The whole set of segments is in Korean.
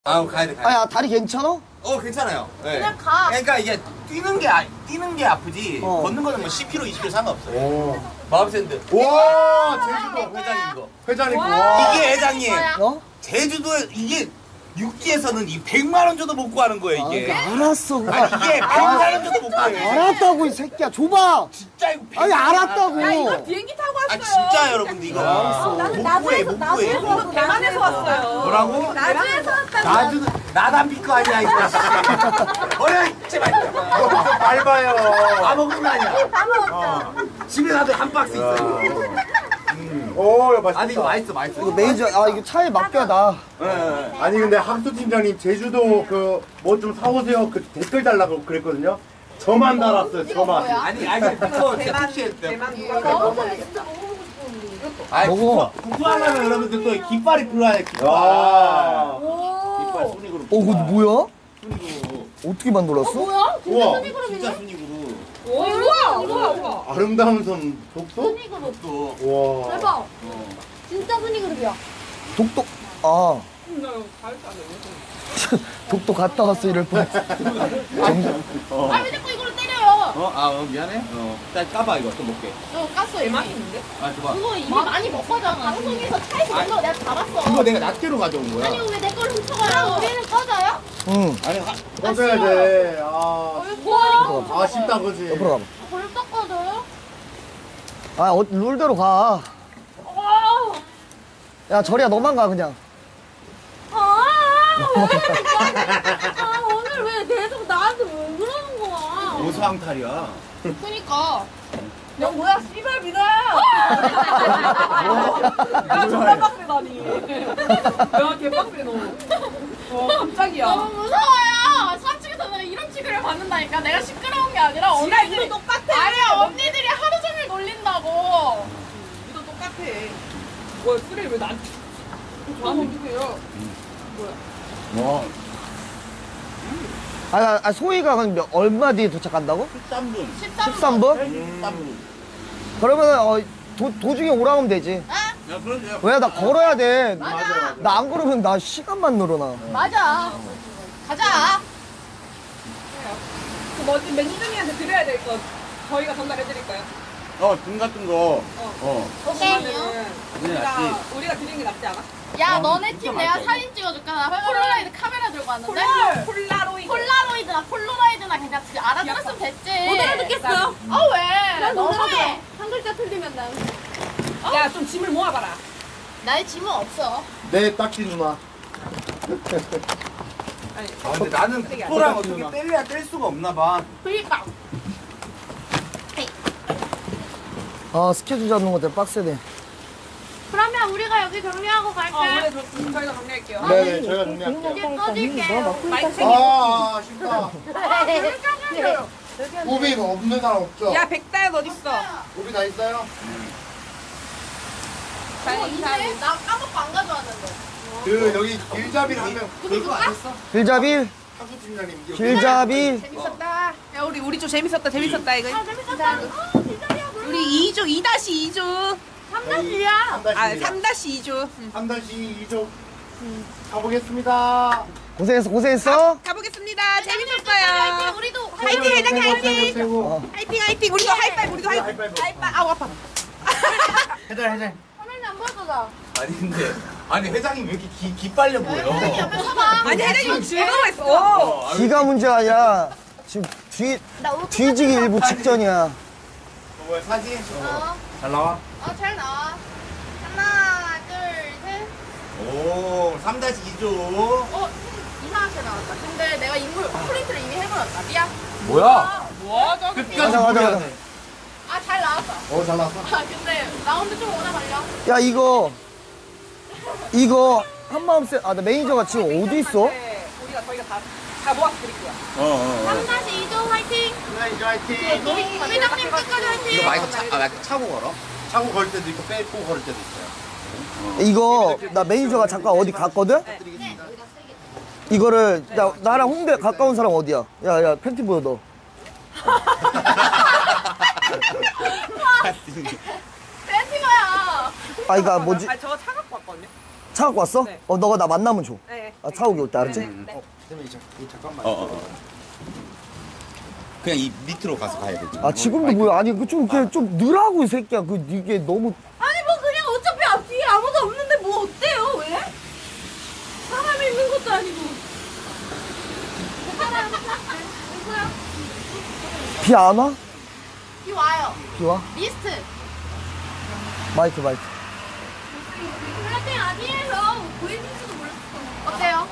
아, 가야 돼. 야, 다리 괜찮아? 괜찮아요. 네. 그냥 가. 그러니까 이게 뛰는 게 아프지. 걷는 거는 뭐 10km, 20km 상관없어요. 오. 마음샌드. 와, 제주도 회장님 거. 회장님 거. 이게 회장님. 어? 제주도에 이게 육지에서는 이 100만 원 줘도 못 구하는 거예요, 이게. 알았어. 아니, 이게 100만 원 줘도 못 구해요. 알았다고, 이 새끼야. 줘봐. 진짜 이거 100만 아니, 알았다고. 야, 이거 비행기 타고 왔어요. 아, 진짜 여러분들 이거. 못 구해, 못 구해. 이거 대만에서 왔어요. 뭐라고? 나주에서 왔다고. 나도 나단비거 아니야, 이거. 어려, 제발. 밟아요. 다 먹은 거 아니야. 다 먹었죠. 집에 나도 한 박스 있어. 오, 야, 맛있다. 아니, 이거 맛있어. 이거 매니저, 이거 차에 맡겨야 나. 아니 근데 함수 팀장님 제주도 그 뭐 좀 사오세요 그 댓글 달라고 그랬거든요. 저만 달았어요. 저만. 아니, 그거 진짜 푸시했대요. 나 어제 진짜 먹어보고 싶었는데. 아니, 먹어. 구구하려면 여러분들 또 깃발이 필요해, 깃발. 와. 깃발 순익으로. 그거 뭐야? 순익으로. 어떻게 만들었어? 뭐야? 우와. 진짜 순익으로. 우와. 아름다운 섬 독도? 순이그룹. 또. 와. 대박. 진짜 순이그룹이야. 독도, 독도 갔다 왔어, 이럴 뻔. 아, 왜 자꾸 이걸로 때려요? 미안해. 일단 까봐, 이거 또 먹게. 너 깠어, 대박인데? 아, 줘봐. 그거 이미 많이 먹거든. 방송에서 차에서 먹는 거 내가 잡았어. 이거 내가 낱개로 가져온 거야. 아니, 왜 내 걸 훔쳐가요? 우리는 꺼져요? 응. 아니, 꺼져야 돼. 아. 뭐? 아쉽다 그지. 옆으로 가봐. 벌써 꺼져요? 룰대로 가. 야, 저리야, 너만 가, 그냥. 오늘 왜 계속 나한테 왜 그러는 거야? 오수항탈이야. 그니까. 야, 뭐야, 씨발 믿어요! 야, 정말 빡세다니. 야, 개빡세, 너. 깜짝이야. 너무 무서워요! 3층에서 내가 이런 취급을 받는다니까. 내가 시끄러운 게 아니라 언니들이 똑같아. 아니, 언니들이 하루 종일 놀린다고. 니도 똑같아. 뭐야, 쓰레기 왜 나한테. 저한테 주세요. 뭐야. 소희가 그럼 얼마 뒤에 도착한다고? 13분. 13분? 13분. 그러면 도중에 오라 하면 되지. 야, 그러세요. 왜? 나 걸어야 돼. 맞아. 나 안 걸으면 나 시간만 늘어나. 맞아. 가자. 그 뭐지, 매니저님한테 드려야 될 거 저희가 전달해드릴까요? 등 같은 거. 오케이. 그러면은 우리가 드리는 게 낫지 않아? 야, 너네 팀 내가 사진 찍어줄까? 나 폴라로이드 카메라 들고 왔는데. 폴라로이드나 그냥 알아들었으면 됐지. 못 알아듣겠어요. 왜? 너무해. 한 글자 틀리면 난. 야, 좀 짐을 모아봐라. 나의 짐은 없어. 네, 딱지 누나. 근데 나는 국토랑 어떻게 뗄래야 뗄 수가 없나 봐. 그니까. 스케줄 잡는 거 되게 빡세네. 그러면 우리가 여기 정리하고 갈게. 저희가 정리할게요. 네네, 저희가 정리할게요. 이제 꺼질게요. 마이크 챙겨. 아쉽다. 우비 없는 사람 없죠? 야, 백다연 어딨어? 우비 다 있어요? 이제 나 까먹고 안 가져왔는데. 그 여기 길잡이를 하면 그거 안 했어? 길잡이? 함수 팀장님 여기 길잡이? 재밌었다. 야, 우리 좀 재밌었다, 재밌었다, 이거. 재밌었다. 우리 2조, 2-2조. 3단이야. 아, 3-2조. 3-2조 가보겠습니다. 고생했어? 가보겠습니다. 재밌었어요. 우리도 화이팅, 회장님, 화이팅. 최고. 화이팅, 화이팅. 우리도 하이파이브, 우리도 하이파이브. 하이파이브. 아우, 아파. 해자. 화면이 안 보여줘서. 아니 회장님 왜 이렇게 기빨려 보여? 옆에서 봐. 아니, 회장님 즐거워했어. 기가 문제가 아니라 지금 뒤지기 일부 직전이야. 뭐야 사진? 잘 나와? 잘 나와. 하나, 둘, 셋. 오, 3-2조. 이상하게 나왔다. 근데 내가 인물 프린트를 이미 해버렸다. 미안. 뭐야? 뭐하죠? 끝까지 맞아. 보여야 돼. 잘 나왔어. 잘 나왔어? 근데 라운드 좀 오래 걸려. 야, 이거 한마음새, 나 매니저가 지금 어디 있어? 저희가 다 모아서 드릴 거야. 3-2조 화이팅. 이제 화이팅. 회장님 끝까지 화이팅. 이거 마이크 차고 걸어? 차고 걸 때도 있고 빼고 걸 때도 있어요. 이거 나 매니저가 잠깐 어디 갔거든? 이거를 나랑 홍대 가까운 사람 어디야? 야 팬티 보여 너. 팬티가야. 이거 뭐지? 저거 차 갖고 왔거든요. 차 갖고 왔어? 네. 너가 나 만나면 줘. 네. 차 오기 올 때 알았지? 네. 어. 그냥 이 밑으로 가서 가야 되지. 지금도 뭐야? 아니 좀 느라고 이 새끼야. 이게 너무. 아니 뭐 그냥 어차피 앞뒤에 아무도 없는데 뭐 어때요 왜? 사람이 있는 것도 아니고. 비 안 와? 비 와요. 비 와? 미스트. 마이크. 플라팅 아니에요. 보이는지도 몰랐어. 어때요?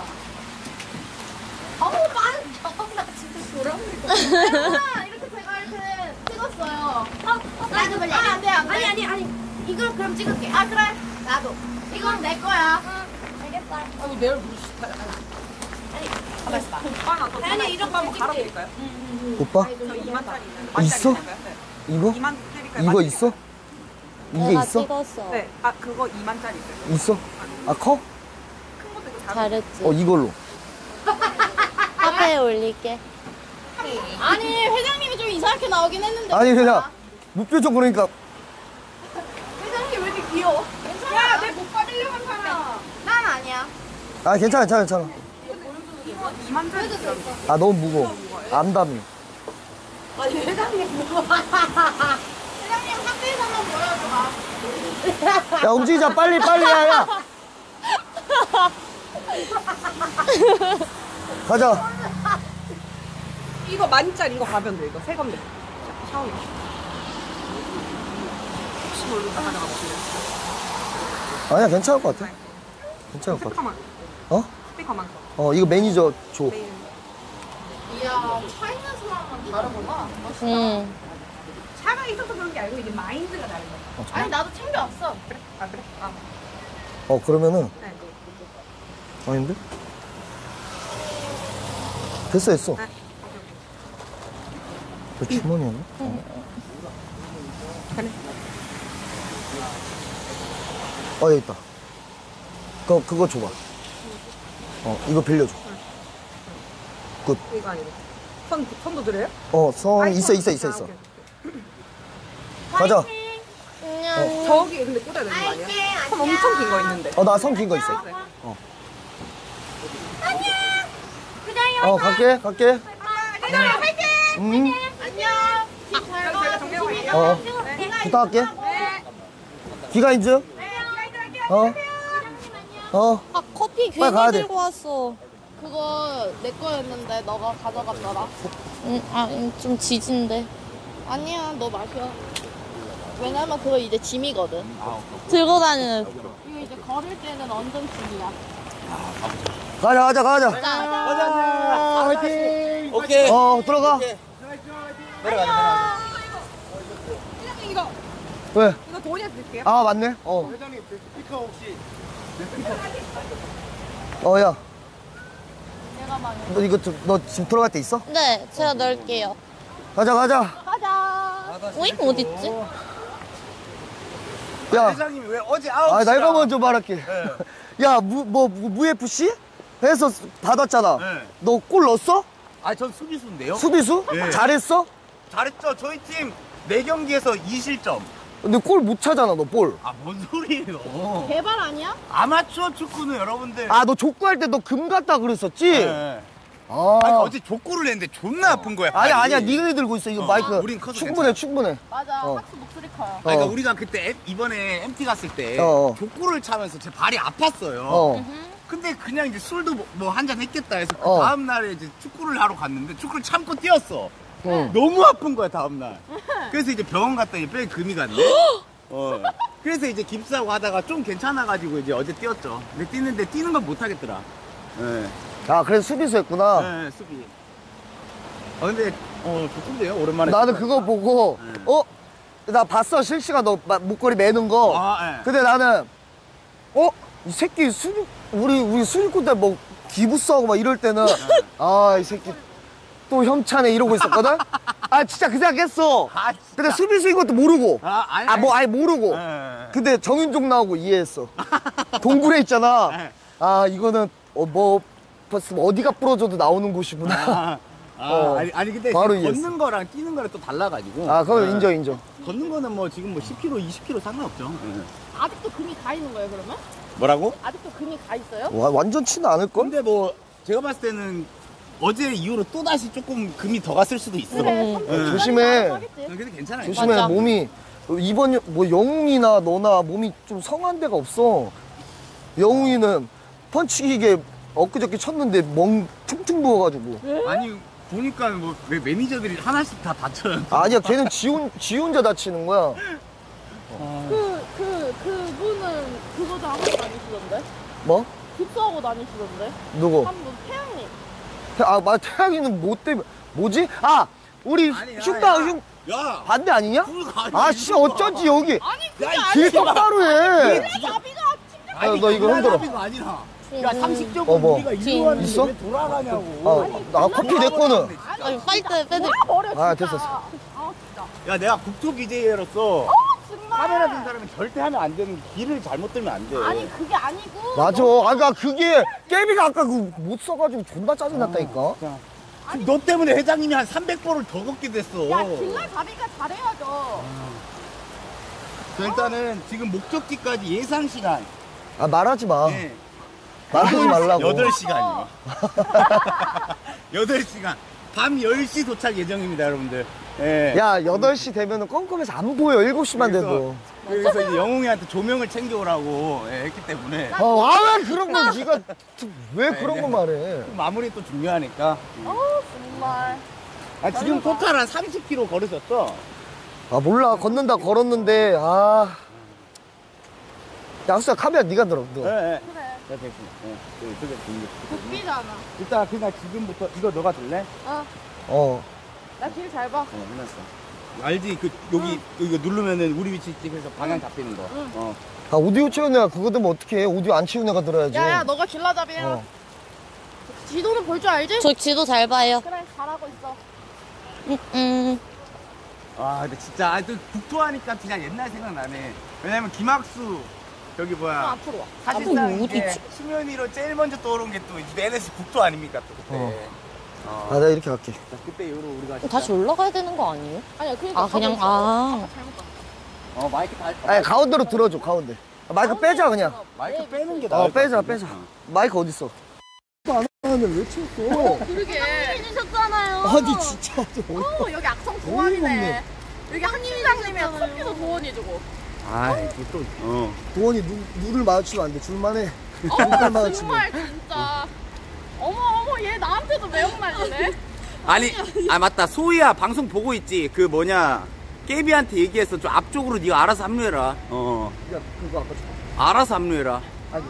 어우 나 진짜 돌아버릴 것 같아. 이렇게 제가 이렇게 찍었어요. 나도 빨리. 아니. 이걸 그럼 찍을게. 아 그래. 나도. 이건 내 거야. 응. 알겠다. 아이고 내일 무시. 아니 이런 거 한번 갈아드릴까요? 오빠? 저 2만짜리 있어? 이거? 2만 드릴까요? 이거 있어? 이게 있어? 찍었어. 네. 아 그거 2만짜리 있어요. 있어? 커? 큰 것도 이거 잘했지. 이걸로. 카페에 올릴게. 아니 회장님이 좀 이상하게 나오긴 했는데. 아니 그냥 무표정 그러니까. 회장님 왜 이렇게 귀여워? 괜찮아. 내 못 받으려고 한 사람. 난 아니야. 괜찮아. 이거 2만짜리 있어요. 너무 무거워. 암담이. 아니 회장님 학교에서 한번 보여줘. 야 움직이자 빨리 야. 가자. 이거 10,000짜리 이거 가면 돼. 이거 새 건데. 샤오미. 혹시 모르니까 가져가 보실래요? 아니야 괜찮을 것 같아. 괜찮을 것 같아. 스피커만. 스피커만. 이거 매니저 줘. 매일. 이야 차 있는 사람은 다르구나. 응. 차가 있어서 그런 게 아니고 이게 마인드가 다른 거야. 아니 나도 챙겨왔어. 그래? 아 그래? 아. 그러면은 네. 아닌데? 됐어. 네. 너 주머니였나? 그래. 여기 있다. 그거 줘봐. 이거 빌려줘. 이거 아니고. 손도 드려요? 선 있어. 아, 오케이. 가자. 안녕. 저기 근데 꽂아야 되는 거 아니야? 손 엄청 긴 거 있는데. 나 선 긴 거 있어. 네. 갈게. 회장님 화이팅! 안녕. 잘 정리해볼게요. 부탁할게. 기가인즈. 커피 빨리 가야 괜히 돼. 들고 왔어. 그거 내 거였는데 너가 가져갔더라. 좀 지진데. 아니야 너 마셔. 왜냐면 그거 이제 짐이거든. 들고 다니는. 이거 이제 걸을 때는 완전 짐이야. 가자. 가자. 화이팅. 오케이. 들어가. 내려가. 이거 왜? 이거 돈이야 드릴게요. 맞네. 회장님 스피커 혹시 야. 내가 망해. 너 지금 들어갈 데 있어? 네, 제가 넣을게요. 가자. 가자. 오잉? 어딨지? 야. 회장님이 왜 어제 9시? 내가 먼저 말할게. 야, 무FC? 해서 받았잖아. 네. 너 골 넣었어? 전 수비수인데요. 수비수? 네. 잘했어? 잘했죠. 저희 팀 4경기에서 2실점. 근데 골 못 차잖아, 너 볼. 뭔 소리예요? 개발 아니야? 아마추어 축구는 여러분들. 너 족구할 때 너 금 갔다 그랬었지? 네. 어제 족구를 했는데 존나 아픈 거야. 아니야, 네가 들고 있어. 이거 마이크. 우린 커서 충분해. 맞아. 학수 목소리 커요. 그러니까 우리가 그때 이번에 MT 갔을 때 족구를 차면서 제 발이 아팠어요. 근데 그냥 이제 술도 뭐 한 잔 했겠다 해서 그 다음 날에 이제 축구를 하러 갔는데 축구를 참고 뛰었어. 너무 아픈 거야 다음 날. 그래서 이제 병원 갔더니 뼈에 금이 갔네. 그래서 이제 깁스하고 하다가 좀 괜찮아가지고 이제 어제 뛰었죠. 근데 뛰는데 뛰는 건 못 하겠더라. 네. 그래서 수비수였구나. 네, 수비. 근데 좋던데요 오랜만에. 나는 그거 보고 나 봤어 실시간 너 목걸이 매는 거. 네. 근데 나는 이 새끼 우리 수익군 때 뭐 기부스하고 막 이럴 때는 이 새끼 또 협찬해 이러고 있었거든. 진짜 그 생각했어. 진짜? 근데 수비수인 것도 모르고. 아예 모르고. 네. 근데 정윤종 나오고 이해했어. 동굴에 있잖아. 네. 이거는 어디가 부러져도 나오는 곳이구나. 아니 근데 바로 걷는 이해했어. 거랑 뛰는 거랑 또 달라가지고. 그건 인정. 걷는 거는 뭐 지금 뭐 10km, 20km 상관없죠. 아직도 금이 가 있는 거예요 그러면? 뭐라고? 아직도 근육 다 있어요? 완전 치는 않을걸? 근데 뭐 제가 봤을 때는 어제 이후로 또 다시 조금 금이 더 갔을 수도 있어. 그래, 조심해. 근데 괜찮아. 조심해. 맞아. 몸이 이번 뭐 영웅이나 너나 몸이 좀 성한 데가 없어. 영웅이는 펀치기계 엊그저께 쳤는데 멍 퉁퉁 부어가지고. 아니 보니까 뭐 매니저들이 하나씩 다 다쳐요. 아니야, 걔는 지 혼자 다치는 거야. 그분은 그거도 하고 다니시던데? 뭐? 깁스하고 다니시던데? 누구? 한 분, 태양님. 태양이는 뭐 때문에 뭐지? 아, 우리 흉 야, 반대 아니냐? 그거 아니지, 아, 씨, 그거. 어쩐지 여기 아니, 그게 야, 길 똑바로 해. 나비가 야, 너 이거 흔들어. 가 아니라. 야, 상식적으로 뭐. 우리가 이리로 왔는데 있어? 왜 돌아가냐고. 나 커피 내 거는. 아니, 빨리 빼들. 버려, 진짜. 아, 됐어. 아, 진짜. 야, 내가 국토 기재로서 정말. 카메라 든 사람이 절대 하면 안 되는 길을 잘못 들면 안 돼. 아니, 그게 아니고. 맞아. 아까 그게 깨비가 아까 그 못 써가지고 존나 짜증났다니까. 너 때문에 회장님이 한 300번을 더 걷게 됐어. 야, 길날 자비가 잘해야죠. 일단은 지금 목적지까지 예상 시간. 아, 말하지 마. 네. 말하지 말라고. 8시간이요. 8시간. 밤 10시 도착 예정입니다, 여러분들. 예. 야, 8시 되면 껌껌해서 안 보여. 7시만 돼도. 그래서 이제 영웅이한테 조명을 챙겨오라고 했기 때문에 왜 그런 걸 네가 왜 그런 거 말해? 마무리 또 중요하니까. 정말. 아, 지금 토탈 한 30km 걸으셨어? 아, 몰라. 걷는다 걸었는데 야, 학수야, 카메라 네가 들어. 너. 예, 예. 그래. 네, 됐습니다. 예. 저기 국비잖아. 일단 그냥 지금부터 이거 너가 들래? 나 길 잘 봐. 해놨어. 알지? 그 여기 이거 누르면은 우리 위치 찍혀서 방향 잡히는 거. 아, 오디오 채운 애가 그거 되면 어떡해. 오디오 안 채운 애가 들어야지. 야야, 너가 길라잡이 해라. 어. 지도는 볼 줄 알지? 저 지도 잘 봐요. 그래, 잘하고 있어. 아, 근데 진짜 또 국토하니까 그냥 옛날 생각나네. 왜냐면 김학수 저기 뭐야. 앞으로 와. 사실상 앞으로 이게 어디지? 수면 위로 제일 먼저 떠오른 게 또 NS 국토 아닙니까 또 그때. 아, 내가 이렇게 갈게. 자, 그때 이후로 우리가 다시 올라가야 되는 거 아니에요? 아니야, 그러니까. 아, 그냥, 잘못 봤어. 마이크 다 아니, 가운데로 들어줘, 가운데. 마이크 빼자, 그냥. 마이크 빼는 게 나을 것 빼자, 같은데? 빼자. 마이크 어딨어? 안 하는데 왜 쳤어? 그러게. 해주셨잖아요. 아니, 진짜. 여기 악성 도원이네. 여기 한 팀장님이 커피도 도원이 주고. 아, 이게 또 도원이 눈을 마주치면 안 돼. 줄만해. 정말 진짜. 어머, 얘 나한테도 매력 날리네. 아니, 아 맞다. 소희야, 방송 보고 있지. 그 뭐냐. 깨비한테 얘기해서 좀 앞쪽으로 네가 알아서 합류해라. 야, 그거 아까 줬어. 알아서 합류해라. 아니,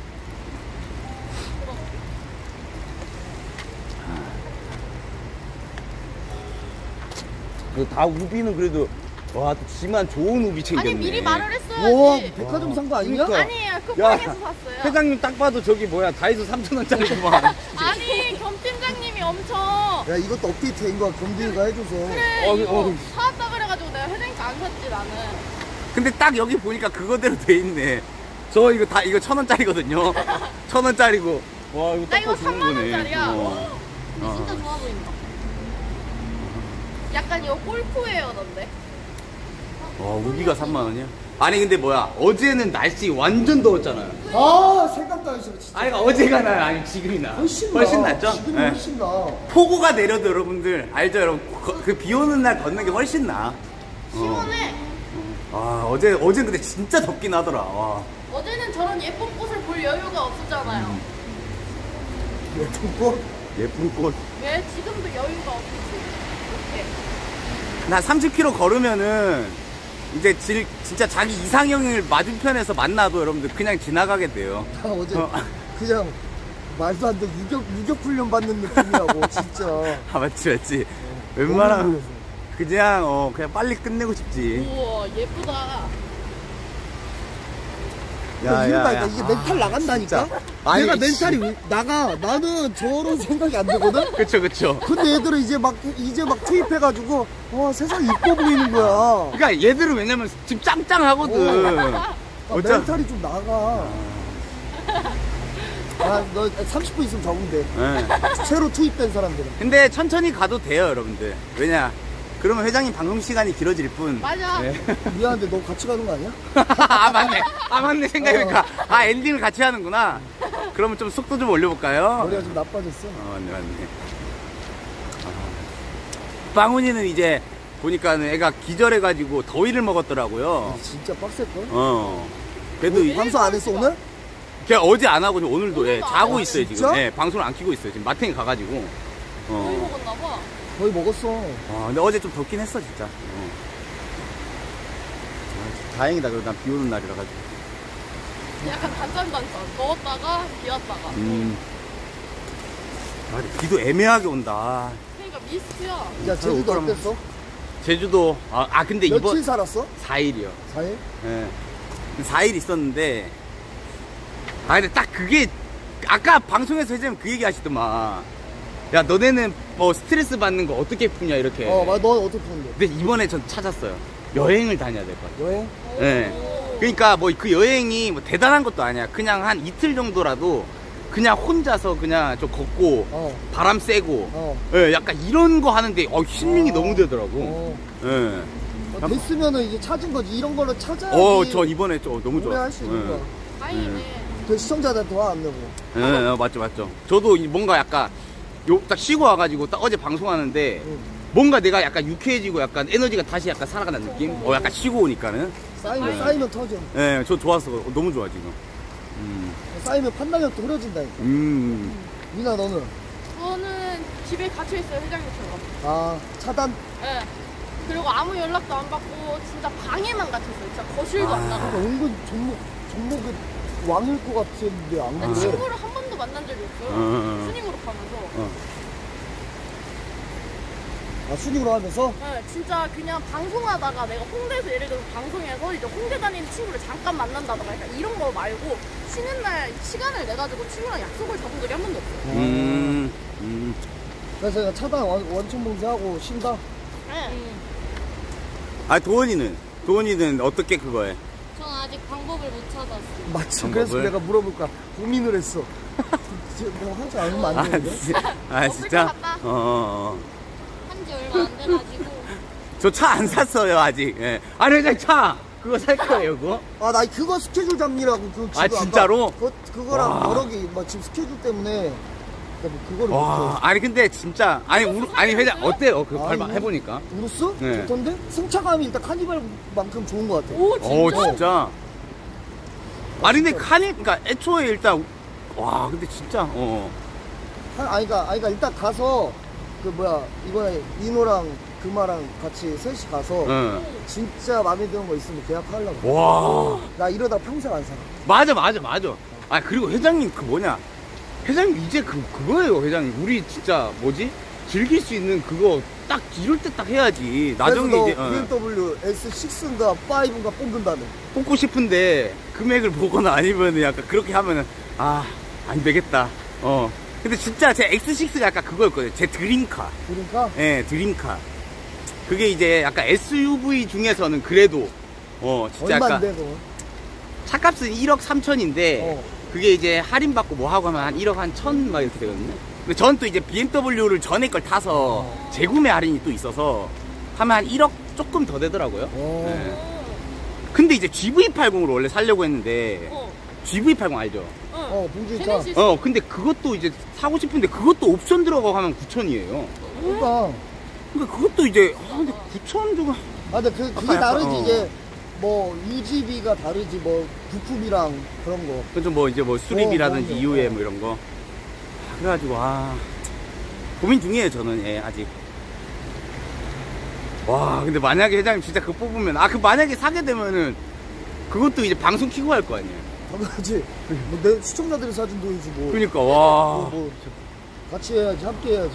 다 우비는 그래도 와, 또 지만 좋은 우비 챙겼네. 아니, 미리 말을 와, 했어야지. 백화점 산 거 아니냐? 그러니까. 아니에요, 쿠팡에서 샀어요. 회장님 딱 봐도 저기 뭐야, 다이소 3,000원짜리구만. 아니, 겸 팀장님이 엄청. 야, 이것도 업데이트 된 거야. 검둥이가 해줘서. 그래, 이거 사왔다 그래가지고 내가 회장님께 안 샀지, 나는. 근데 딱 여기 보니까 그거대로 돼 있네. 저 이거 다 이거 1,000원짜리거든요. 1,000원짜리고. 와, 이거 나 이거 딱 좋은 3만 거네. 원짜리야. 어. 근데 진짜 좋아 보인다. 약간 이거 골프웨어던데? 와, 우비가 3만 원이야? 아니 근데 뭐야, 어제는 날씨 완전 더웠잖아요. 아, 생각도 안 했어, 진짜. 아니 어제가 나요? 아니 지금이 나? 훨씬 낫죠? 지금이 네. 훨씬 나. 폭우가 내려도 여러분들 알죠? 여러분 그 비 오는 날 걷는 게 훨씬 나. 시원해. 어제는 근데 진짜 덥긴 하더라. 와. 어제는 저런 예쁜 꽃을 볼 여유가 없었잖아요. 예쁜 꽃? 예쁜 꽃. 왜 지금도 여유가 없지? 이렇게. 나 30km 걸으면은 이제 진짜 자기 이상형을 맞은편에서 만나도 여러분들 그냥 지나가게 돼요. 나 어제 그냥 말도 안 돼. 유격 훈련 받는 느낌이라고, 진짜. 아, 맞지. 웬만하면 그냥 빨리 끝내고 싶지. 우와, 예쁘다. 이러다니까 이게 멘탈 나간다니까? 아니, 내가 멘탈이 나가. 나는 저런 생각이 안 들거든? 그쵸. 근데 얘들은 이제 막 투입해가지고, 와, 세상 이뻐 보이는 거야. 그러니까 얘들은 왜냐면 지금 짱짱하거든. 멘탈이 좀 나가. 너 30분 있으면 적응돼. 네. 새로 투입된 사람들은. 근데 천천히 가도 돼요, 여러분들. 왜냐, 그러면 회장님 방송 시간이 길어질 뿐. 맞아. 네. 미안한데 너 같이 가는 거 아니야? 아, 맞네. 아, 맞네. 생각해보니까. 아, 엔딩을 같이 하는구나. 그러면 좀 속도 좀 올려볼까요? 머리가 좀 나빠졌어. 맞네, 맞네. 빵훈이는 이제 보니까는 애가 기절해가지고 더위를 먹었더라고요. 진짜 빡셀걸? 그래도 이 방송 안 했어 오늘? 걔 어제 안 하고 오늘도 예, 자고 있어요 지금. 진짜? 예, 방송을 안 켜고 있어요 지금. 마탱이 가가지고. 거의 먹었나봐. 거의 먹었어. 근데 어제 좀 덥긴 했어 진짜. 다행이다. 그래도 난 비 오는 날이라 가지고. 약간 단짠단짠. 먹었다가 비왔다가. 근데 비도 애매하게 온다. 그러니까 미스트야. 야 제주도 어땠어? 제주도 근데 며칠 이번 살았어? 4일이요. 4일? 예. 4일 있었는데 근데 딱 그게 아까 방송에서 회장님 그 얘기 하시더만. 야 너네는 뭐 스트레스 받는 거 어떻게 푸냐 이렇게. 너 어떻게 푸는데? 근데 이번에 전 찾았어요. 여행을 다녀야 될 것 같아요. 여행? 예. 그러니까 뭐 그 여행이 뭐 대단한 것도 아니야. 그냥 한 이틀 정도라도 그냥 혼자서 그냥 좀 걷고 바람 쐬고 예, 약간 이런 거 하는데 힐링이 너무 되더라고. 예. 됐으면은 이제 찾은 거지. 이런 거를 찾아야지. 전 이번에 너무 오래 좋아. 할 수 있는 거야. 다행이네. 그 시청자들한테 화 안 내고. 맞죠. 저도 뭔가 약간 딱 쉬고 와가지고 딱 어제 방송하는데 뭔가 내가 약간 유쾌해지고 약간 에너지가 다시 약간 살아가는 느낌? 약간 쉬고 오니까는. 쌓이면 터져. 예, 저 좋았어. 너무 좋아 지금. 쌓이면 판단력도 흐려진다니까. 미나 너는? 저는 집에 갇혀있어요, 회장님처럼. 차단? 네. 그리고 아무 연락도 안 받고 진짜 방에만 갇혔어요. 진짜 거실도 안 나가고. 은근 종목이 왕일 것 같은데 안 그래? 친구를 한 번도 만난 적이 없어요. 스님으로 가면서. 순위로 하면서? 네, 진짜 그냥 방송하다가 내가 홍대에서 예를 들어서 방송해서 이제 홍대 다니는 친구를 잠깐 만난다던가 약간 이런 거 말고 쉬는 날 시간을 내가지고 친구랑 약속을 잡은 적이 한 번도 없어요. 그래서 내가 차단 원천 봉쇄하고 쉰다? 네. 도원이는 어떻게 그거 해? 전 아직 방법을 못 찾았어요. 맞지. 그래서 내가 물어볼까 고민을 했어. 내가 한지 얼마 안 됐는데? 진짜? 한지 얼마 안 돼가지고. 저 차 안 샀어요 아직. 예. 회장 차 그거 살 거예요 그거? 나 그거 스케줄 잡느라고 그거 지금 진짜로? 그거랑 여러 개 지금 스케줄 때문에 그거를 못해. 근데 진짜 회장 어때요? 그거 해보니까. 울었어? 네. 좋던데? 승차감이 일단 카니발만큼 좋은 것 같아. 오, 진짜? 근데 그러니까 애초에 일단 근데 진짜 그러니까 일단 가서 이번에 이노랑 금마랑 같이 셋이 가서 진짜 마음에 드는 거 있으면 계약하려고. 나 이러다 평생 안 살아. 맞아. 그리고 회장님 회장님 이제 그거예요 회장님. 우리 진짜 즐길 수 있는 그거 딱 이럴 때 딱 해야지. 나중에 이제 BMW S6인가 5인가 뽑는다며. 뽑고 싶은데 금액을 보거나 아니면 약간 그렇게 하면은 안 되겠다. 근데 진짜 제 X6가 약간 그거였거든요. 제 드림카. 드림카? 네, 드림카. 그게 이제 약간 SUV 중에서는 그래도 진짜 얼마인데 약간 그거? 차값은 1억 3천인데 그게 이제 할인받고 뭐 하고 하면 한 1억 한 1천 막 이렇게 되거든요. 근데 전 또 이제 BMW를 전에 걸 타서 재구매 할인이 또 있어서 하면 한 1억 조금 더 되더라고요. 네. 근데 이제 GV80을 원래 살려고 했는데 GV80 알죠? 봉주니까. 근데 그것도 이제 사고 싶은데 그것도 옵션 들어가고 하면 9천이에요. 그러니까 그것도 이제 근데 9천 주고. 근데 그게 다르지. 이제 유지비가 다르지. 부품이랑 그런 거. 그렇죠. 이제 수리비라든지 이후에 이런 거. 그래가지고 고민 중이에요 저는. 아직. 근데 만약에 회장님 진짜 그거 뽑으면 만약에 사게 되면은 그것도 이제 방송 키고 할 거 아니에요. 당연하지. 내 시청자들이 사준 돈이지 뭐. 그러니까 같이 해야지. 함께 해야지.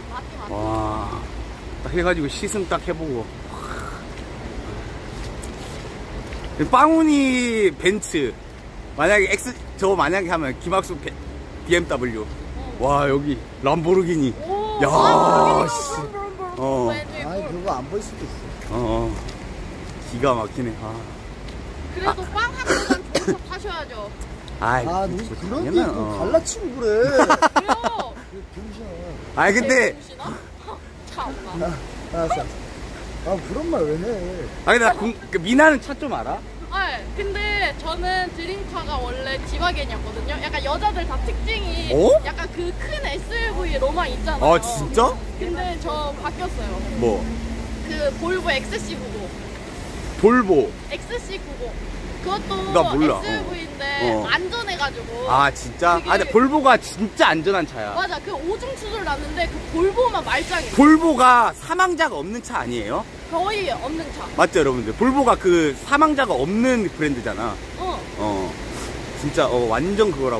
딱 해가지고 시승 딱 해보고. 빵훈이 벤츠 만약에 저거 만약에 하면 김학수 BMW 여기 람보르기니 씨 그거 안 보일 수도 있어. 기가 막히네. 그래도 빵 한 번은 좋은 차 타셔야죠. 너 그런 게 갈라치고 그래. 그래요. 병신아. 근데 참나. 알았어. 아 그런 말 왜 해? 아니 나 그 미나는 차 좀 알아? 네, 근데 저는 드림카가 원래 지바겐이었거든요. 약간 여자들 다 특징이 약간 그 큰 SUV 로망 있잖아요. 아 진짜? 근데 저 바뀌었어요. 뭐? 그 볼보 XC90. 볼보. XC90. 그것도 나 몰라. SUV인데 안전해가지고. 아 진짜? 그게... 아 근데 볼보가 진짜 안전한 차야. 맞아, 그 오중 추돌 났는데 그 볼보만 말짱해. 볼보가 사망자가 없는 차 아니에요? 거의 없는 차. 맞죠 여러분들? 볼보가 그 사망자가 없는 브랜드잖아. 진짜 완전 그거라고.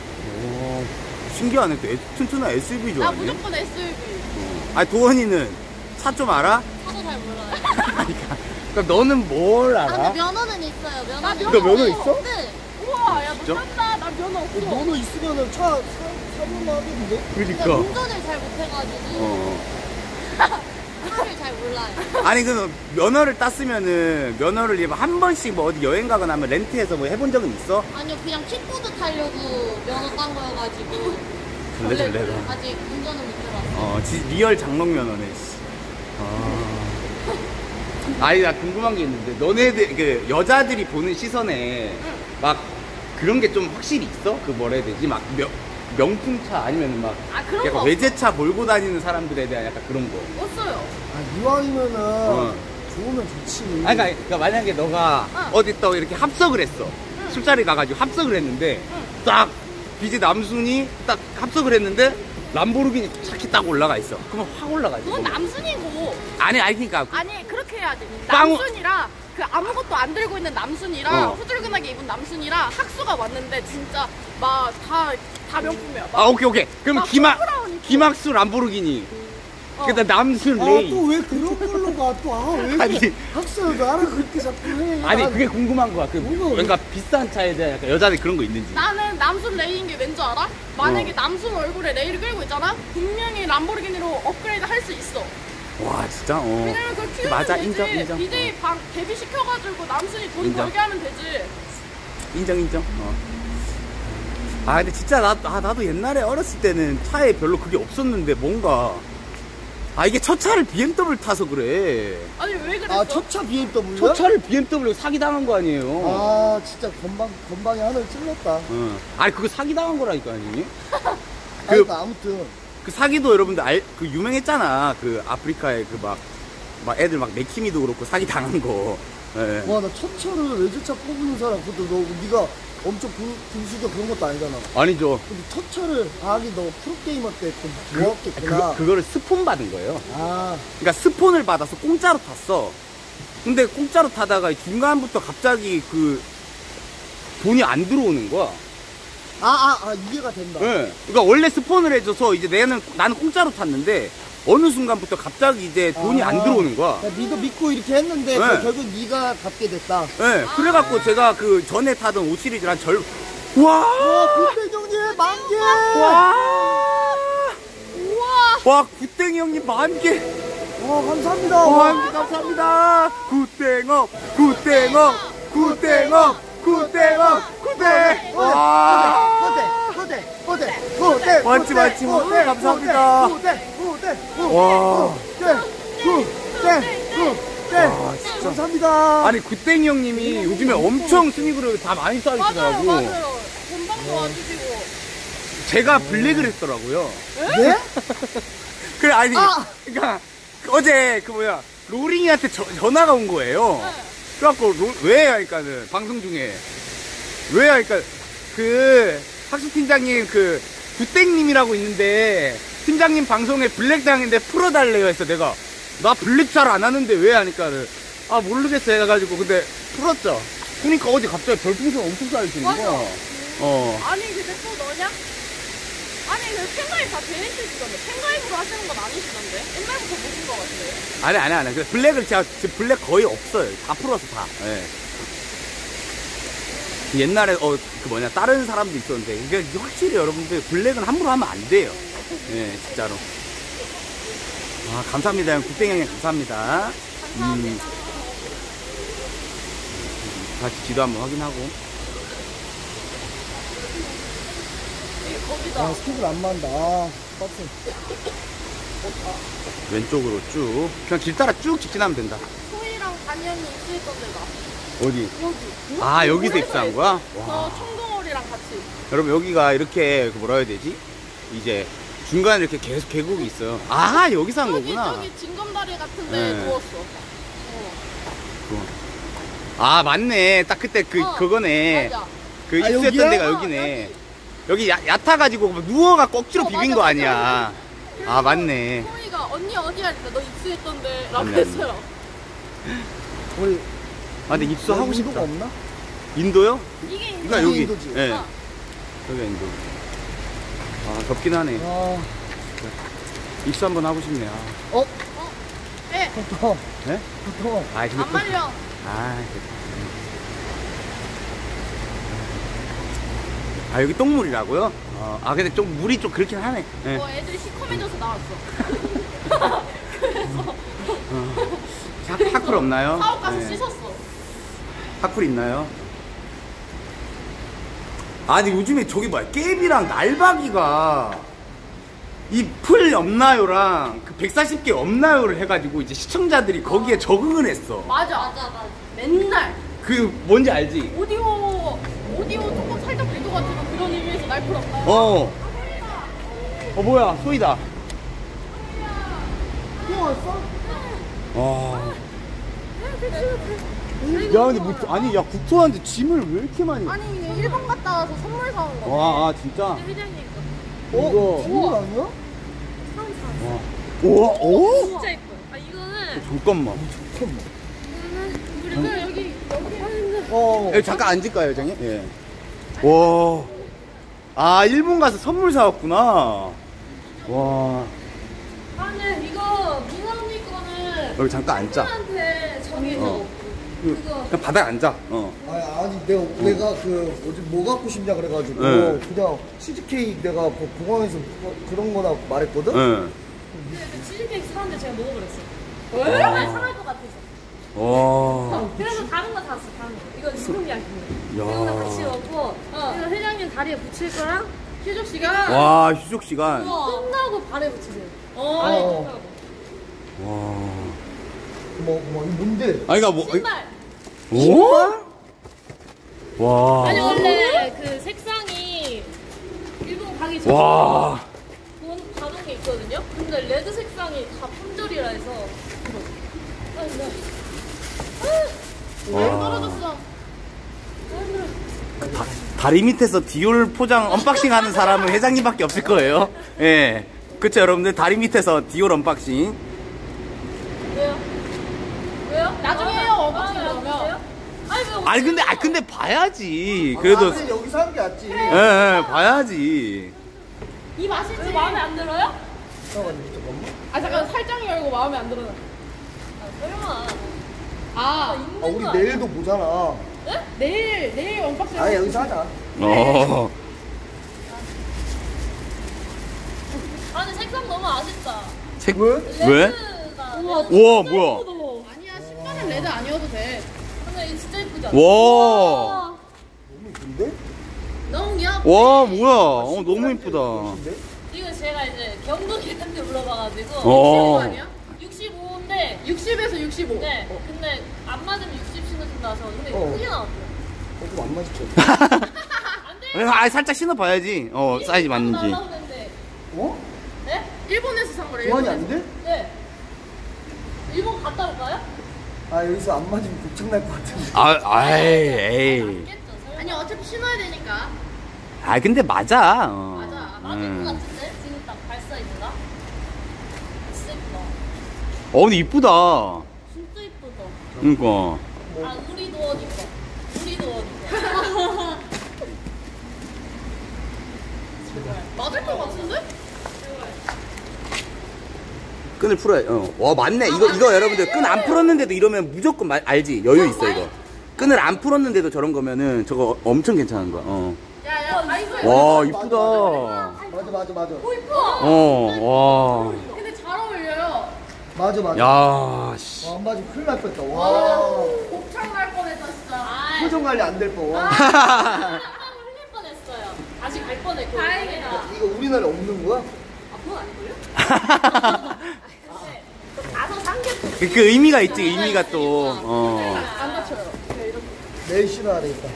신기하네. 또 튼튼한 SUV 나 좋아하네. 무조건 SUV. 아니 도원이는 차 좀 알아? 차도 잘 몰라요. 그럼 너는 뭘 아, 알아? 근데 면허는 있어요. 나 면허는. 너 면허 있어? 네. 우와, 야, 너 진짜? 쩐다. 나 면허 없어. 너는 있으면은 차 사볼만 하겠는데? 근데 그러니까. 운전을 잘 못해가지고 차를 잘 몰라요. 아니 그 면허를 땄으면은 면허를 이제 한 번씩 뭐 어디 여행 가거나 하면 렌트해서 뭐 해본 적은 있어? 아니요, 그냥 킥보드 타려고 면허 딴 거여가지고 절레절레다. 아직 운전은 못 해봤어요. 리얼 장롱 면허네. 아니 나 궁금한 게 있는데 너네들 그 여자들이 보는 시선에 막 그런 게 좀 확실히 있어? 그 뭐라 해야 되지? 막 명품차 아니면 막 그런 약간 거 외제차 몰고 다니는 사람들에 대한 약간 그런 거. 없어요. 아 이왕이면은 좋으면 좋지. 아니 그러니까 만약에 너가 어디 또 이렇게 합석을 했어. 술자리 가가지고 합석을 했는데 딱 비지 남순이 딱 합석을 했는데 람보르기니 차키 딱 올라가 있어. 그러면 확 올라가지. 그건 남순이고. 아니 그러니까 아니 그렇게 해야지. 빵- 남순이랑 그 아무것도 안 들고 있는 남순이랑 어. 후줄근하게 입은 남순이랑 학수가 왔는데 진짜 막 다 명품이야. 막 오케이. 그러면 아, 폴브라운 입고. 기막수 람보르기니. 그다음 남순 레이. 또 왜 그런 걸로 가? 왜 아니. 학생 나를 그렇게 자꾸 해? 아니 난- 그게 궁금한 거야. 그 뭐가 뭔가 비싼 차에 대한 약간 여자들 그런 거 있는지. 나는 남순 레이인 게 왠 줄 알아? 만약에 남순 얼굴에 레이를 끌고 있잖아? 분명히 람보르기니로 업그레이드 할 수 있어. 와 진짜. 왜냐면 그걸 키우면 맞아, 되지. 인정. BJ 방 데뷔시켜가지고 남순이 돈 인정. 벌게 하면 되지. 인정. 아 근데 진짜 나도 옛날에 어렸을 때는 차에 별로 그게 없었는데 뭔가 이게 첫 차를 BMW 타서 그래. 아니 왜 그랬어? 아 첫 차 BMW? 첫 차를 BMW 사기 당한 거 아니에요? 아 진짜 건방에 하늘 찔렀다. 아니 그거 사기 당한 거라니까 아니? 그러니까 아무튼 그 사기도 여러분들 그 유명했잖아. 그 아프리카에 그 막 애들 막 맥키미도 그렇고 사기 당한 거. 예. 와 나 첫 차를 외제차 뽑는 사람 그것도 너 네가 엄청 분수저 그런 것도 아니잖아. 아니죠. 근데 첫 차를 하기 너 프로게이머 때 좀 좋았겠구나. 그거를 스폰 받은 거예요. 아 그러니까 스폰을 받아서 공짜로 탔어. 근데 공짜로 타다가 중간부터 갑자기 그 돈이 안 들어오는 거야. 이해가 된다. 네. 그러니까 원래 스폰을 해줘서 이제 나는 공짜로 탔는데 어느 순간부터 갑자기 이제 돈이 안 들어오는 거야. 니도 믿고 이렇게 했는데 네. 결국 네가 갚게 됐다. 네. 그래갖고 제가 그 전에 타던 5 시리즈를 한 와 굿땡 형님 만개. 와 굿땡이 형님 10,000개. 와 감사합니다. 와 감사합니다. 굿땡업. 맞지. 감사합니다. 와. 진짜. 감사합니다. 아니 굿땡이 형님이 요즘에 엄청 순위그룹 다 많이 쌓이시더라고. 맞아요. 건방도 와주시고. 제가 블랙을 했더라고요. 네? 그래 그러니까 어제 로링이한테 전화가 온 거예요. 그래갖고 왜 하니까는 방송 중에 왜 하니까 그 학수 팀장님 그 굿땡님이라고 있는데 팀장님 방송에 블랙 당했는데 풀어달래요 해서 내가 나 블랙 잘 안 하는데 왜 하니까는 모르겠어 해가지고 근데 풀었죠. 그러니까 어제 갑자기 별풍선 엄청 쌓여지는 거야. 아니 근데 또 너냐? 아니 그 팬가입 다 재밌으시던데 팬가입으로 하시는 건 아니시던데 옛날부터 보신 것 같은데. 아니. 근데 블랙을 제가 지금 블랙 거의 없어요. 다 풀어서 다. 예. 옛날에 다른 사람도 있었는데 이게 확실히 여러분들 블랙은 함부로 하면 안 돼요. 예, 진짜로. 감사합니다. 형 굿땡 형님 감사합니다. 감사합니다. 다시 지도 한번 확인하고. 이게 거기다. 스케줄 안 맞는다. 빡세. 왼쪽으로 쭉. 그냥 길 따라 쭉 직진하면 된다. 소희랑 단연이 입수했던데 나. 어디? 여기. 아, 여기서 입사한 거야? 저 청동오리랑 같이. 여러분, 여기가 이렇게, 그 뭐라 해야 되지? 이제, 중간에 이렇게 계속 계곡이 있어요. 아, 여기서 한 거구나. 저기 징검다리 같은데 네. 누웠어. 아, 맞네. 딱 그때 그거네. 맞아. 그 아, 입수했던 여기야? 데가 여기네. 여기 얕아가지고 누워가 꼭지로 비빈 맞아, 거 맞아, 아니야. 아, 맞네. 소희가 언니 어디야? 했는데 너 입수했던데 라고 맞네, 했어요. 우리 아, 근데 입수하고 인도가 싶다. 없나? 인도요? 이게 그러니까 여기 여기. 인도지. 예. 어. 여기가 인도. 아, 덥긴 하네. 아, 입수 한번 하고 싶네. 아, 어? 예. 보통. 네? 보통. 아, 근데 안 말려. 아, 여기 똥물이라고요? 아, 근데 좀 물이 좀 그렇긴 하네. 예. 뭐 애들이 시커매져서 나왔어. 그래서 하쿨 없나요? 사업 가서 예. 씻었어. 하쿨 있나요? 아, 근데 요즘에 저기 뭐야, 깨비랑 날박이가 이 풀 없나요랑 그 140개 없나요를 해가지고 이제 시청자들이 거기에 적응을 했어. 맞아. 맨날 그 뭔지 알지? 오디오 조금 살짝 될 것 같은 그런 의미에서 날 풀었다. 뭐야, 소희다. 뛰어왔어? 와. 야, 근데 뭐, 아니, 야, 국토한테 짐을 왜 이렇게 많이. 아니 일본 갔다 와서 선물 사온 거. 와, 아, 진짜? 회장님 이거. 이거 아니야? 우와, 오? 진짜 예뻐. 아 이거는 잠깐만. 그리고 여기 여기 잠깐 앉을까요, 회장님? 예. 와. 아, 일본 가서 선물 사왔구나. 와. 아니 이거 민아 언니 거는 여기 잠깐 앉자. 한테 정해줘. 그냥 바닥에 앉아. 아니 내가 그 뭐지 뭐 갖고 싶냐 그래가지고 네. 그냥 치즈케이크 내가 공항에서 그런 거나 말했거든? 응. 근데 그 치즈케이크 사는데 제가 먹어버렸어요. 왜? 아니 상할 것 같아서. 와. 그래서 다른 거 샀어. 다른 거. 이건 식품약인데. 야. 이거는 같이 넣고 이거 회장님 다리에 붙일 거랑 휴족 시간 와, 휴족 시간. 끝나고 발에 붙이세요. 어. 와. 뭐 이거 뭔데? 아니, 그니까 뭐. 신발. 오? 와. 아니 원래 그 색상이 일본 가기 전에 와. 받은 게 있거든요. 근데 레드 색상이 다 품절이라 해서 왜 떨어졌어? 다리 밑에서 디올 포장 언박싱 하는 사람은 회장님밖에 없을 거예요. 예. 그쵸, 여러분들? 다리 밑에서 디올 언박싱. 왜요? 왜요? 나중에 해요. 언박싱 그러면. 아니, 근데 봐야지. 그래도. 아, 여기서 한 게 낫지. 예, 봐야지. 이 맛일지 마음에 안 들어요? 잠깐만. 아 잠깐 살짝 열고 마음에 안 들어요. 설마. 아 우리 내일도 보잖아. 네? 내일 언박싱. 아 여기서 하자. 아 근데 색상 너무 아쉽다. 왜? 레드가 우와, 뭐야. 아니야 신발은 레드 아니어도 돼. 근데 이거 진짜 예쁘지 않아? 와. 너무 예쁜데? 너무 귀엽다. 와, 뭐야. 너무 이쁘다. 이거 제가 이제 경동이한테 물어봐가지고 65 어. 아니야? 65인데 60에서 65. 네. 근데 안 맞으면 60 신어준다 해서 근데 크게 나왔어요. 그럼 안 맞죠? 안 돼. 아, 살짝 신어봐야지. 사이즈 맞는지. 나오라고 했는데. 어? 네? 일본에서 산 거래요. 교환이 안 돼? 네. 일본 갔다 올까요? 아 여기서 안 맞으면 고장날 것 같은데. 에이. 맞겠죠. 아니 어차피 신어야 되니까. 아, 근데 맞아. 맞아. 맞을 것 같은데 지금 딱 발 사이즈가. 진짜 이쁘다. 근데 이쁘다. 진짜 이쁘다. 그니까. 아 우리도 옷 입어. 우리도 옷 입어. 맞을 것 같은데? 끈을 풀어야. 와, 맞네. 이거 여러분들 끈 안 풀었는데도 이러면 무조건 알지. 여유 있어, 이거. 끈을 안 풀었는데도 저런 거면은 저거 엄청 괜찮은 거야. 야야 나이스. 와, 이쁘다. 맞아. 오 이뻐. 와. 근데 잘 어울려요. 맞아. 야, 씨. 안 맞으면 큰일 날 뻔했다. 와. 곱창 날 뻔했다 진짜. 표정 관리 안 될 뻔. 와. 땀을 흘릴 뻔했어요. 다시 갈 뻔했고. 다행이다. 이거 우리나라에 없는 거야? 그건 아니고요. 가서 삼겹살. 그 의미가 있지, 의미가 또. 안 다쳐요. 내일 신어야 되겠다.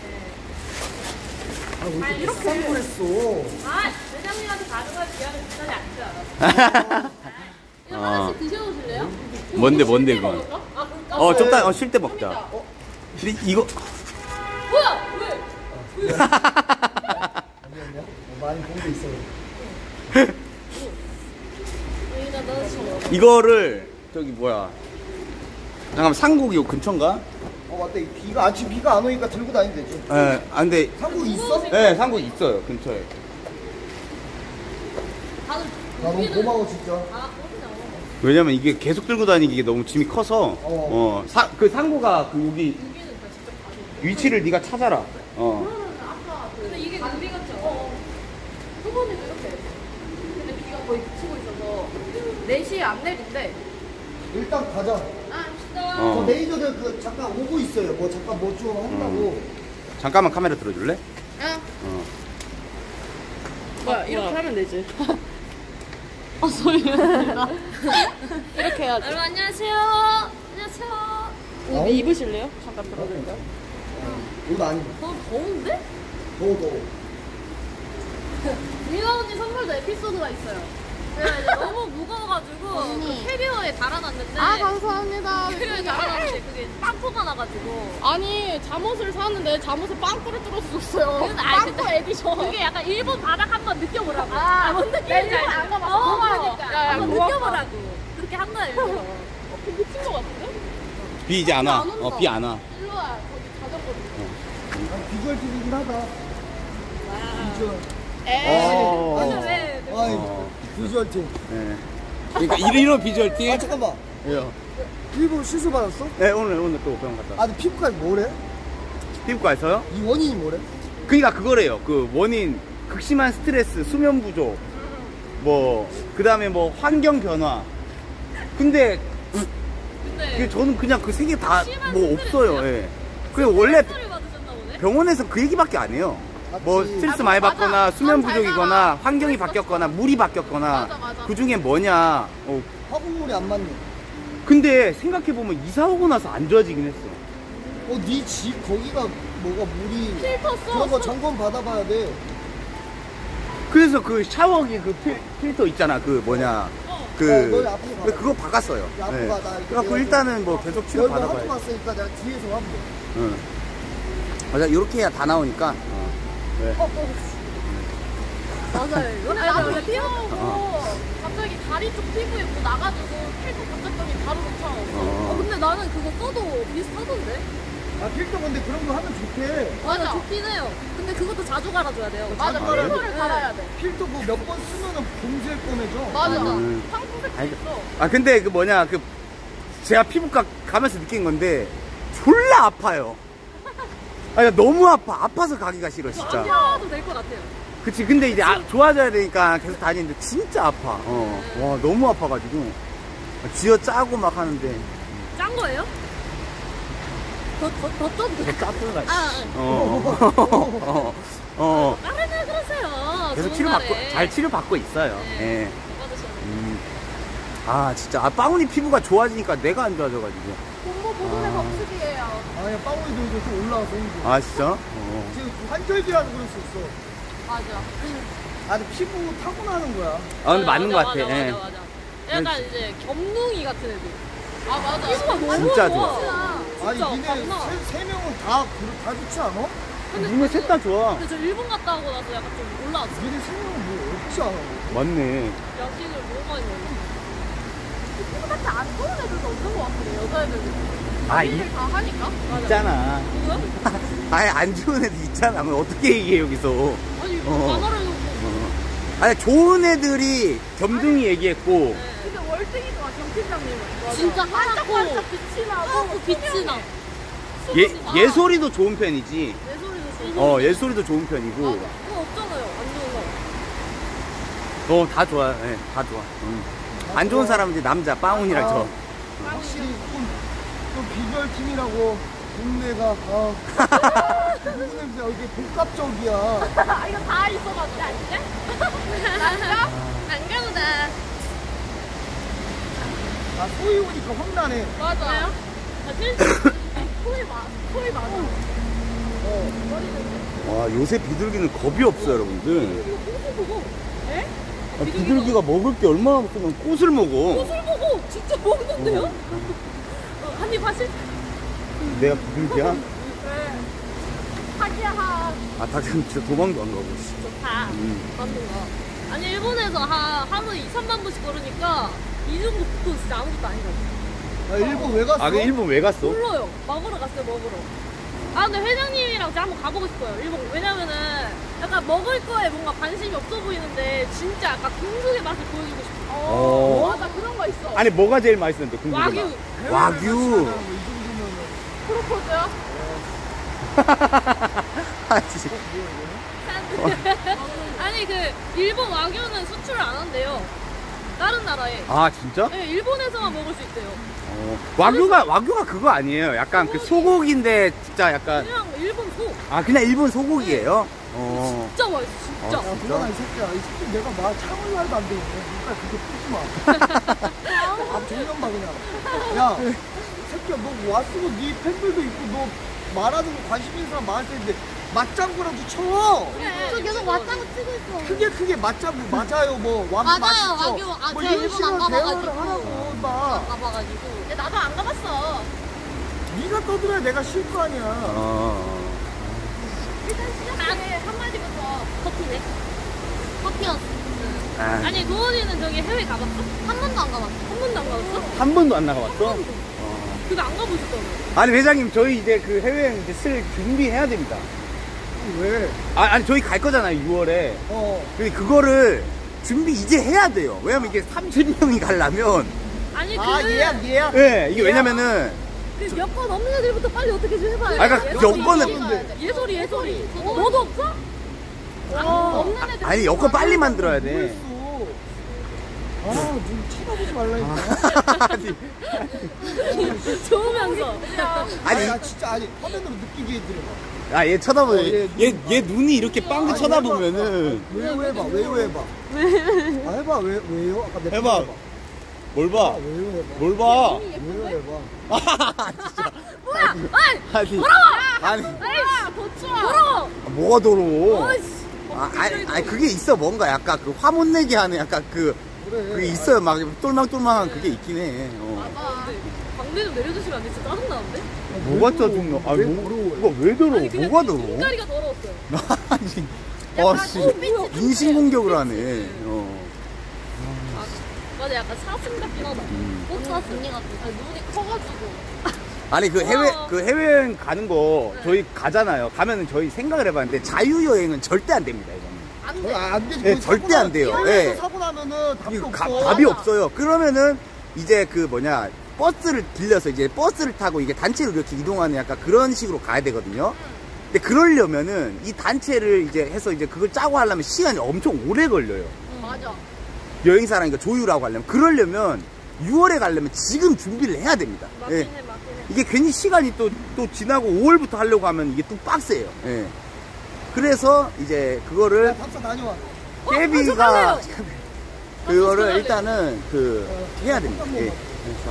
아, 왜 이렇게 비싼 거 했어? 아, 회장님한테 가져갈 기한은 비싸지 않지 않아? 이거 하나씩 드셔보실래요? 뭔데, 그건. 아, 그럴까? 좀 딱, 쉴 때 먹자. 근데 이거. 뭐야? 왜? 아니었냐? 많이 본 게 있어. 여기다 넣으시면. 이거를, 저기, 뭐야. 잠깐만, 상국 요 근처인가? 맞다. 비가, 지금 비가 안 오니까 들고 다니면 되지. 예, 근데. 한국 있어? 네, 상국 있어요, 근처에. 다들 나 너무 고마워, 진짜. 아, 그렇구나. 왜냐면 이게 계속 들고 다니기 너무 짐이 커서, 그 상고가 그 여기 위치를 네가 찾아라. 근데 이게 우리 같죠? 초반에도 이렇게. 근데 비가 거의 그치고 있어서 4시에 안 내린대. 일단 가자. 아, 진짜. 저 매니저들 그 잠깐 오고 있어요. 뭐 잠깐 뭐 좀 한다고. 잠깐만 카메라 들어줄래? 응. 뭐야, 이렇게 하면 되지. 이렇게 해야지. 여러분, 안녕하세요. 안녕하세요. 옷 입으실래요? 잠깐 들어드릴까요? 이거 아니. 더운데? 더워. 미나 언니 선물도 에피소드가 있어요. 제가 이제 너무 무거워가지고 그 캐리어에 달아놨는데 감사합니다. 캐리어에 달아놨는데 그게 빵꾸가 나가지고 아니, 잠옷을 샀는데 잠옷에 빵꾸를 뚫어줬어요. 그건 빵꾸 에디션. 그게 약간 일본 바닥 한번 느껴보라고. 뭔 느낌인지 일본 알죠? 안 가봤어. 야, 한번 고맙다. 느껴보라고. 그렇게 한 거예요. 일부러. 미친 거 같은데? 비 이제 안 와. 비 안 와. 일로 와. 거기 자전거. 비주얼 TV긴 하다. 비주얼. 근데 왜? 아이, 비주얼 팀. 네. 그러니까 이런 비주얼 팀. 아, 잠깐만. 왜요? 일본 시술 받았어? 네, 오늘 또 병원 갔다. 아, 근데 피부까지 뭐래? 피부과에서요? 이 원인이 뭐래? 그러니까 그거래요. 그 원인 극심한 스트레스, 수면 부족, 뭐 그다음에 뭐 환경 변화. 근데 그게 저는 그냥 그 세 개 다 뭐 없어요. 예. 그 원래 스트레스를 받으셨나 보네. 병원에서 그 얘기밖에 안 해요. 뭐 맞지. 스트레스 많이 받거나 맞아. 수면 잘 부족이거나 살아. 환경이 바뀌었거나 물이 바뀌었거나 맞아. 그 중에 뭐냐. 화분물이 안 맞네. 근데 생각해 보면 이사 오고 나서 안 좋아지긴 했어. 네 집 거기가 뭐가 물이 필터 써. 그런 거 점검 받아봐야 돼. 그래서 그 샤워기 그 필터 있잖아. 그 뭐냐. 너희 앞으로 가봐. 그거 바꿨어요. 야, 앞으로 네. 가. 나 이거 그래갖고 내가 일단은 뭐 계속 치료 여기 한번 받아봐요. 왔으니까 내가 뒤에서 하면 돼. 응. 맞아, 이렇게 해야 다 나오니까. 네. 맞아요. 이거. 아니, 나도 원래 뛰어오고 갑자기 다리 쪽 피부에 뭐 나가지고 필터 던졌더니 바로 괜찮았어. 근데 나는 그거 써도 비슷하던데? 아, 필터 근데 그런 거 하면 좋대. 맞아, 좋긴 해요. 근데 그것도 자주 갈아줘야 돼요. 맞아, 그래요? 필터를 갈아야 돼. 필터 뭐 몇 번 쓰면은 봉쇄 꺼내줘. 맞아. 음. 상품색 아니, 있어. 아, 근데 그 뭐냐, 제가 피부과 가면서 느낀 건데, 졸라 아파요. 아니, 너무 아파. 아파서 가기가 싫어, 진짜. 아파도 될 것 같아요. 그치, 근데 이제 좋아져야 되니까 계속 다니는데, 진짜 아파. 와, 너무 아파가지고. 쥐어 짜고 막 하는데. 짠 거예요? 더 쪄도 돼. 짜증나, 아, 다른 애 그러세요. 계속 좋은 치료받고, 날에. 잘 치료받고 있어요. 네. 예. 받으셨네. 아, 진짜. 빠운이 피부가 좋아지니까 내가 안 좋아져가지고. 공모 보존의 법칙이에요. 아니, 빵우리도 이제 좀 올라와서 힘들어. 아, 진짜? 지금 환절기라서 그럴 수 있어. 맞아. 아, 근데 피부 타고나는 거야. 아, 근데 맞는 것 같아. 맞아, 예. 맞아. 약간 이제 겸둥이 같은 애들. 아, 맞아. 피부가 너무 진짜 좋아. 아니, 진짜 니네 없나? 세 명은 다 좋지 않아? 눈에 셋 다 좋아. 근데 저 일본 갔다 오고 나서 약간 좀 올라왔어. 니네 세 명은 뭐 없지 않아? 맞네. 야식을 너무 많이 먹어. 피부같이 안 좋은 애들도 없는 것 같은데, 여자애들도. 아, 일을 다 하니까? 맞아. 있잖아. 누구야? 아예 안 좋은 애들 있잖아. 그럼 어떻게 얘기해, 여기서. 아니, 어. 단어를 놓고. 아니, 좋은 애들이 겸둥이 얘기했고, 근데 월등히 좋아, 경 팀장님은. 진짜 하얗고, 빛이 나고, 빛이 나. 예솔이도 좋은 편이지. 예솔이도 좋아. 예솔이도 좋은 편이고. 그거 없잖아요, 안 좋은 거. 다 좋아. 예, 다 좋아. 안 좋은 사람은 이제 남자, 빠운이랑 저. 확실히 좀 비주얼 팀이라고 동네가 무슨 냄새야? 이게 복합적이야. 이거 다 있어가지고, 아닌데? 남자? 안 가도 돼. 아 소위 오니까 혼나네. 맞아요? 아, 진짜 코에 맞아. 와, 요새 비둘기는 겁이 없어요, 여러분들. 이거 꽃을 보고. 에? 아, 비둘기가 먹을 게 얼마나 없으면 꽃을 먹어. 꽃을 보고 진짜 먹는데요? 한입 하실? 내가 비둘기야? 네. 하기야 하. 아, 닭은 진짜 도망도 안 가고. 좋다. 맞는 거. 아니 일본에서 하루에 2~3만 보씩 걸으니까 이 정도 복도 진짜 아무것도 아니거든. 아 일본 왜 갔어? 아, 그 일본 왜 갔어? 몰라요. 먹으러 갔어요, 먹으러. 아 근데 회장님이랑 제가 한번 가보고 싶어요, 일본. 왜냐면은 약간 먹을 거에 뭔가 관심이 없어 보이는데 진짜 약간 궁극의 맛을 보여주고 싶어. 맞아, 그런 거 있어. 아니, 뭐가 제일 맛있었는데, 궁금해. 와규. 와규. 프로포즈요? 아, 진짜. 아니 그 일본 와규는 수출을 안 한대요. 다른 나라에. 아, 진짜? 네, 일본에서만 먹을 수 있대요. 와규가 그거 아니에요. 약간 그 소고기인데, 진짜 약간. 그냥 일본 소. 아, 그냥 일본 소고기예요? 진짜 맛있어, 진짜. 야 그만아 이 새끼야. 이 새끼 내가 말 참을 말도 안 되겠네. 그러니까 그렇게 푸지 마. 아 정면 봐 그냥. 야 새끼야 너 왔으고 네 팬들도 있고 너 말하는 거 관심 있는 사람 많을 텐데 맞장구라도 쳐. 저 계속 맞장구 치고 있어. 크게 맞장구 맞아요 뭐 맞아요, 맛있죠? 와규. 아, 뭐 제가 이런 일본 식으로 안 가봐가지고. 대화를 하라고 막. 가봐가지고. 근데 나도 안 가봤어. 네가 떠들어야 내가 쉴 거 아니야. 일단 시작해. 한마디부터. 커피네. 커피였어. 아니 도원이는 저기 해외 가봤어? 한 번도 안 가봤어. 한 번도 안 가봤어? 한 번도 안 나가봤어? 그거 안 가보셨잖아요. 아니, 회장님, 저희 이제 그 해외여행 이제 슬 준비해야 됩니다. 왜? 아니, 저희 갈 거잖아요, 6월에. 근데 그거를 준비 이제 해야 돼요. 왜냐면 이게 30명이 가려면. 아니 아 예약. 네, 이게 왜냐면은. 그 여권 없는 애들부터 빨리 어떻게 좀 해봐요. 아, 그러니까 여권은. 예솔이. 너도 없어? 없는 애들. 아니, 여권 빨리 만들어야 돼. 아눈 쳐다보지 말라니까. 좋으면서. 아니, 나 진짜 아니 화면으로 느끼게 해드려. 아, 얘 쳐다보면. 얘 얘 눈이 이렇게 빵긋 아니, 쳐다보면은. 왜요 해봐. 아 해봐 왜요? 아까 내 해봐. 뭘 봐? 왜요 해봐. 뭘 봐? 왜요 해봐. 진짜. 뭐야? 아니. 더러워! 아니. 더 추워. 더러워. 뭐가 더러워? 어이씨. 아니, 그게 있어. 뭔가 약간 그 화 못 내게 하는 약간 그게 있어요. 막 똘망똘망한 그게 있긴 해. 광대 좀 내려주시면 안 돼? 진짜 짜증나는데? 뭐가 짜증나? 아니, 뭐가 왜 더러워? 아니, 그냥 뭐가 더러워? 눈가리가 더러웠어요. 아니, 인신공격을 하네. 맞아, 약간 사슴 같긴 하다. 꽃사슴. 언니 같은. 눈이 커가지고. 아니, 그 해외여행 가는 거 저희 가잖아요. 가면은 저희 생각을 해봤는데 자유여행은 절대 안 됩니다, 이거는. 안 되지. 네, 절대 안 돼요. 예. 사고 나면은 답이 이거 없어. 답이 없어요. 그러면은 이제 그 뭐냐, 버스를 빌려서 이제 버스를 타고 이게 단체로 이렇게 이동하는 약간 그런 식으로 가야 되거든요. 근데 그러려면은 이 단체를 이제 해서 이제 그걸 짜고 하려면 시간이 엄청 오래 걸려요. 맞아. 여행사랑 조율하고 하려면. 그러려면 6월에 가려면 지금 준비를 해야 됩니다. 맞긴 예. 해. 이게 괜히 시간이 또 지나고 5월부터 하려고 하면 이게 또 빡세요. 예. 그래서 이제 그거를 답사 다녀와. 깨비가 그거를 일단은 해야 됩니다. 예. 그래서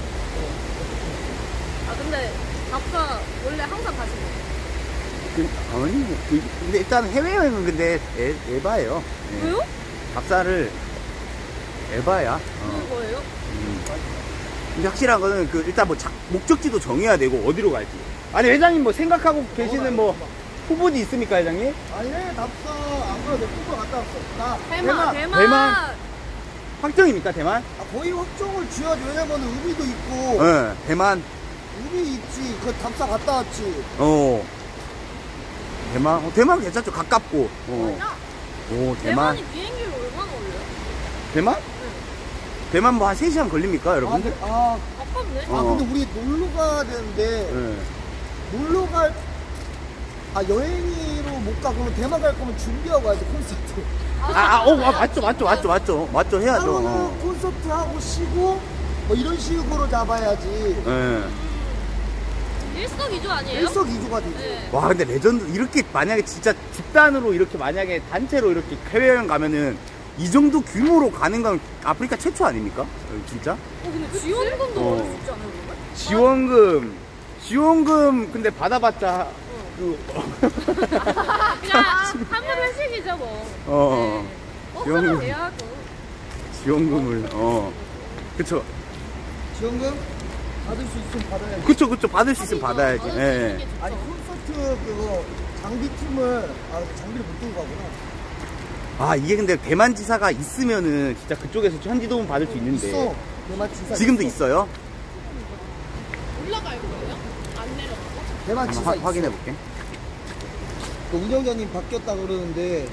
아 근데 답사 원래 항상 가시나요? 아니, 근데 일단 해외여행은 근데 에바예요. 예. 왜요? 답사를 에바야. 그런 거예요? 근데 확실한 거는 일단 뭐 목적지도 정해야 되고 어디로 갈지. 아니, 회장님 뭐 생각하고 계시는 뭐 후보지 있습니까, 회장님? 아니 답사 안 그래도 후보 갔다 왔어. 나 대만. 확정입니까, 대만? 거의 확정을 지어야지. 왜냐면 의미도 있고. 네, 대만. 의미 있지. 그 답사 갔다 왔지. 대만? 대만 괜찮죠? 가깝고. 오, 대만. 대만이 비행기로 얼마나 걸려요? 대만? 대만 뭐 한 3시간 걸립니까, 여러분들? 아깝네. 근데 우리 놀러 가야 되는데 네. 놀러 갈 여행으로 못 가. 그러면 대만 갈 거면 준비하고 가야지. 콘서트. 맞죠. 해야죠. 하루는 콘서트 하고 쉬고 뭐 이런 식으로 잡아야지. 네. 일석이조 아니에요? 일석이조가 되지. 네. 와, 근데 레전드. 이렇게 만약에 진짜 집단으로 이렇게 만약에 단체로 이렇게 해외여행 가면은 이 정도 규모로 가는 건 아프리카 최초 아닙니까? 진짜? 근데 지원금도 어려울 수 있지 않아요, 그러면? 지원금 근데 받아봤자 그냥 한번 회식이죠 뭐. 지원금. 돼야죠. 지원금을 그쵸. 지원금 받을 수 있으면 받아야지. 그쵸 받을 수 있으면 받아야지. 예. 아니 콘서트 그거 장비팀을 장비를 못 들고 가구나. 아 이게 근데 대만지사가 있으면은 진짜 그쪽에서 현지 도움 받을 수 있는데. 있어. 대만지사 지금도 있어요? 올라갈 거예요? 안 내려가고? 대만지사 한번 확인해 볼게. 그 운영자님 바뀌었다 그러는데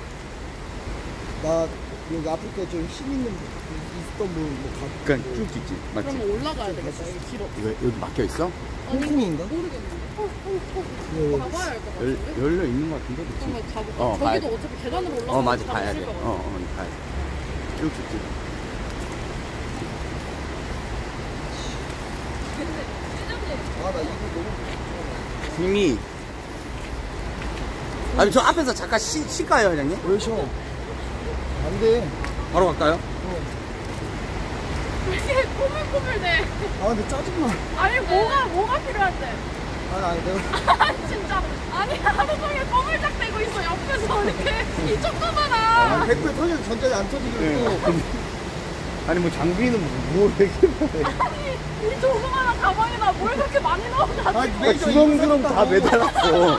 나 여기 아프리카에 좀 힘 있는 있던 분 그러니까 쭉 있지. 맞지? 그러면 올라가야 되겠다. 여기 뒤로. 이거 여기 막혀 있어? 홍콩인가? 모르겠는데. 가봐야 알 것 같아. 열려 있는 것 같은데, 그치? 한번 가볼까? 가야 저기도 돼. 어차피 계단으로 올라가서 맞아, 가야 돼. 있을 것 같아. 가야 돼. 쭉 있지. 나 이거 너무 힘이. 아니, 저 앞에서 잠깐 쉴까요, 회장님? 왜 쉬어? 안 돼. 바로 갈까요? 이게 꼬물꼬물대. 근데 짜증나. 아니, 뭐가 필요한데? 아니 내가 진짜. 아니, 하루 종일 꼬물짝대고 있어, 옆에서. 이렇게. 이 조그마한. 100불 터져도 전자리 안 터지고 아니, 뭐, 장비는 뭐, 이렇게. 아니, 이 조그마한 가방에다 뭘 그렇게 많이 넣어가지고. 주렁주렁 다 매달았어.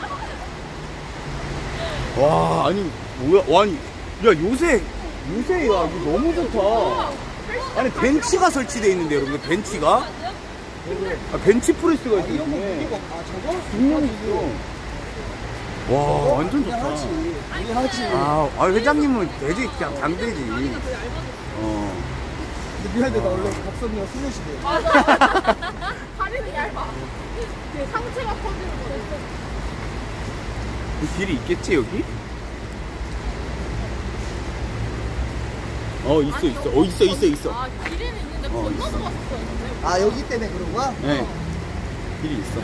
와, 아니, 뭐야. 와, 아니, 야, 요새, 야, 이거 너무 좋다. 아니, 벤치가 설치되어 있는데, 여러분, 벤치가? 벤치 프레스가 있어, 요즘에. 저거? 분명히 있어. 와, 완전 그냥 좋다. 하지. 우리 하지. 회장님은 되지, 그냥 장대지. 근데 미안해, 나 원래 각선이가 슬래시네. 맞아. 다리는 얇아. 그 상체가 커지는 거. 그 길이 있겠지, 여기? 있어. 아, 길이는 있는데 건너서 왔었어요. 여기 때문에 그런 거야? 네. 길이 있어.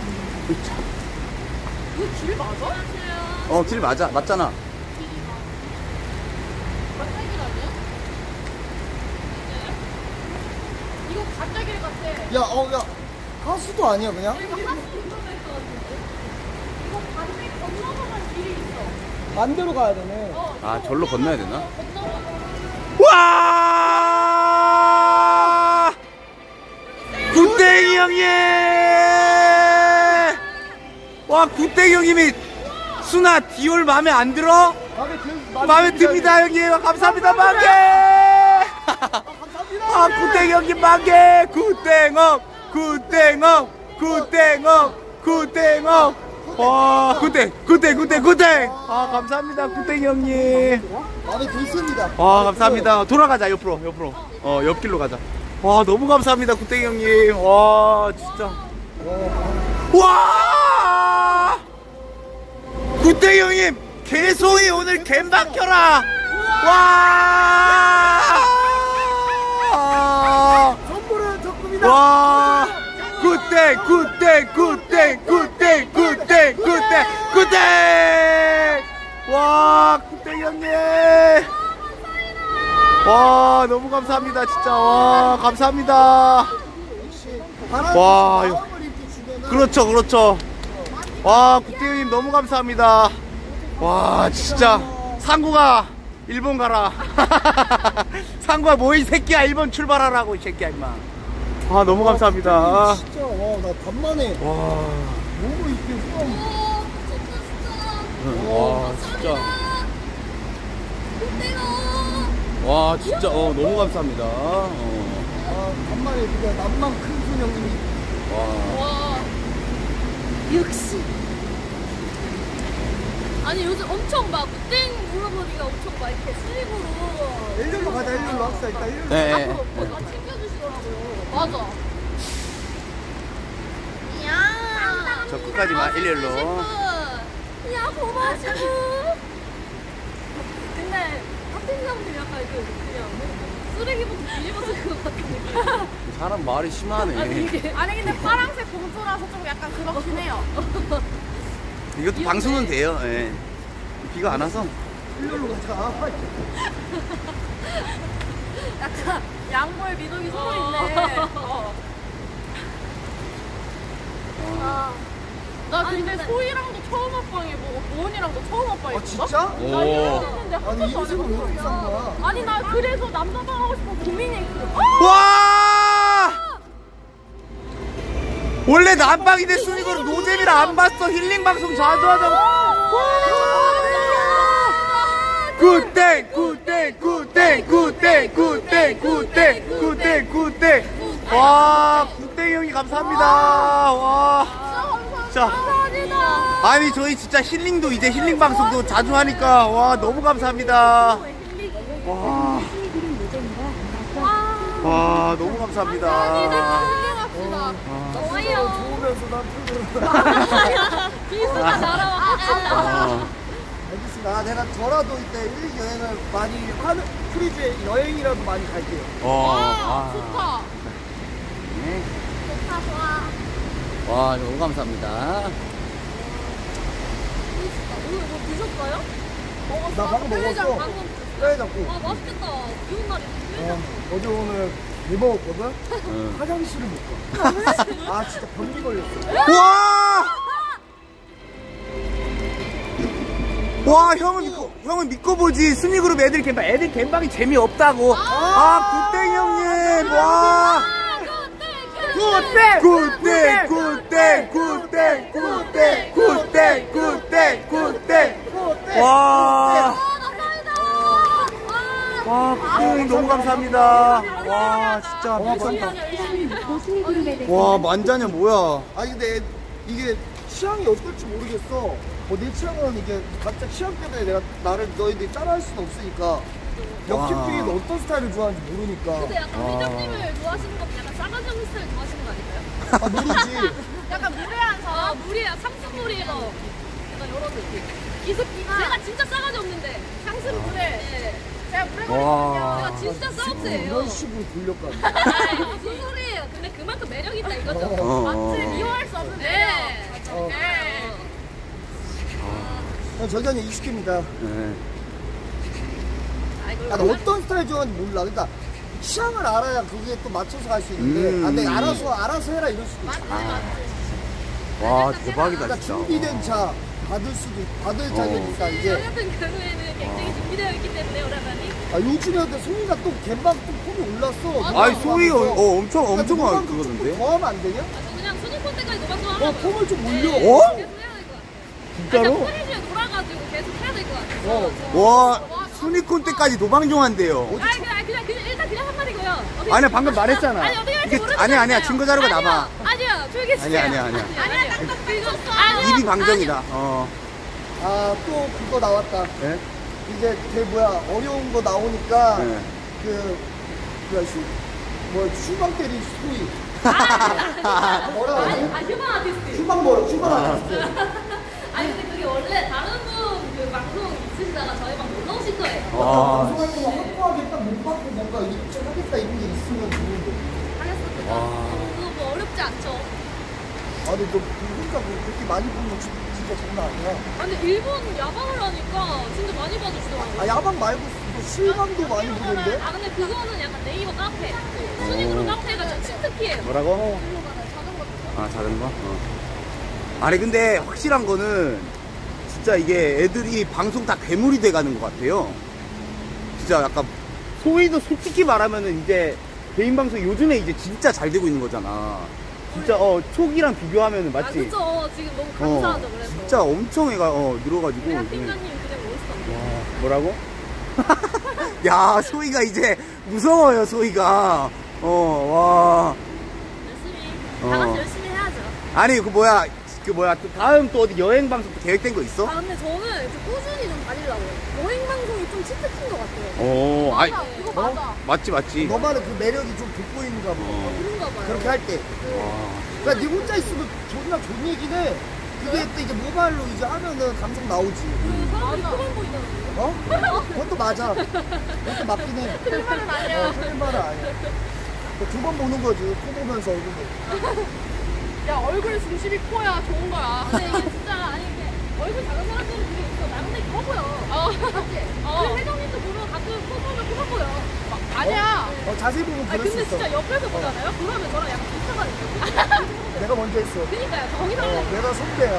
이거 길 맞아? 길 맞잖아. 가짜길 아니야? 이거 가짜길 같아. 야, 하수도 아니야, 그냥? 이거 하수 운전할 것 같은데? 이거 반대 건너서 갈 길이 있어. 반대로 가야 되네. 절로 건너야 되나? 건너서. 와! 굿땡이 형님! 와, 굿땡이 형님이 수나 디올 마음에 안 들어? 마음에 듭니다, 형님. 감사합니다, 만개! 굿땡이 형님, 만개! 굿땡업! 와, 굿땡! 감사합니다, 굿땡이 형님. 마음에 들습니다. 감사합니다. 돌아가자, 옆으로. 옆길로 가자. 와, 너무 감사합니다, 굿땡이 형님. 와, 진짜. 와! 굿땡이 형님, 개소희 오늘 갬 박혀라! 와! 선물은 적금이다. 와! 굿땡! 와, 굿땡이 형님! 와, 너무 감사합니다, 진짜. 와, 감사합니다. 와, 그렇죠. 와, 굿땡이 형님 너무 감사합니다. 와, 진짜. 상구가 일본 가라. 상구가 뭐 이 새끼야, 일본 출발하라고, 이 새끼야, 임마. 너무 감사합니다. 진짜, 나 간만에. 너무 이렇게 후원. 와, 진짜. 와, 진짜, 너무 감사합니다. 간만에 그냥 남만 큰손 형님이. 와. 역시. 아니, 요즘 엄청 막, 땡 물어보기가 엄청 막 이렇게 수입으로. 일렬로 가자, 일렬로 합시다. 일단 일렬로. 네. 앞으로 다 챙겨주시더라고요. 맞아. 이야. 저 끝까지만 일렬로. 야, 고마워. 근데, 같은 사람들이 약간 그냥 쓰레기부터 뒤집어질 것 같은 느낌. 사람 말이 심하네. 아니 근데 파란색 봉투라서 좀 약간 그렇긴 해요. 이것도 방송은 돼요. 예. 비가 안 와서. 일렬로 가자. 약간 양보의 미덕이 서로 있네. 나 근데 소희랑도 처음 합방해보고 보은이랑도 처음 합방했거든? 진짜? 나 이랬는데 한 아니 번도 안 이웃은 왜 이렇게 싼 해봤어. 거야? 아니 나 그래서 남자방 하고 싶어 고민이 있거든. 와! 원래 남방인데 순이거를 노잼이라 안 봤어. 힐링 방송 자주 하자고. 굿땡 굿땡 굿땡 굿땡 굿땡 굿땡 굿땡 굿땡. 와, 굿땡 형이 감사합니다. 와. 자, 아니 저희 진짜 힐링도 이제 힐링 방송도 자주 하니까 와 너무 감사합니다. 와. 와, 너무 감사합니다. 좋으면서 난 비수가 날아와. 알겠습니다. 내가 저라도 이때 힐링 여행을 많이 하는 크루즈 여행이라도 많이 갈게요. 와, 좋다. 와, 너무 감사합니다. 오늘 뭐 드셨어요? 나 방금 먹었어. 방금. 뼈에 잡고. 아, 맛있겠다. 비온 날인데. 어제 오늘 배 먹었거든? 화장실을 못 가. 아 진짜 감기 걸렸어. 와! 와, 형은 믿고 보지. 순위그룹 애들 갬방. 애들 갬방이 재미없다고. 아, 굿땡 형님. 와. 굿땡! 굿땡! 굿땡! 굿땡! 굿땡! 굿땡! 굿땡! 굿땡! 와. 와, 굿땡 너무 감사합니다. 와, 진짜 미쳤다. 와, 만자냐 뭐야. 아니 근데 이게 취향이 어떨지 모르겠어. 내 취향은 이게 각자 취향 때문에 내가 나를 너희들이 따라할 수는 없으니까 역캠핑은 어떤 스타일을 좋아하는지 모르니까. 근데 약간 회장님을 좋아하시는 건 약간 싸가지 없는 스타일 좋아하시는 거 아닐까요? 아 모르지. 약간 무례한 사람? 무례한 상승무리해서 약간 이런 느낌. 기습기가 제가 진짜 싸가지 없는데 상승무례. 제가 무례거든요. 제가 진짜 싸움새예요. 이런 식으로 돌려가. 무슨 소리예요? 근데 그만큼 매력 있다 이거죠. 맞지? 미워할 수 없는 매력. 네. 저기는 이슈입니다. 네. 나는 어떤 스타일 좋아하는지 몰라. 그러니까 취향을 알아야 그게 또 맞춰서 갈 수 있는데 근데 알아서 해라 이럴 수도 있어. 와, 대박이다 그러니까 진짜. 준비된 차 받을 자격이니까 저 이제 같은 경우에는 굉장히 준비되어 있기 때문에 오라버니. 요즘에 소희가 또 갬방 또 폼이 올랐어. 아니, 소희가 엄청 그거던데. 더 하면 안 되냐? 그냥 순위권 때까지 노방송 하면 폼을 좀 올려. 어? 계속 해야 될 것 같아. 진짜로? 프리즈에 놀아가지고 계속 해야 될 것 같아. 와, 순위콘 때까지 노방종한대요. 그냥 일단 그냥 한 말이고요. 아니야, 방금 말했잖아. 아니 어떻게 할지 이게 모르겠어요. 아니야, 증거 자료가 남아. 아니야, 조용히 해주세요. 아니야. 아니야. 입이 방정이다. 또 그거 나왔다. 네? 이제 어려운 거 나오니까 네. 휴방 때린 소희. 뭐라 하지? 휴먼 아티스트. 휴방 아티스트. 아니 근데 그게 원래 다른 분 그 방송 있으시다가 저희 방 못 나오신 거예요. 방송할 때 확고하게 딱 못 받고 뭔가 좀 하겠다 이런 게 있으면 좋은데. 하겠습니다. 그거 뭐 어렵지 않죠. 아니 너 그러니까 그렇게 많이 보는 거 진짜 장난 아니야. 아니 일본 야방을 하니까 진짜 많이 봐주시더라고요. 야방 말고 또 실방도 많이 보는데? 근데 그거는 약간 네이버 카페. 순위그룹 카페가 좀 치트키예요. 뭐라고? 자전거? 아니, 근데 확실한 거는 진짜 이게 애들이 방송 다 괴물이 돼가는 것 같아요. 진짜 약간 소희도 솔직히 말하면은 이제 개인 방송 요즘에 이제 진짜 잘 되고 있는 거잖아. 진짜 초기랑 비교하면은 맞지? 그쵸. 지금 너무 감사하죠. 그래서. 진짜 엄청 애가 늘어가지고. 우리 팀장님 그냥 멋있어. 뭐라고? 야, 소희가 이제 무서워요, 소희가. 와. 열심히. 다 같이 열심히 해야죠. 아니, 또 다음 또 어디 여행 방송 계획된 거 있어? 근데 저는 좀 꾸준히 좀 다니려고요. 여행 방송이 좀 치트킨 것 같아요. 아니, 그거 맞아. 맞지. 너만은 그 매력이 좀 돋보이는가 봐. 그런가 봐요. 그렇게 할 때. 그러니까 네 혼자 있으면 존나 좋은 얘기는 해. 그게 또 이제 모바일로 이제 하면은 감성 나오지. 사람들이 표만 보이잖아요. 그것도 맞아. 그것도 맞긴 해. 틀린 말은 아니야. 틀린 말은 아니야. 두 번 보는 거지. 코 보면서 얼굴. 야, 얼굴 중심이 코야. 좋은 거야. 근데 이게 진짜, 아니, 이게 얼굴 작은 사람들은 그게 있어. 나근데 커 보여. 맞지? 근데 회장님도 보면 가끔 커 보면 커 보여. 아니야. 자세히 보면 그럴 수 근데 있어. 진짜 옆에서 보잖아요? 그러면 저랑 약간 비슷하거든요. 내가 먼저 했어. 그니까요. 거기서 내가 선배야.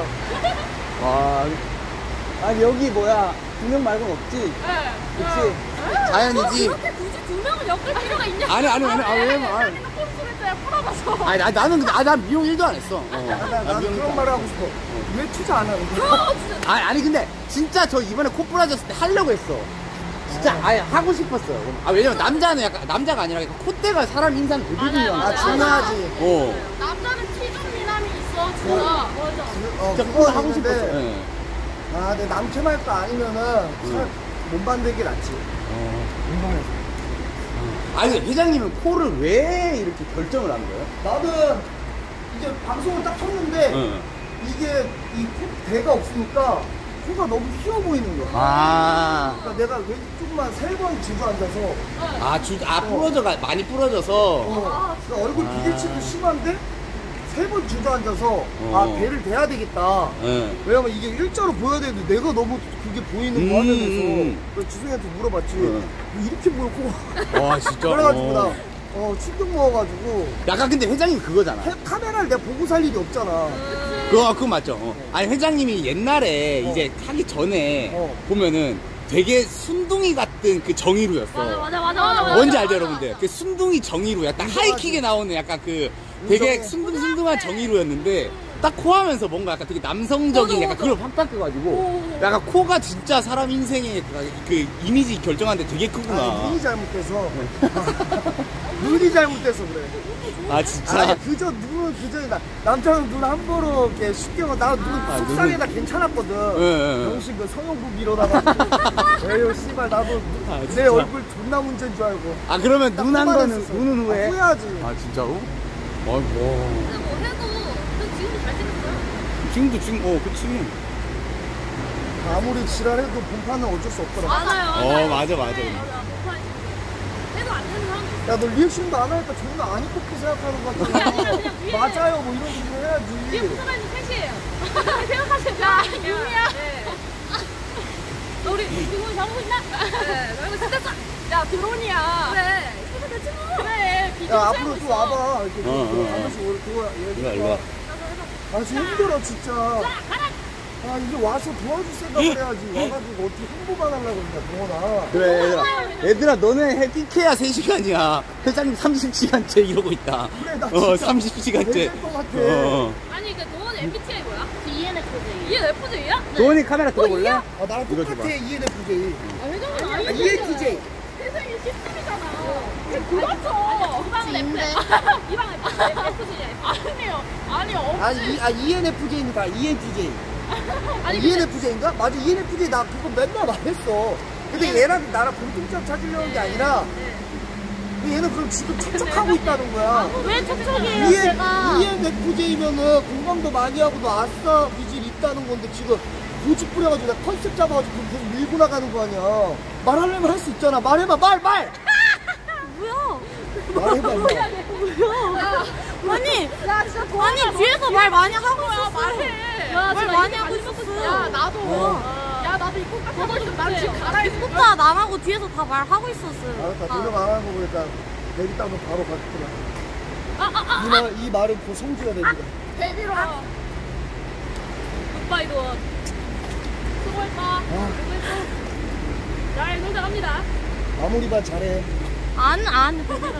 아니 여기 뭐야 2명 말고는 없지? 네. 그치? 자연이지. 그렇게 굳이 2명을 엮을 필요가 있냐? 아니 왜냐면 꼼수를 풀어봐서. 아니 나는 근데 난 미용 1도 안 했어. 나도 그런 말을 하고 싶어. 왜 투자 안 하는 거야? 아니 근데 진짜 저 이번에 코 부러졌을 때 하려고 했어. 진짜 아예 하고 싶었어요. 왜냐면 남자는 약간 남자가 아니라 콧대가 사람 인상 되게 중요한 중요하지. 남자는 티존 미남이 있어, 진짜. 맞아. 진짜 그거 하고 싶었어요. 내 남캐말 거 아니면은 몸 만들기 낫지. 운동해서. 아니 회장님은 코를 왜 이렇게 결정을 한 거예요? 나는 이제 방송을 딱 켰는데 이게 이 코 대가 없으니까 코가 너무 휘어 보이는 거야. 그러니까 내가 왼쪽만 3번 주저앉아서 부러져가 많이 부러져서 그러니까 얼굴 비대칭도 심한데 3번 주저앉아서 배를 대야 되겠다. 왜냐면 이게 일자로 보여야 되는데 내가 너무 그게 보이는 거 화면에서 그래서 주승이한테 물어봤지. 이렇게 보여 코가. 와 진짜. 그래가지고 나 충격 먹어가지고. 약간 근데 회장님 그거잖아. 카메라를 내가 보고 살 일이 없잖아. 그거 맞죠. 아니 회장님이 옛날에 이제 하기 전에 보면은 되게 순둥이 같은 그 정의루였어. 맞아. 뭔지 알죠 여러분들? 그 순둥이 정의루야. 딱 하이킥에 나오는 약간 그 되게 순둥순둥한 정의루였는데 딱 코하면서 뭔가 약간 되게 남성적인 약간 그걸 팍 바뀌어가지고 약간 코가 진짜 사람 인생의 그 이미지 결정하는데 되게 크구나. 눈이 잘못돼서. 눈이 잘못돼서 그래. 아 진짜? 눈은 그저 남자는 눈 함부로 이렇게 쉽게 나눈 속상해 나 괜찮았거든. 병신 그 성형국 이러다가 에휴 씨발 나도 내 얼굴 존나 문제인 줄 알고. 그러면 눈 한 거는 눈은 후회? 후회하지. 진짜로? 근데 뭐 해도 지금도 잘생겼어요. 지금도 그치. 아무리 지랄해도 본판은 어쩔 수 없더라. 맞아요. 맞아. 해도 안 되는 사람도 있어. 야 너 리액션도 안 하니까 존나 안 이쁘게 생각하는 거 같잖아. 맞아요 뭐 이런 식으로 뒤에 해야지. 부서가있는 셋이에요. 생각하세요. 야, 유미야. 우리 지금 잘하고 있나? 네, 너희가 진짜 야, 드론이야. 그래, 이거 대체 뭐. 그래, 야 앞으로 좀 와봐. 이렇게 한 번씩 일로 와. 진짜 힘들어 진짜. 이제 와서 도와줄 생각을 해야지. 와가지고 어떻게 홍보만 하려고 그러냐 동원아. 그래 얘들아 너네 PK야 3시간이야. 회장님 30시간째 이러고 있다. 그래 나 진짜 30시간째. 될 것 같아. 아니, 그 동원 MBTI 뭐야? ENFJ. ENFJ야? 도원이 카메라 들어볼래? 나랑 이거 똑같아. 줘봐. ENFJ. 회장님 ENTJ. 회장이 10점이잖아. 그렇죠. 이방은 F인데. 이방은 FJ. 아니요. ENFJ입니다. ENTJ. 아니, ENFJ인가? 맞아, ENFJ 나 그거 맨날 말했어. 근데 얘랑 나랑 공통점 찾으려는 게 아니라 얘는 그럼 지금 촉촉하고 있다는 거야. 왜 촉촉이에요, 제가? ENFJ면은 공감도 많이 하고 너 아싸 기질 있다는 건데 지금 고집 부려가지고 내가 컨셉 잡아가지고 계속 밀고 나가는 거 아니야. 말하려면 할 수 있잖아. 말해봐, 말! 뭐야? 말해봐, 말. 아니, 뒤에서 말 많이 하고 있었어. 말해. 말 많이 하고 있었어. 야, 나도 입고 깎아서 난 지금 갈아입고. 오빠 남하고 뒤에서 다 말하고 있었어요. 알았다, 노력 안 하는 거 보니까 데뷔 따면 바로 갔구나. 이 말은 그 성지가 됩니다. 데뷔로. 굿바이 도원. 수고했다. 자, 놀다 갑니다. 마무리만 잘해. 아니, 그대로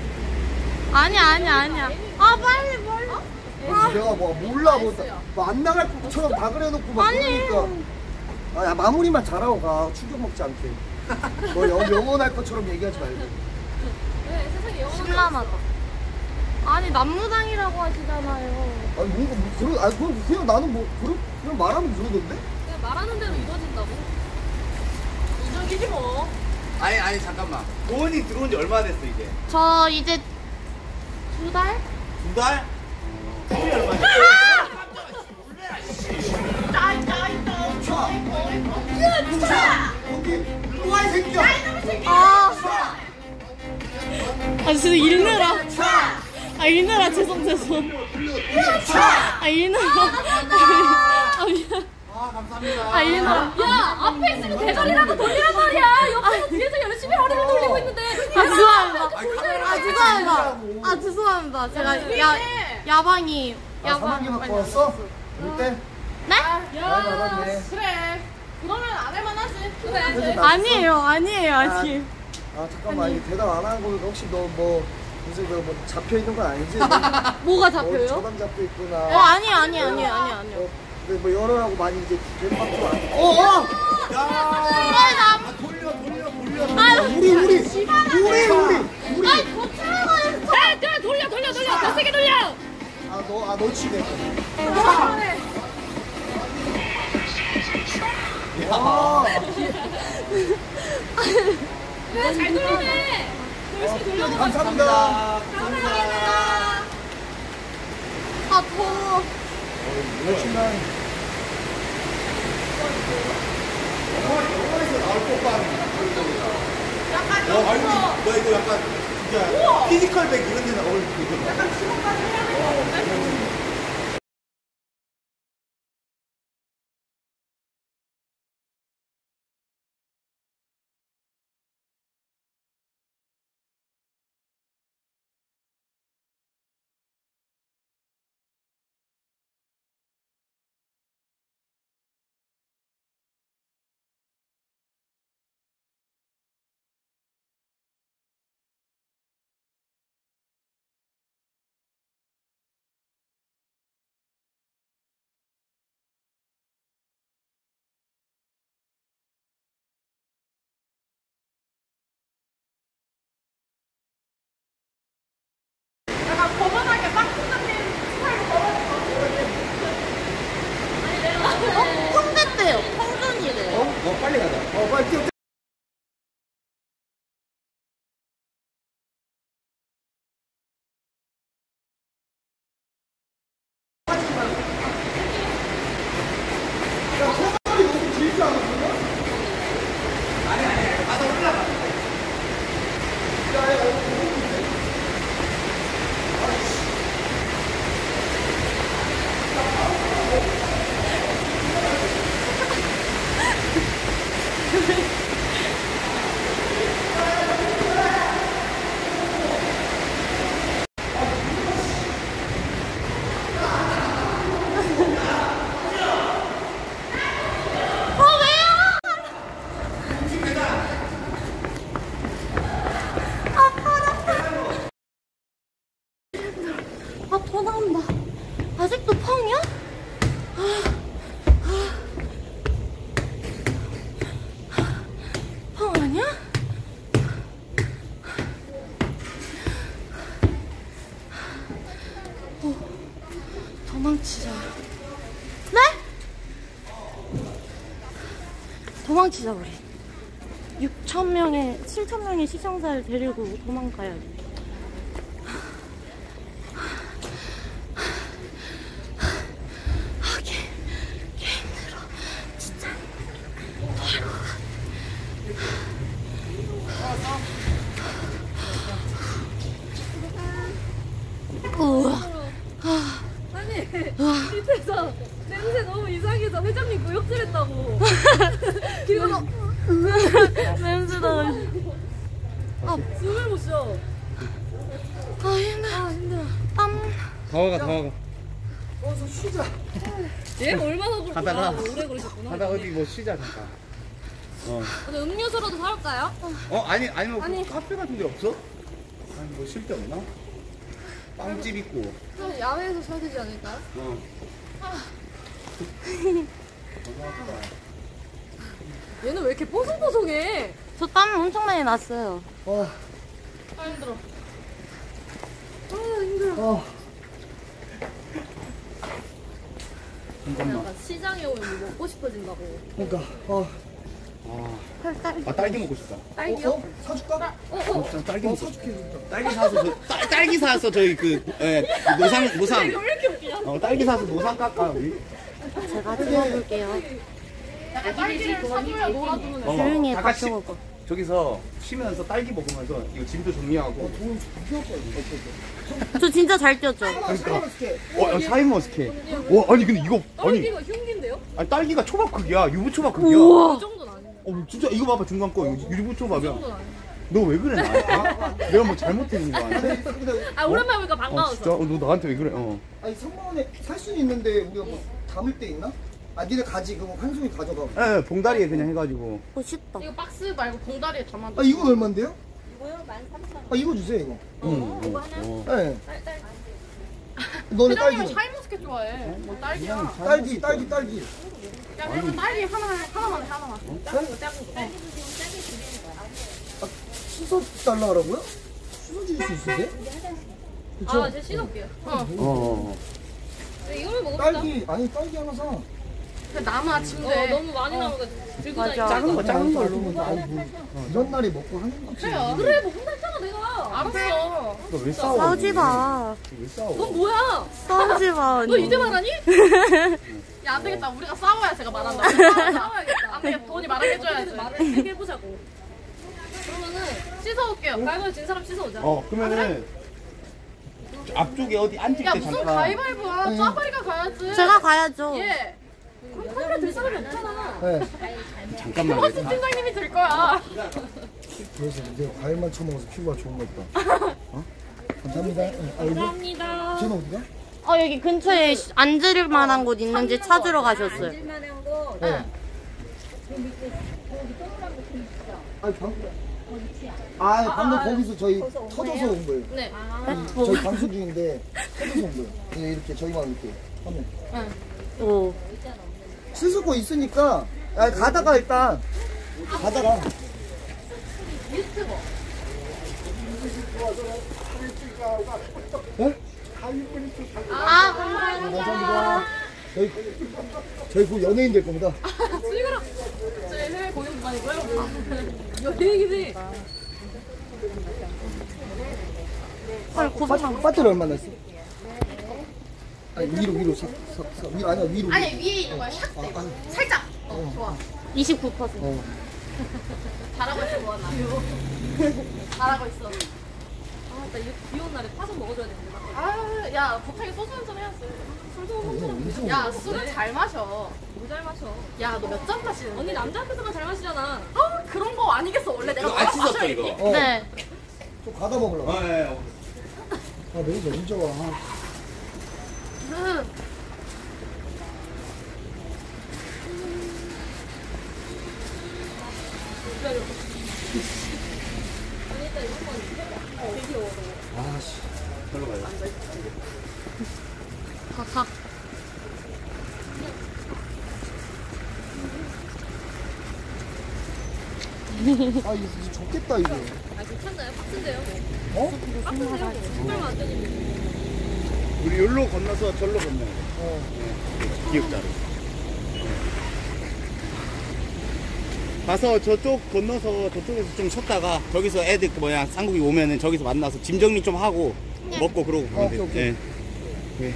아니야. 빨리. 내가 몰라 안 나갈 것처럼 다 그래놓고 막 그러니까 야 마무리만 잘하고 가. 충격 먹지 않게. 너 영원할 것처럼 얘기하지 말고. 네, 세상에 영원한 심란하다. 아니, 남무당이라고 하시잖아요. 그냥 나는 그냥 말하면 그러던데? 그냥 말하는 대로 이루어진다고. 이정기지 뭐. 아니 잠깐만. 도원이 들어온 지 얼마나 됐어 이제? 저 이제 2달? 2달? 돈이 얼마냐? 누가 이 새끼야? 진짜 읽느라. 읽느라 죄송. 읽느라. 미안. 감사합니다. 야, 앞에 있으면 대가리라도 돌리란 말이야. 옆에서 뒤에서 열심히 허리를 돌리고 있는데. 죄송합니다. 죄송합니다. 제가 야방이. 사만개 갖고 왔어? 올 때? 네? 맞네. 그래. 그러면 안 할만하지. 그래. 아니에요. 아 잠깐만 이게 대답 안 하는 거니까 혹시 너 뭐 무슨 뭐 잡혀 있는 건 아니지? 뭐가 잡혀요? 저당 잡혀 있구나. 아니에요. 뭐 열어라고 많이 이제 개빡도 안. 돌려. 우리. 돌려. 더 세게 돌려. 너 치네. 잘 돌리네. 열심히 돌려도 감사합니다. 더워. 열심히 너 이거 약간 진짜 피지컬백 이런 데는 어울리고. 약간 지금까지 해야 될 것 같은데? 약간 거만하게 빵꾸 같은 스타일로 걸어줄 것 같은데. 펑됐대요. 펑전이래요. 빨리 가자. 빨리 뛰어. 더 나온다. 아직도 펑이야? 펑 아니야? 도망치자. 네? 도망치자 우리. 6,000명의 7,000명의 시청자를 데리고 도망가야 돼. 아니, 밑에서 냄새 너무 이상해서 회장님 구역질했다고. 그리고 냄새나. 숨을 못 쉬어. 힘들어. 땀. 더 가. 어서 쉬자. 얘 얼마나 가다가 오래 걸으셨구나. 가다 어디 뭐 쉬자 잠깐. 오늘 음료수라도 사올까요? 아니면 아니. 카페 같은 데 없어? 아니 뭐 쉴 데 없나? 빵집 있고. 그럼 야외에서 사야 되지 않을까요? 얘는 왜 이렇게 뽀송뽀송해? 저 땀 엄청 많이 났어요. 힘들어. 약간 시장에 오면 뭐 먹고 싶어진다고. 그러니까. 딸기 먹고 싶다. 딸기요? 사줄까? 딸기 먹고 싶다. 딸기 사서 저희 노상 왜 이렇게 웃기냐? 딸기 사서 노상 깎아 우리. 제가 찍어볼게요. 딸기를 사줘야 놀아주는 애. 조용히 해, 다 밥 같이. 먹어. 저기서 쉬면서 딸기 먹으면서 이거 짐도 정리하고. 저 진짜 잘 뛰었죠? 샤인머스켓. 와, 아니 근데 이거 아니 딸기가 흉기인데요? 아니 딸기가 초밥 크기야. 유부 초밥 크기야. 그 정도는 아니에요. 진짜 이거 봐봐 중간 거 유부 그 초밥이야. 정도는 아니에요. 너 왜 그래 나한테? 내가 뭐 잘못했는 거 아니야? 아 오랜만에 보니까 반가워서. 진짜? 너 나한테 왜 그래? 아니 3만원에 살 수는 있는데 우리가 뭐 담을 데 있나? 아 니네 가지 그럼 한 송이 가져가. 예, 봉다리에 그냥 해가지고. 멋있다. 이거 박스 말고 봉다리에 담아. 아 이건 얼마인데요? 이거요? 13,000원. 아 이거 주세요 이거. 이거 하나? 네. 너네 회장님은 딸기. 샤인머스켓 좋아해. 뭐 딸기야. 딸기. 야 그러면 딸기 하나만 하나만. 씻어 달라 그러고요? 씻어 주실 수 있으세요? 그쵸? 아 제가 씻어올게요. 이거를 먹어보자. 딸기 하나 사. 남아 침대. 너무 많이 나오니까 들고 다니기. 작은 거 작은 걸로. 이런 날에 먹고 하는 거지. 그래 뭐 혼났잖아 내가. 알았어. 너 왜 싸워? 싸우지 마. 왜 싸워? 넌 뭐야? 싸우지 마. 너 이제 말하니? 야 안 되겠다. 우리가 싸워야 제가 말한다. 싸워야겠다. 안 되겠다. 돈이 말하게 해줘야지. 말을 세게 해보자고. 그러면은 씻어올게요. 가위바위보 진 사람 씻어오자. 그러면은 앞쪽에 어디 앉을 야 때 무슨 잠깐. 가위바위보야. 짜파리가 가야지. 제가 가야죠. 예. 그럼 카메라 들 사람이 없잖아. 네. 잠깐만. 버스 팀장님이 들 거야. 그래서 내가 과일만 처먹어서 피부가 좋은 거 있다. 감사합니다. 감사합니다. 저는 어디가? 여기 근처에 앉을 만한 곳 있는지 찾으러 가셨어요. 네. 방금 거기서 저희 터져서 온 거예요. 네. 저희 방송 중인데 터져서 온 거예요. 이렇게 저희만 이렇게 하면. 오. 씻을 거 있으니까 가다가 일단 가다가. 네? 감사합니다. 저희 곧 연예인 될 겁니다. 수익으로. 저희 해외 공연 부반이고요. 연예인이지. 배터리 얼마나 했어? 아니 위로 위로 아니야 위로. 아니 위에 있는 거야. 샥 돼. 살짝. 좋아. 29%. 잘하고 있어 뭐하나. 잘하고 있어. 비오는 날에 파전 먹어줘야 되는데. 야 보통에 소주 한잔 해야지. 술도 못 먹어. 야 술을 잘 마셔. 뭐 잘 마셔? 야 너 몇 잔 마시는데? 언니 남자 앞에서만 잘 마시잖아. 그런 거 아니겠어 원래 내가 안 씻었어 이거. 네. 좀 가다 먹으려고. 네. 매니저 진짜 와. 아씨. 별로 가요. 가. 이거 좋겠다 이거. 괜찮나요? 빡센데요? 어? 정말 안 되니. 우리 여기로 건너서 절로 건너야 돼. 기억자로. 가서 저쪽 건너서 저쪽에서 좀 쉬었다가 저기서 애들 상국이 오면은 저기서 만나서 짐 정리 좀 하고 먹고 그러고 가면 돼. 오케이. 네.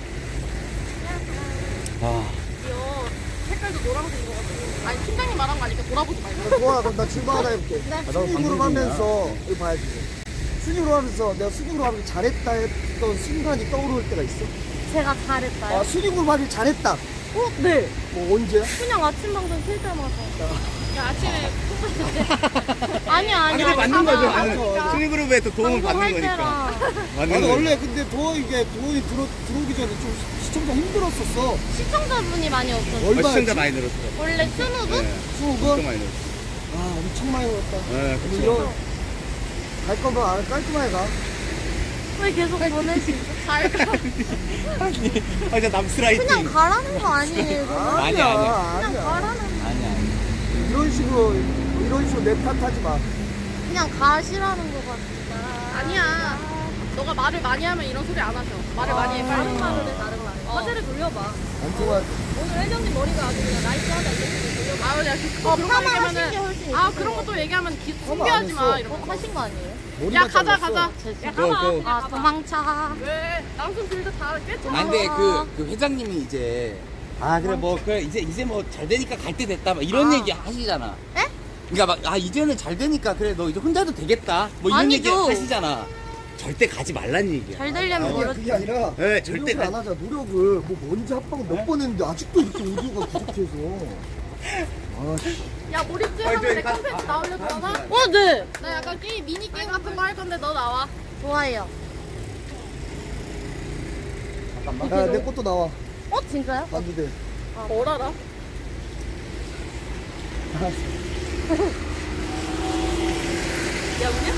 귀여워. 색깔도 노란색인 것 같아. 아니 팀장님 말한 거 아니까 돌아보지 말고. 좋아, 그럼 나 출발 하나 해볼게. 수직으로 하면서 이거 봐야지. 수직으로 하면서 내가 수직으로 하면서 잘했다 했던 순간이 떠오를 때가 있어. 제가 잘했어요. 수직으로 하길 잘했다. 네. 뭐 언제야? 그냥 아침 방송 킬 때마다. 야 아침에 콧물 아니야. 근데 맞는 거죠. 순위그룹에서 도움을 받는 방송할 거니까. 때랑 맞는 나는 거니까. 원래 근데 도원이 들어오기 전에 좀 시청자 힘들었었어. 시청자분이 많이 없었어요. 얼마였지? 시청자 많이 늘었어. 원래 춘우분? 네. 수업은? 엄청 많이 늘었어. 엄청 많이 늘었다. 네, 근데 이런 갈 거면 안 깔끔하게 가. 왜 계속 보내시죠? 잘 가. 이제 남스라이팅. 그냥 가라는 거 아니에요? 아니야. 그냥 가라는 거. 아니야. 이런 식으로 내 탓하지 마. 그냥 가시라는 거 같아. 아니야. 너가 말을 많이 하면 이런 소리 안 하셔. 말을 많이 해. 다른 말을 해, 다른 말. 화제를 돌려봐. 안 통할. 오늘 회장님 머리가 아주 그냥 나이스하다 이렇게 돌려봐. 야, 그런 거 파마 하신 얘기하면은 게 훨씬 있어요. 그런 것도 얘기하면 파마 안 숨겨하지 마. 했어. 이런 거. 하신 거 아니에요? 머리가 야, 가자, 잘랐어. 가자. 야, 가봐. 아, 도망쳐. 왜? 남순 빌드 다 깼잖아. 아, 근데 그 회장님이 이제 그래 뭐 이제 뭐 잘 되니까 갈 때 됐다 막 이런 얘기 하시잖아. 에? 그러니까 막 이제는 잘 되니까 그래 너 이제 혼자도 되겠다 뭐 이런 아니죠. 얘기 하시잖아. 절대 가지 말란 얘기야. 잘 되려면 아니 그렇지. 그게 아니라 네, 절대 노력을 안 하자. 노력을 뭐 먼지 합방 몇 번 했는데 아직도 이렇게 오디오가 부족해서. 아씨. 야 몰입지 하면 내 콘텐츠 나오려고 하나? 네. 나 약간 게임 미니 게임 같은 거 할 건데 너 나와. 좋아요. 야, 내 것도 나와. 진짜요? 나도 돼. 뭘 알아? 야 뭐냐?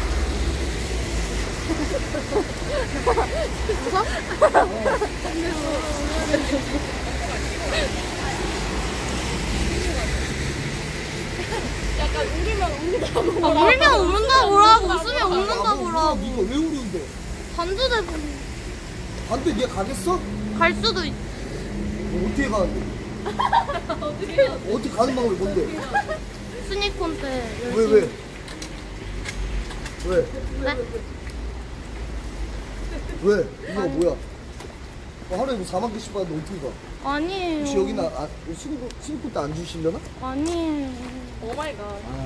약간 울면 울는다 보라고, 웃으면 웃는다 보라고. 니가 왜 우는데? 반주대 반대 니가 가겠어? 갈 수도 있. 어떻게 가는데? 어떻게 가는 방법이 뭔데? 스니콘 때 왜 열심히. 왜? 왜? 네? 왜? 이거 뭐야? 하루에 뭐 4만 개씩 받는데 어떻게 가? 아니에요. 혹시 여기는 수nik콘 때 안 주시려나? 아니에요. 오마이갓.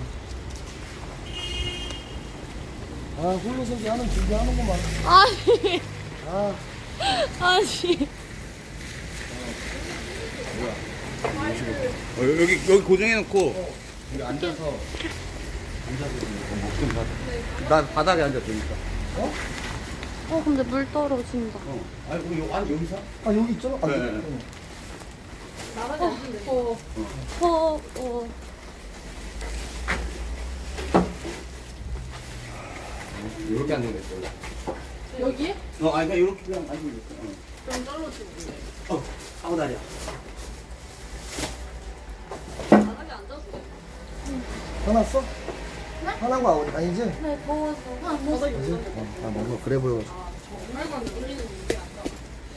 홀로 서기 하는 준비하는구만. 아니. 아, 아니. 여기 고정해놓고 여기 앉아서 목좀 받아. 난 바닥에 앉아 주니까. 근데 물 떨어진다. 아니 여기서? 아 여기 있잖아. 아, 네. 이렇게 앉는 거 있어. 여기에? 아니 그냥 이렇게 그냥 앉으면 돼. 좀 잘라주고. 아무 다리야. 바닥에 앉아서. 화났어? 화난 거 아니지? 네, 더워서. 바닥에 그지? 뭔가 그래 보여가지고. 정말만 놀리는 게 아까.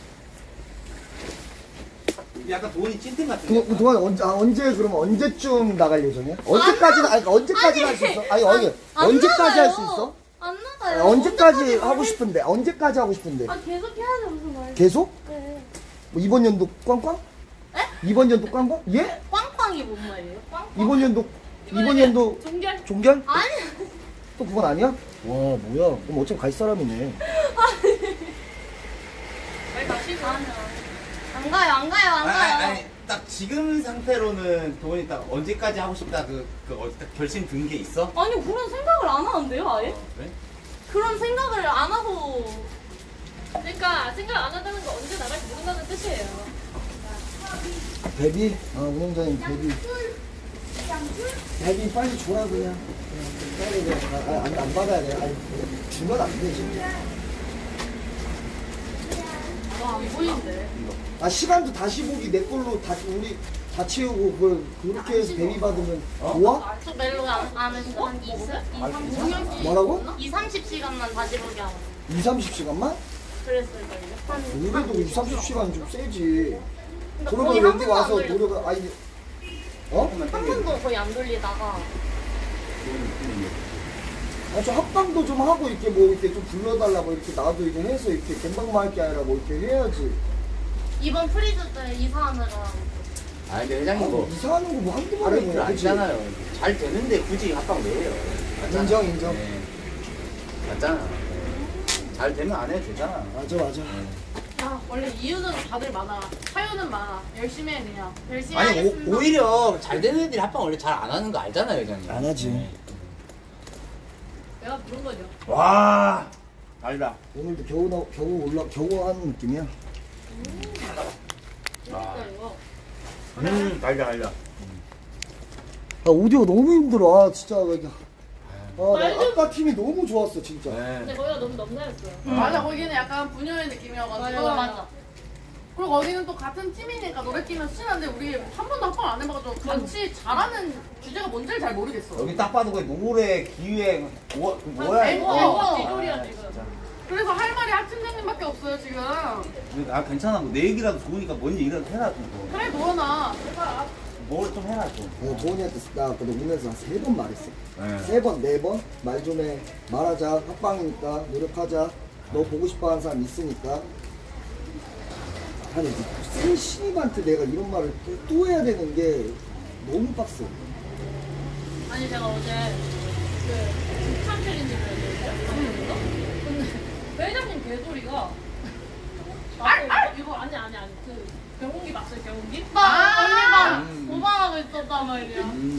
약간 돈이 찐텐 같은 그동안 언제 그러면 언제쯤 나갈 예정이야? 언제까지는 그러니까 언제까지 할 수 있어? 언제까지 할 수 있어? 안 나가요. 언제까지 하고 싶은데? 언제까지 하고 싶은데? 계속 해야죠, 무슨 말. 계속? 네. 뭐 이번 연도 꽝꽝? 이번 연도 꽝꽝? 예? 꽝꽝이 뭔 말이에요? 꽝꽝? 이번 연도 종결? 종결? 아니. 또 그건 아니야? 와 뭐야? 그럼 어차피 갈 사람이네. 왜 가시고? 안 가요. 아니 딱 지금 상태로는 돈이 딱 언제까지 하고 싶다 딱 결심 든 게 있어? 아니, 그런 생각을 안 하는데요, 아예? 그래? 그런 생각을 안 하고. 그러니까 생각 안 한다는 거 언제 나갈지 모른다는 뜻이에요. 데뷔? 운영자님 데뷔. 데뷔 빨리 줘라 그냥. 빨리 그냥 안 받아야 돼. 아니 주면 안 되지. 와, 안 보이는데. 시간도 다시 보기 내 걸로 우리 다 채우고 그렇게 해서 데뷔 받으면 좋아? 저 멜로 안 했어. 한 2, 30? 뭐라고? 2, 30시간만 다시 보기 하고. 2, 30시간만? 그랬을걸요. 우리도 2, 30시간 좀 세지. 그러면 거의 한 여기 번도 와서 안 노력을 한 번도 거의 안 돌리다가. 저 합방도 좀 하고 이렇게 뭐 이렇게 좀 불러달라고 이렇게 나도 이제 해서 이렇게 갱방만 할 게 아니라 뭐 이렇게 해야지. 이번 프리즈 때 이사하느라. 근데 회장님 뭐 이사하는 거 뭐 한두 번에 하루 해. 아니잖아요. 잘 되는데 굳이 합방 왜 해요? 맞잖아. 인정. 네. 맞잖아. 잘 되면 안 해도 되잖아. 맞아. 야, 원래 이유는 다들 많아. 사연은 많아. 열심히 해, 그냥. 열심히 아니 하겠습니다. 오히려 잘 되는 애들이 합방 원래 잘 안 하는 거 알잖아요, 회장님. 안 하지. 내가 부른 거죠. 와 달다. 오늘도 겨우 하는 느낌이야. 달다. 오디오 너무 힘들어. 진짜 나 아까 팀이 너무 좋았어 진짜. 근데 거기가 너무 넘나였어요. 맞아, 거기는 약간 분녀의 느낌이어가지고. 맞아. 그리고 거기는 또 같은 팀이니까 노래 팀은 친한데 우리 한 번도 합방 안 해봐가지고 같이 잘하는 주제가 뭔지를 잘 모르겠어. 여기 딱 봐도 거의 노래, 기획, 뭐야 이거. 기졸이야 지금. 그래서 할 말이 하팀장님밖에 없어요 지금. 괜찮아. 내 얘기라도 좋으니까 뭔 얘기라도 해라 좀. 그래 노원아. 뭘 좀 해라 좀. 도훈이한테 나 그때 운에서 한 3번 말했어. 네. 3번, 4번 말 좀 해. 말하자. 합방이니까 노력하자. 너 보고 싶어하는 사람 있으니까. 아니 센 신입한테 내가 이런 말을 또 해야 되는 게 너무 빡세. 아니 아니 제가 어제 그 북한 챌린지를 했거든요. 근데 회장님 개소리가 이거 아니 그 경운기 맞어요 경운기? 언니가 도망하고 있었단 말이야.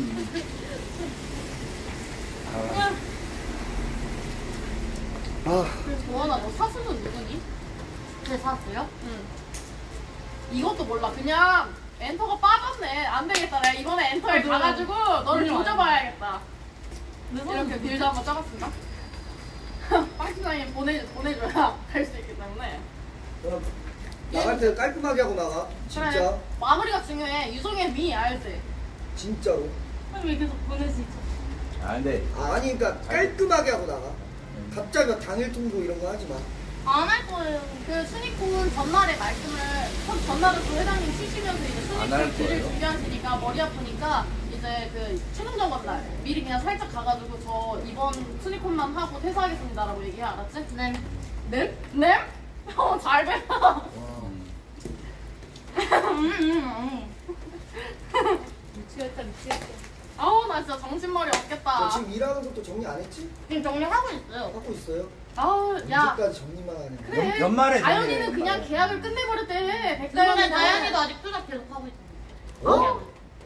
조원아 너 사수는 누구니? 제 사수요? 응. 이것도 몰라. 그냥 엔터가 빠졌네. 안 되겠다. 내가 이번에 엔터에 가가지고 너를 조져봐야겠다. 이렇게 빌드 한번 짜봤습니다. 빵치장님 보내줘야 갈 수 있기 때문에. 나갈 때 깔끔하게 하고 나가. 진짜. 그래, 마무리가 중요해. 유성의 미 알지? 진짜로. 왜 계속 보낼 수 있죠? 아 근데 아니 그러니까 깔끔하게 하고 나가. 갑자기 막 당일 통보 이런 거 하지 마. 안 할 거예요. 그 순위콘 전날에 말씀을 전날에 또 회장님 쉬시면서 이제 안할 순위콘 딜을 거예요? 준비하시니까 머리 아프니까 이제 그 최종점검 날 미리 그냥 살짝 가가지고 저 이번 순위콘만 하고 퇴사하겠습니다라고 얘기해. 알았지? 네. 네? 네? 잘 배. 미치겠다. 아우 나 진짜 정신머리 너 없겠다. 지금 일하는 것도 정리 안 했지? 지금 정리하고 있어요. 하고 있어요? 아우 야 언제까지 정리만 하냐. 그래. 연말에 다현이는 정리해, 그냥 연말에. 계약을 끝내버렸대. 그런데 백다현이는 다현이도 아직 투잡 계속 하고 있어요.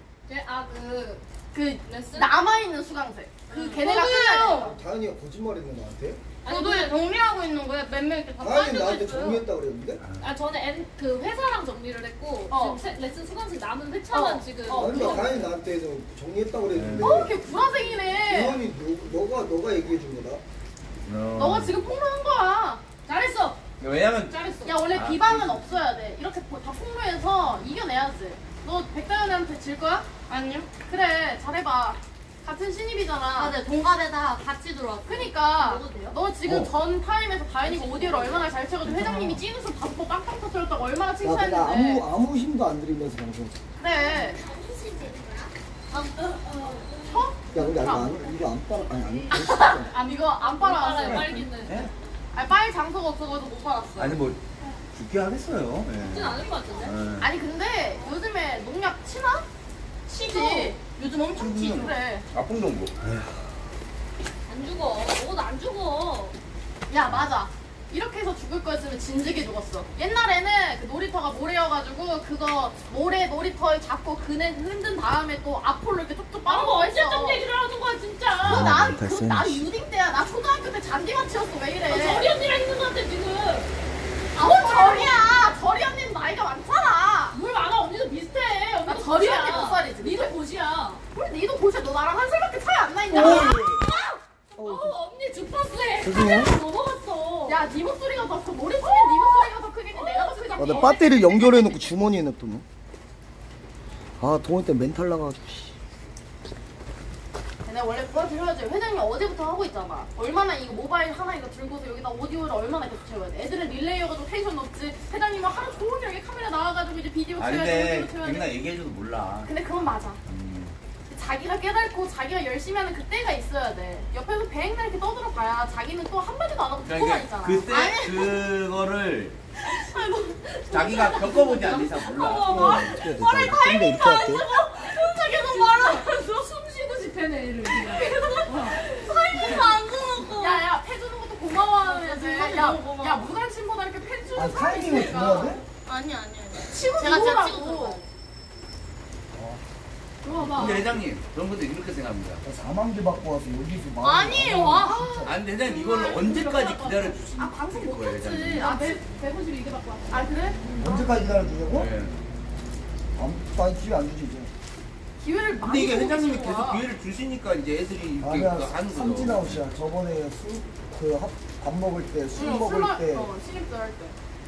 그 남아있는 수강생. 그 걔네가 끝나요. 다현이가 거짓말했네 나한테? 저도 정리하고 있는 거예요. 몇 명 이렇게 다 다현이 빠지고 나한테 있어요. 정리했다 그랬는데? 아 저는 그 회사랑 정리를 했고 지금 레슨 수강생 남은 회차만 어. 지금 아니 다현이 나한테 정리했다 그랬는데 걔 구라생이네. 이현이 너가 얘기해 준 거다. 너가 지금 폭로한 거야. 잘했어. 왜냐면 야 원래 비방은 없어야 돼. 이렇게 다 폭로해서 이겨내야지. 너 백다현한테 질 거야? 아니요. 그래 잘해봐. 같은 신입이잖아. 맞아요. 동갑에다 같이 들어왔어요. 그니까 먹어도 돼요? 너 지금 전 타임에서 다현이가 오디오를 얼마나 잘 쳐가지고 회장님이 찐웃을 5번 빵빵 터뜨렸다고 얼마나 나 칭찬했는데. 아무 힘도 안 들이면서 방송. 그래. 쳐? 야 근데 이거 안 빨아 아니 아니 이거 안 빨아왔어요. 빨기는 아니 빨 장소가 없어가지고 못 빨았어. 아니 뭐 죽게 하겠어요. 쉽진 않은 것 같은데? 아니 근데 요즘에 농약 치나? 치지. 요즘 엄청 치지. 그래. 아픈 정도. 안 죽어 먹어도 안 죽어. 야 맞아. 이렇게 해서 죽을 거였으면 진즉에 죽었어. 옛날에는 그 놀이터가 모래여가지고 그거 모래 놀이터에 잡고 그네 흔든 다음에 또 앞으로 이렇게 뚝뚝 빠르고 언제적 얘기를 하는 거야 진짜. 나 유딩 때야. 나 초등학교 때 잔디밭이었어. 왜 이래? 저리 언니랑 있는 것 같아 지금. 뭔 절이야. 절이 언니는 나이가 많잖아. 뭘 많아 언니도 비슷해. 나 언니도 절이 고시야. 언니 몇 살이지? 니도 고시야. 그래 니도 보셔. 너 나랑 한 살밖에 차이 안 나있냐? 언니 주파수에 죄송해요. 넘어갔어. 야, 네 목소리가 더 커. 노래 중에 네 목소리가 더 크겠니? 내가 더 크겠니? 나 배터리 연결해놓고 주머니에 냅두네. 아 동원 때 멘탈 나가지고. 내가 원래 보여드려야지. 회장님 어제부터 하고 있잖아. 얼마나 이거 모바일 하나 이거 들고서 여기다 오디오를 얼마나 계속 채워야 돼. 애들은 릴레이여가지고 텐션 높지. 회장님은 하루 종일 여기 카메라 나와가지고 이제 비디오 아니 채워야 돼. 근데 오디오 채워야 돼. 백날 얘기해줘도 몰라. 근데 그건 맞아. 자기가 깨닫고 자기가 열심히 하는 그때가 있어야 돼. 옆에서 백날 이렇게 떠들어 봐야 자기는 또 한마디도 안 하고 듣고만 있잖아. 그거를 자기가 겪어보지 않는 이상 몰라. 말을 타이밍도 안 쓰고 혼자 계속 말하면서 숨 쉬고 집해내 이를. 타이밍도 안 끊었고. 야야 패주는 것도 고마워하는 애들. 야 고마워. 야 무관심보다 이렇게 패주는 아 사람이 타이밍을 있으니까. 줘야 돼? 아니. 치고 제가 들어오라고. 찍어 들어가요. 들어와봐. 근데 회장님 그런 것도 이렇게 생각합니다. 4만 개 받고 와서 여기서 아니에요. 와. 아니 근데 회장님 이걸 언제까지 기다려 주실 아 방송 거예요 못했지. 회장님? 아 150 이게 받고 왔어. 아 그래? 언제까지 기다려주냐고? 네. 나 기회 안 주지 이제. 기회를 근데 많이 이게 주고 회장님이 계신 계속 거야. 기회를 주시니까 이제 애들이 이렇게 아니야 하는 거죠. 삼진아웃이야. 저번에 밥 먹을 때 술 먹을 때. 신입들 할 때.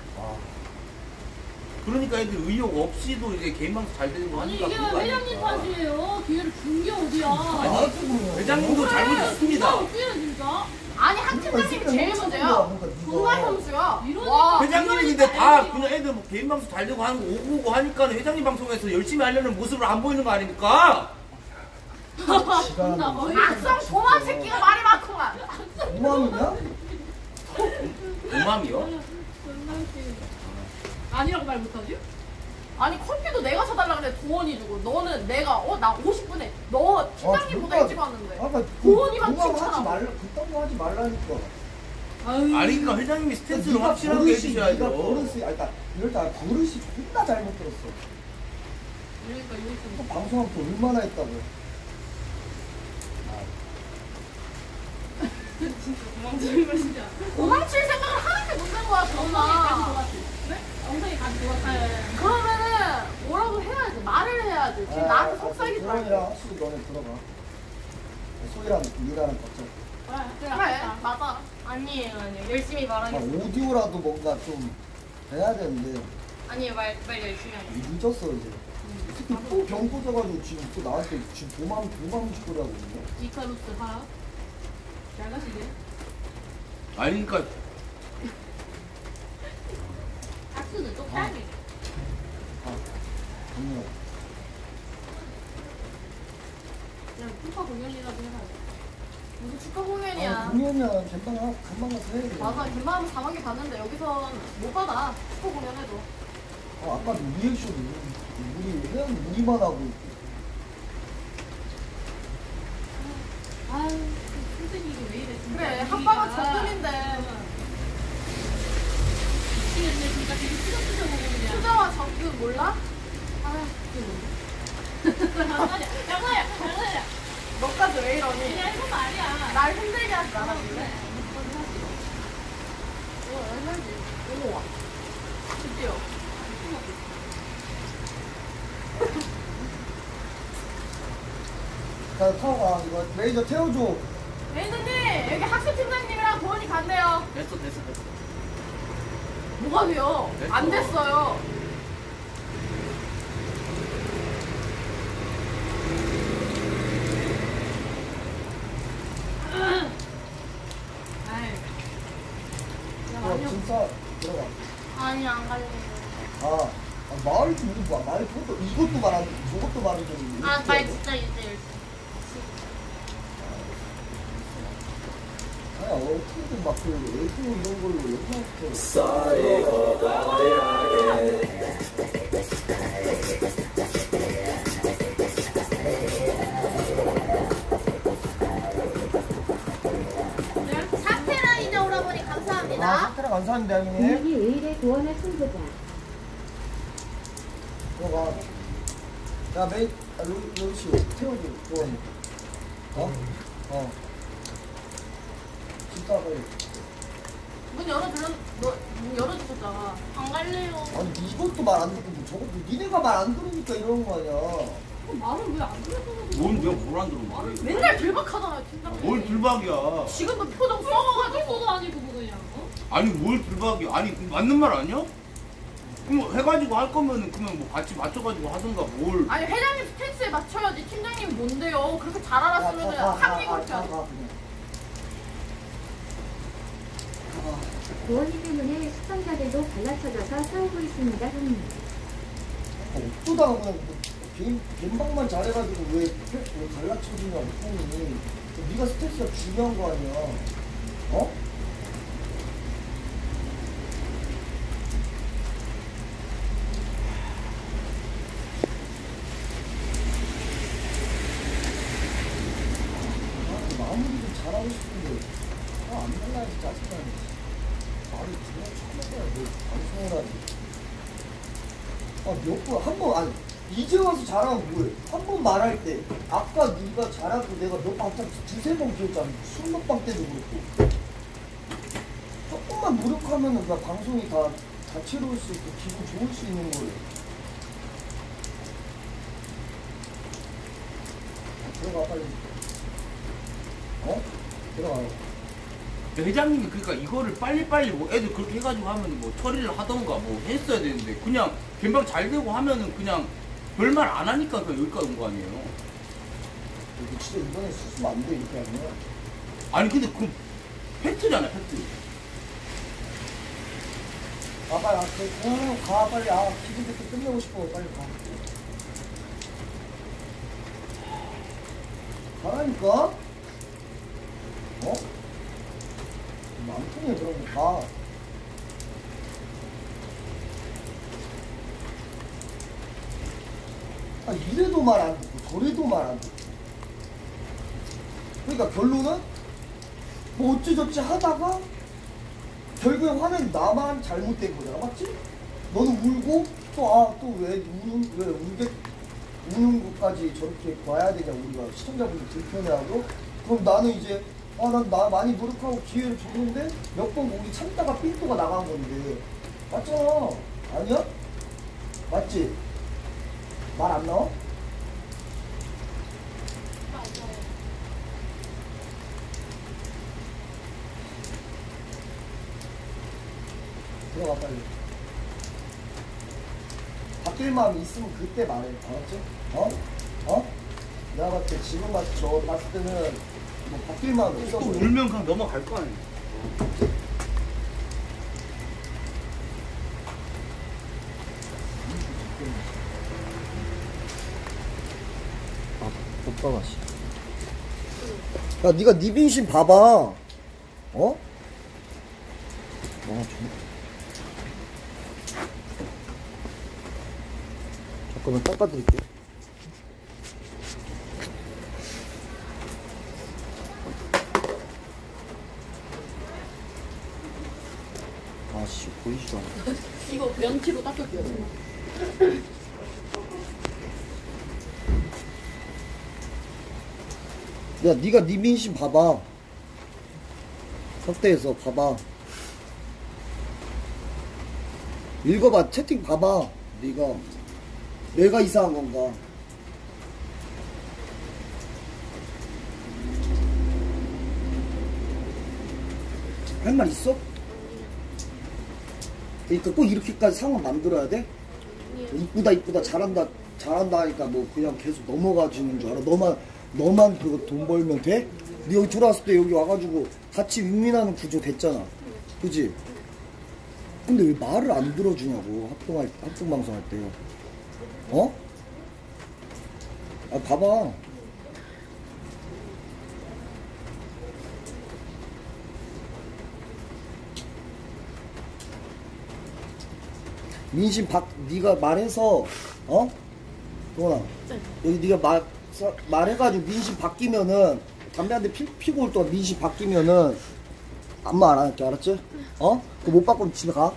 그러니까 애들 의욕 없이도 이제 개인 방송 잘 되는 거 아니 하니까 이게 그런 거 회장님 아닙니까? 탓이에요. 기회를 준 게 어디야. 아니 회장님도 잘못했습니다. 어떻게 진짜? 아니 한 팀장님이 제일 문제야. 존나 현수야. 이러니까 회장님이 근데 다 그냥 애들 뭐 개인 방송 잘 되고 하는 거 오고 오고 하니까 회장님 방송에서 열심히 하려는 모습을 안 보이는 거 아닙니까? 악성 도마 새끼가 말이 많구만. 5만이냐? 오맘이요? 아니라고 말 못하지? 아니 커피도 내가 사달라 그래 도원이 주고 너는 내가 나 50분에 너 팀장님보다 일찍 왔는데 도원이만 하지 말라 그딴 거 하지 말라니까. 아니 그러니까 회장님이 스탠스를 확실하게 해주셔야죠. 그러니까 이럴 때 버릇이 존나 잘못 들었어. 그러니까 이거 방송한 거 얼마나 했다고. 도망칠 생각을 하는 게 문제인 거야 정말. 엉덩이 가지 돌았어. 그러면은 뭐라고 해야지 말을 해야지. 지금 나한테 속삭이지 말고. 소희랑 수도 너네 들어가. 소희랑 니랑 각자. 그래 맞아. 아니에요. 열심히 말하겠습니다. 오디오라도 뭔가 좀 해야 되는데. 아니에요. 말 열심히 하겠습니다. 늦었어 이제. 특히 또 병 터져가지고 지금 또 나한테 지금 도망 짓거리 하고 있네. 이카루스 하라. 잘 가시게. 아니 그러니까 악수는 똑딱이. 아니요. 그냥 축하 공연이라도 해봐요. 무슨 축하 공연이야. 공연이야. 금방 가서 해야 돼. 맞아. 금방 4만개 받는데 여기선 못 받아. 축하 공연 해도. 아까도 리액션 우리 회원 우리만 하고 아유, 선생님 이게 왜 이래? 그래, 학과가 적금인데. 미치겠네, 진짜 되게 투정투정 먹으냐. 투자와 적금 몰라? 아, 그게 뭔데? 양말이야. 너까지 왜 이러니? 그냥 이거 말이야. 날 힘들게 하지 않아, 그래. 얼마지? 어머 와. 드디어. 자 타고 가. 이거 레이저 태워줘. 매니저님 여기 학습팀장님이랑 도원이 간대요. 됐어. 뭐가 돼요? 됐어. 안 됐어요. 진짜 들어가. 아니 안 갈래요. 말이 좀 뭐, 말 이것도 말하는 저것도 말이 좀. 말 진짜 이제 열심히. 어떻게든 막그 애교 이런 걸로 영상부터. 사테라이저 오라버니 감사합니다. 사태라 감사합니다, 형님. 분위기 왜 이래 도원의 승부자. 들어가. 야, 로이씨, 태워줘, 도원이. 진짜 빨리. 문 열어주셨잖아. 안 갈래요. 아니, 이것도 말 안 듣고, 저것도 니네가 말 안 들으니까 이러는 거 아니야. 말을 왜 안 들었어? 내가 뭘 안 들었는데? 맨날 들박하잖아, 팀장님. 뭘 들박이야? 지금도 표정 썩어가지고. 도 아니고 뭐 그냥. 아니 뭘 들박이야? 아니 맞는 말 아니야? 그럼 해가지고 할 거면은 그러면 뭐 같이 맞춰가지고 하든가 뭘? 아니 회장님 스탠스에 맞춰야지. 팀장님 뭔데요? 그렇게 잘 알았으면 합리고 쳐야지. 도원이 때문에 시청자들도 갈라쳐져서 싸우고 있습니다. 형님. 어쩌다가 그냥 갬방만 잘해가지고 왜 갈라쳐지냐고 폰이. 네가 스트레스가 중요한 거 아니야. 어? 마무리 좀 잘하고 싶은데 안 날라야지 짜증나네. 말을 들어 쳐먹어야 뭐 방송을 하지. 몇 번, 한 번, 아니 이제 와서 잘하면 뭐해. 한 번 말할 때 아까 네가 잘하고 내가 몇 번, 두세 번 기억잖아. 술 먹방 때도 그렇고. 조금만 노력하면은 그냥 방송이 다 다채로울 수 있고 기분 좋을 수 있는 거예요. 들어가 빨리. 들어가요. 회장님이 그러니까 이거를 빨리빨리 뭐 애들 그렇게 해가지고 하면 뭐 처리를 하던가 뭐 했어야 되는데 그냥 금방 잘 되고 하면은 그냥 별말 안 하니까 그냥 여기까지 온 거 아니에요? 이거 진짜 이번에 수습 안 돼, 이렇게 하면. 아니 근데 그 팩트잖아 팩트. 빨리 가 빨리. 기분 좋게 끝내고 싶어. 빨리 가. 가라니까. 안 통해. 그러면 가. 아, 이래도 말 안 듣고 저래도 말 안 듣고. 그러니까 결론은 뭐 어찌저찌 하다가 결국에 화는 나만 잘못된 거잖아, 맞지? 너는 울고 또 왜 우는 것까지 저렇게 봐야 되냐, 우리가 시청자분들 불편해하고. 그럼 나는 이제 나 많이 노력하고 기회를 줬는데 몇 번 우리 참다가 삔또가 나간 건데, 맞잖아. 아니야? 맞지? 말 안 나와? 들어가 빨리. 바뀔 마음이 있으면 그때 말해. 알았지? 내가 봤을 때 지금 너 봤을 때는 뭐 바뀔 마음이 없어. 또 울면 그냥 넘어갈 거 아니야. 오빠가 씨. 야, 네가 네 빈신 봐봐. 잠깐만 닦아드릴게. 아씨 보이지도 않아. 이거 면티로 닦을게요. 야, 네가 네 민심 봐봐. 석대에서 봐봐. 읽어봐. 채팅 봐봐. 네가 내가 이상한 건가? 할 말 있어? 그러니까 꼭 이렇게까지 상황 만들어야 돼? 이쁘다 잘한다 하니까 뭐 그냥 계속 넘어가지는 줄 알아? 너만 그거 돈 벌면 돼? 네 여기 들어왔을 때 여기 와가지고 같이 윈윈하는 구조 됐잖아. 그지? 근데 왜 말을 안 들어주냐고, 합동방송 할 때요. 봐봐. 민심 네가 말해서, 동원아. 여기 네가 말해가지고 민심 바뀌면은, 담배 한 대 피고 올 동안 민심 바뀌면은, 아무 말 안 할게, 알았지? 그거 못 바꾸면 집에 가.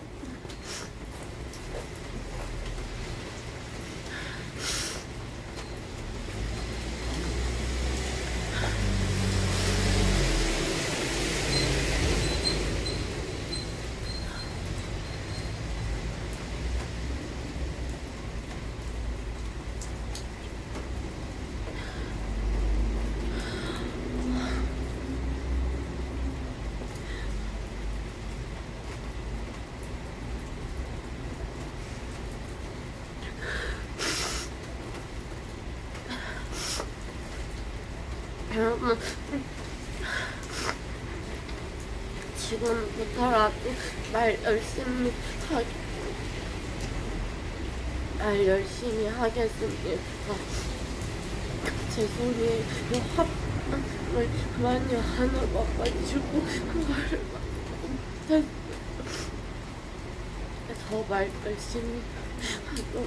여러분, 지금부터라도 말 열심히 하겠습니다. 죄송해요. 합을 많이 하나 봐가지고 더 말 열심히 하도록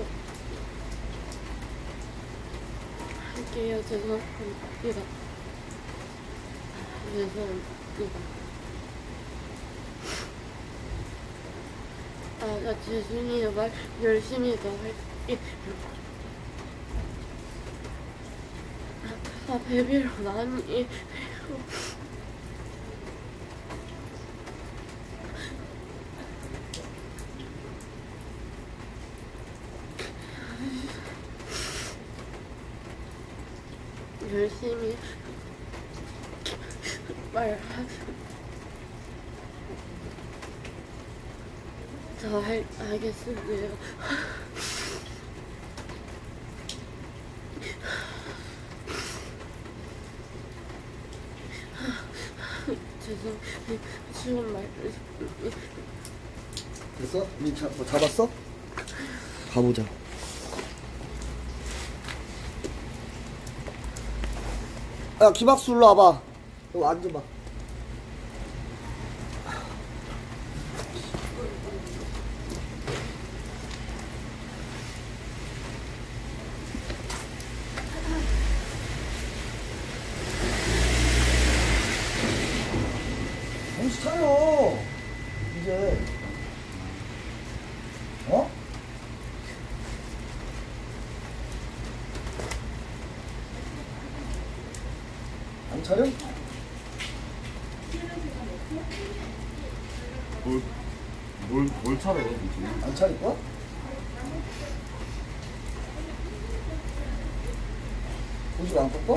할게요. 죄송합니다. 나 죄송해요. 말 열심히 더 할게. 베비로 나니. 열심히 더 하겠습니다. 죄송해요. 지금 말 됐어? 뭐 잡았어? 가보자. 야, 김학수 일로 와봐. 여기 앉아봐. 차려? 뭘 차려? 안 차릴 거야? 고집 안 꺾어?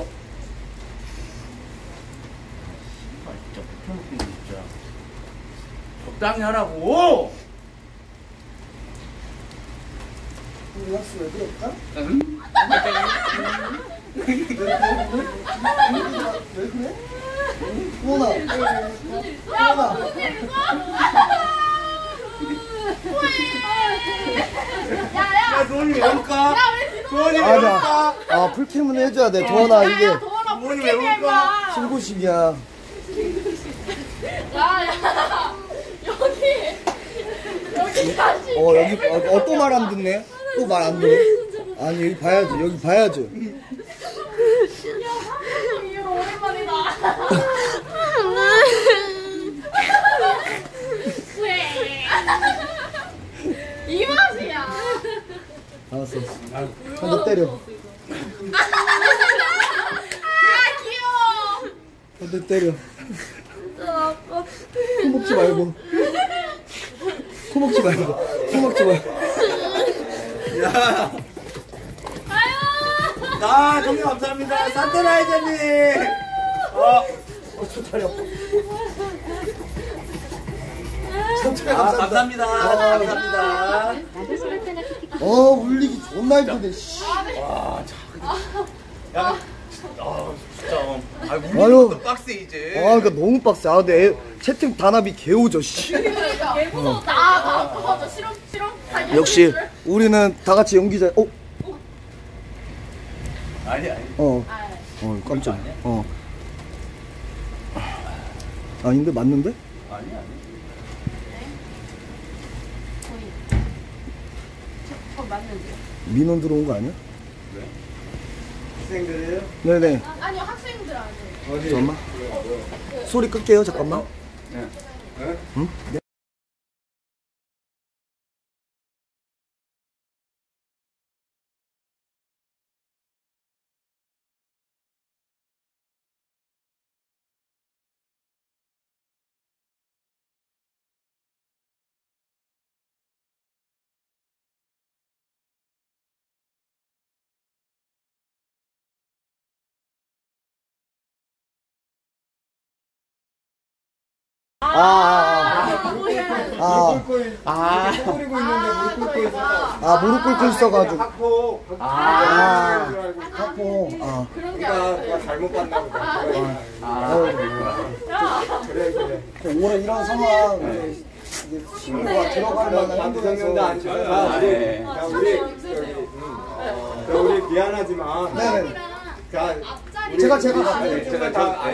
진짜 불편해 진짜. 적당히 하라고. 우리 학수 왜 그럴까? 응? 왜 그래? 도원아. 도원아. 야, 도원이 왜 올까? 도원이 왜 올까? 아, 풀캠은 해줘야 돼. 도원아, 이게 도원이 왜 올까? 실고식이야. 야, 여기 다시. 여기, 또 말 안 듣네? 또 말 안 들어? 아니, 여기 봐야죠. 여기 봐야죠. 이후로 오랜만이다. 이 맛이야. 알았어. 한 대 때려. 귀여워. 한 대 때려. 코 먹지 말고. 코 먹지 말고. 코 먹지 말고. 야. 아, 정리 감사합니다. 산테라이저님. 좋다려. 감사합니다. 감사합니다. 울리기 존나 힘드네, 씨. 와, 야, 진짜. 울리는 아유. 것도 빡세, 이제. 그러니까 너무 빡세. 근데 채팅 단합이 개오죠, 씨. 개 무서웠다. 나 무서워져. 싫어. 역시, 우리는 다 같이 연기자, 아니. 깜짝이야. 아닌데, 맞는데? 아니. 맞는지. 민원 들어온 거 아니야? 학생들이에요? 네네. 아니요, 학생들 아니에요. 잠깐만. 소리 끌게요, 잠깐만. 응? 네. 무릎 꿇고 있어가지고. 학포. 그러니까 잘못 봤나 보다. 그래. 올해 이런 상황, 이제 친구가 들어갈 만한 남부장년도 안 쳐요. 우리 미안하지만. 네네. 자, 제가 전부 다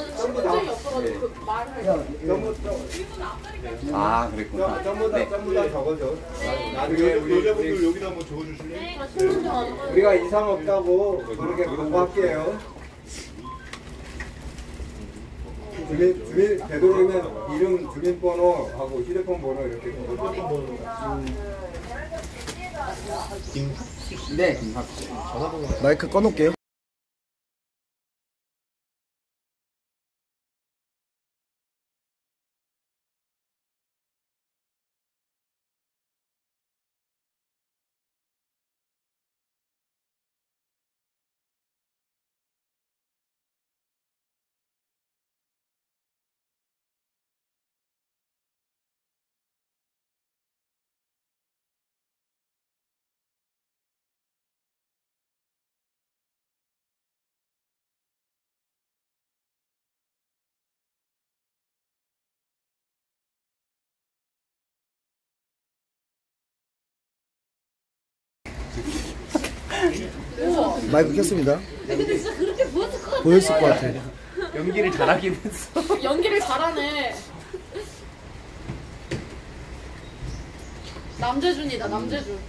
그랬구나. 전부 다 적어줘. 나중에 여자분들 여기다 한번 적어주실래요? 우리가 이상 없다고 그렇게 공부할게요. 주민 되도록이면 이름, 주민번호하고 휴대폰 번호 이렇게. 네, 김학수. 마이크 꺼놓을게요. 마이크 켰습니다. 보였을 것 같아. 연기를 잘하긴 했어. 연기를 잘하네. 남재준이다, 남재준.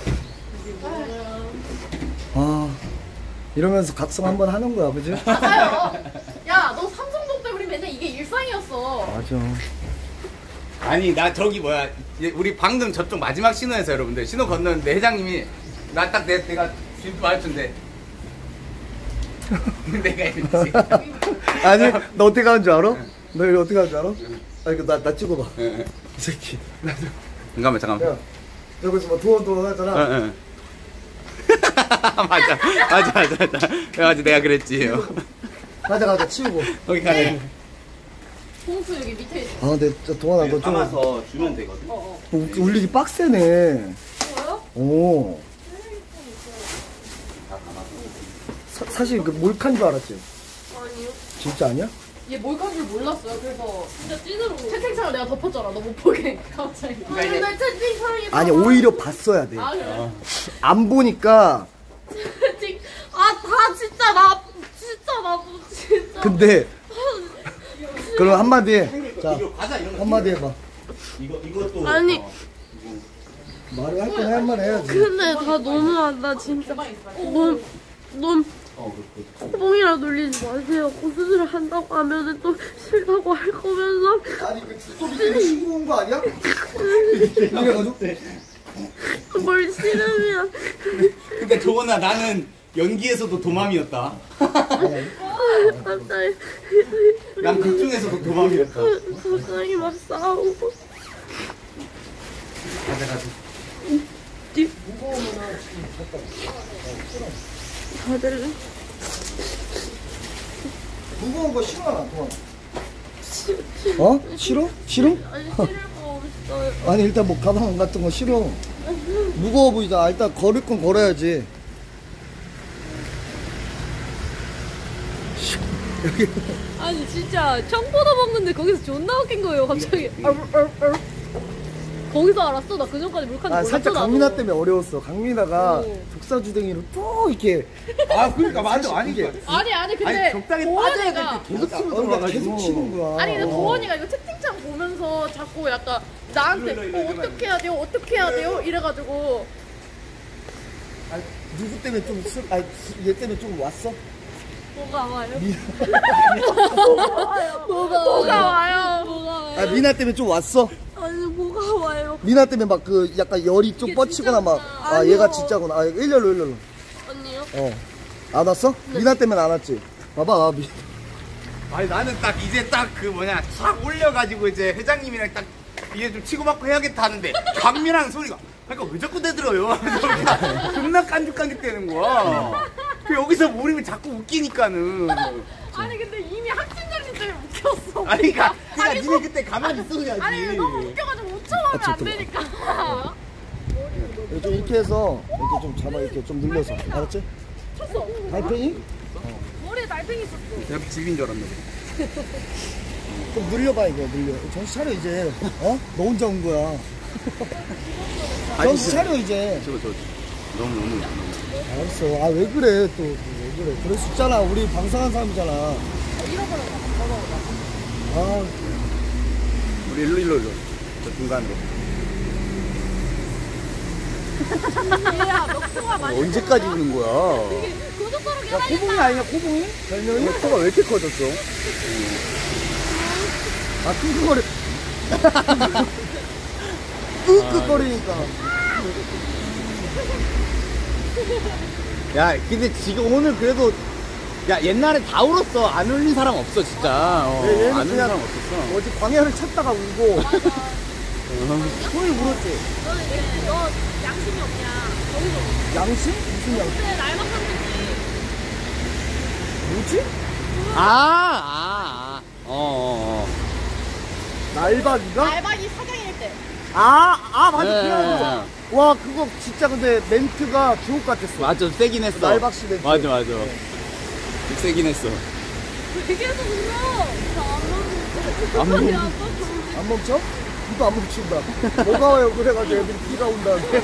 이러면서 각성 한번 하는 거야, 그지? 맞아요. 야, 너 삼성동 때 우리 맨날 이게 일상이었어. 맞아. 아니, 나 저기 뭐야. 우리 방금 저쪽 마지막 신호에서 여러분들 신호 건너는데 회장님이 내가 진도 말했던데 내가 했지. 아니 너 어떻게 가는 줄 알아? 너 이거 어떻게 가는 줄 알아? 아 이거 나 찍어봐. 이 새끼. 잠깐만. 야 여기서 뭐 도원 하잖아. 맞아. 내가 그랬지. 가자 치우고. 거기 가네. 홍수 여기 밑에 있어. 아 근데 진짜 도원아 너 좀 담아서 주면 되거든. 울리기 빡세네. 오. 사실 그 몰카인 줄 알았지? 아니요. 진짜 아니야? 얘 몰카인 줄 몰랐어요. 그래서 진짜 찐으로. 채팅창을 내가 덮었잖아. 너 못 보게. 갑자기. 근데 채팅창이 아니 오히려 봤어야 돼. 아 그래? 안 보니까. 다 진짜 나 진짜. 근데 그럼 한마디 해. 자 이거 과자 이런 거. 한마디 해봐. 이것도. 아니. 말을 할 건 할 말 해야지. 근데 다 너무하다 진짜. 넌 뽕이라 놀리지 마세요. 고수술을 한다고 하면은 또 싫다고 할 거면서. 아니 그 주소비 때문에 신고 온 거 아니야? 이래가지고 뭘 싫으면. 근데 도원아 나는 연기에서도 도맘이었다. 갑자기 난 극중에서도 도맘이었다. 갑자기 막 싸우고. 가자. 다들 무거운 거 싫어하나 도원? 어? 싫어? 싫어? 아니 싫을 거 없어요. 아니 일단 뭐 가방 같은 거 싫어. 무거워 보이잖아. 일단 걸을 건 걸어야지. 아니 진짜 청포도 먹는데 거기서 존나 웃긴 거예요 갑자기. 거기서 알았어? 나 그전까지 몰카인지 몰랐어. 살짝 나도. 강민아 때문에 어려웠어. 강민아가 독사주댕이로 또 이렇게. 그러니까 맞아. 아니 이게. 아니 근데 적당히 빠져야 도원이가 될 때 계속 치고 그러니까 계속 치는 거야. 아니 근데 도원이가 이거 채팅창 보면서 자꾸 약간 나한테 어떻게 해야 돼요? 이래가지고 누구 때문에 좀 얘 때문에 좀 왔어? 뭐가 와요? 뭐가 와요? 아 미나 때문에 좀 왔어? 아니 뭐가 와요? 미나 때문에 막 그 약간 열이 좀 뻗치거나 막 얘가 진짜구나. 일렬로. 아니요. 안 왔어? 미나 때문에 안 왔지? 봐봐 아니 나는 딱 이제 딱 그 뭐냐 싹 올려가지고 이제 회장님이랑 딱 이제 좀 치고받고 해야겠다 하는데 강민아는 소리가 그러니까 왜 자꾸 대들어요? 존나 깐죽깐죽대는 거야. 그 여기서 모르면 자꾸 웃기니까는. 아니 근데 이미 학생장님 때문에 웃겼어. 아니 그러니까 니네 그때 가만히 있어야지. 아니 너무 웃겨가지고 웃쳐하면 안 되니까. 좀 이렇게 해서 이렇게 좀 잡아 이렇게 좀 늘려서 알았지? 쳤어. 달팽이? 머리에 날팽이 있었어. 내가 집인 줄 알았네. 좀 늘려봐 이거 늘려. 정신 차려 이제. 어? 너 혼자 온 거야. 정신 차려 이제. 저 너무. 알았어. 아 왜 그래 또 왜 그래? 그럴 수 있잖아. 우리 방송한 사람이잖아. 아 우리 일로. 저 중간으로. 얘야 멱코가 많이. 언제까지 우는 거야? 고속도로 야, 코봉이 아니냐 코봉이? 별명이? 코가 왜 이렇게 커졌어? 아 끙끙거리 끙끙거리니까. 야 근데 지금 오늘 그래도 야 옛날에 다 울었어. 안 울린 사람 없어 진짜. 얘는 안 울린 그냥 사람 없었어. 어제 광야를 찾다가 울고 손을 물었지. 너는 이제 너 양심이 없냐? 거기서 양심? 무슨 양심? 그때 날막하는지. 뭐지? 날박이가? 날박이 사장일 때. 맞아 네. 기억나. 와 그거 진짜 근데 멘트가 주옥 같았어. 맞아 세긴 했어. 날박씨 멘트. 맞아. 세긴 했어. 왜 계속 울어? 안 먹는데. 안 멈춰? 이거 안 멈춘다. 뭐가 와요 그래가지고 애들이 비가 온다는데.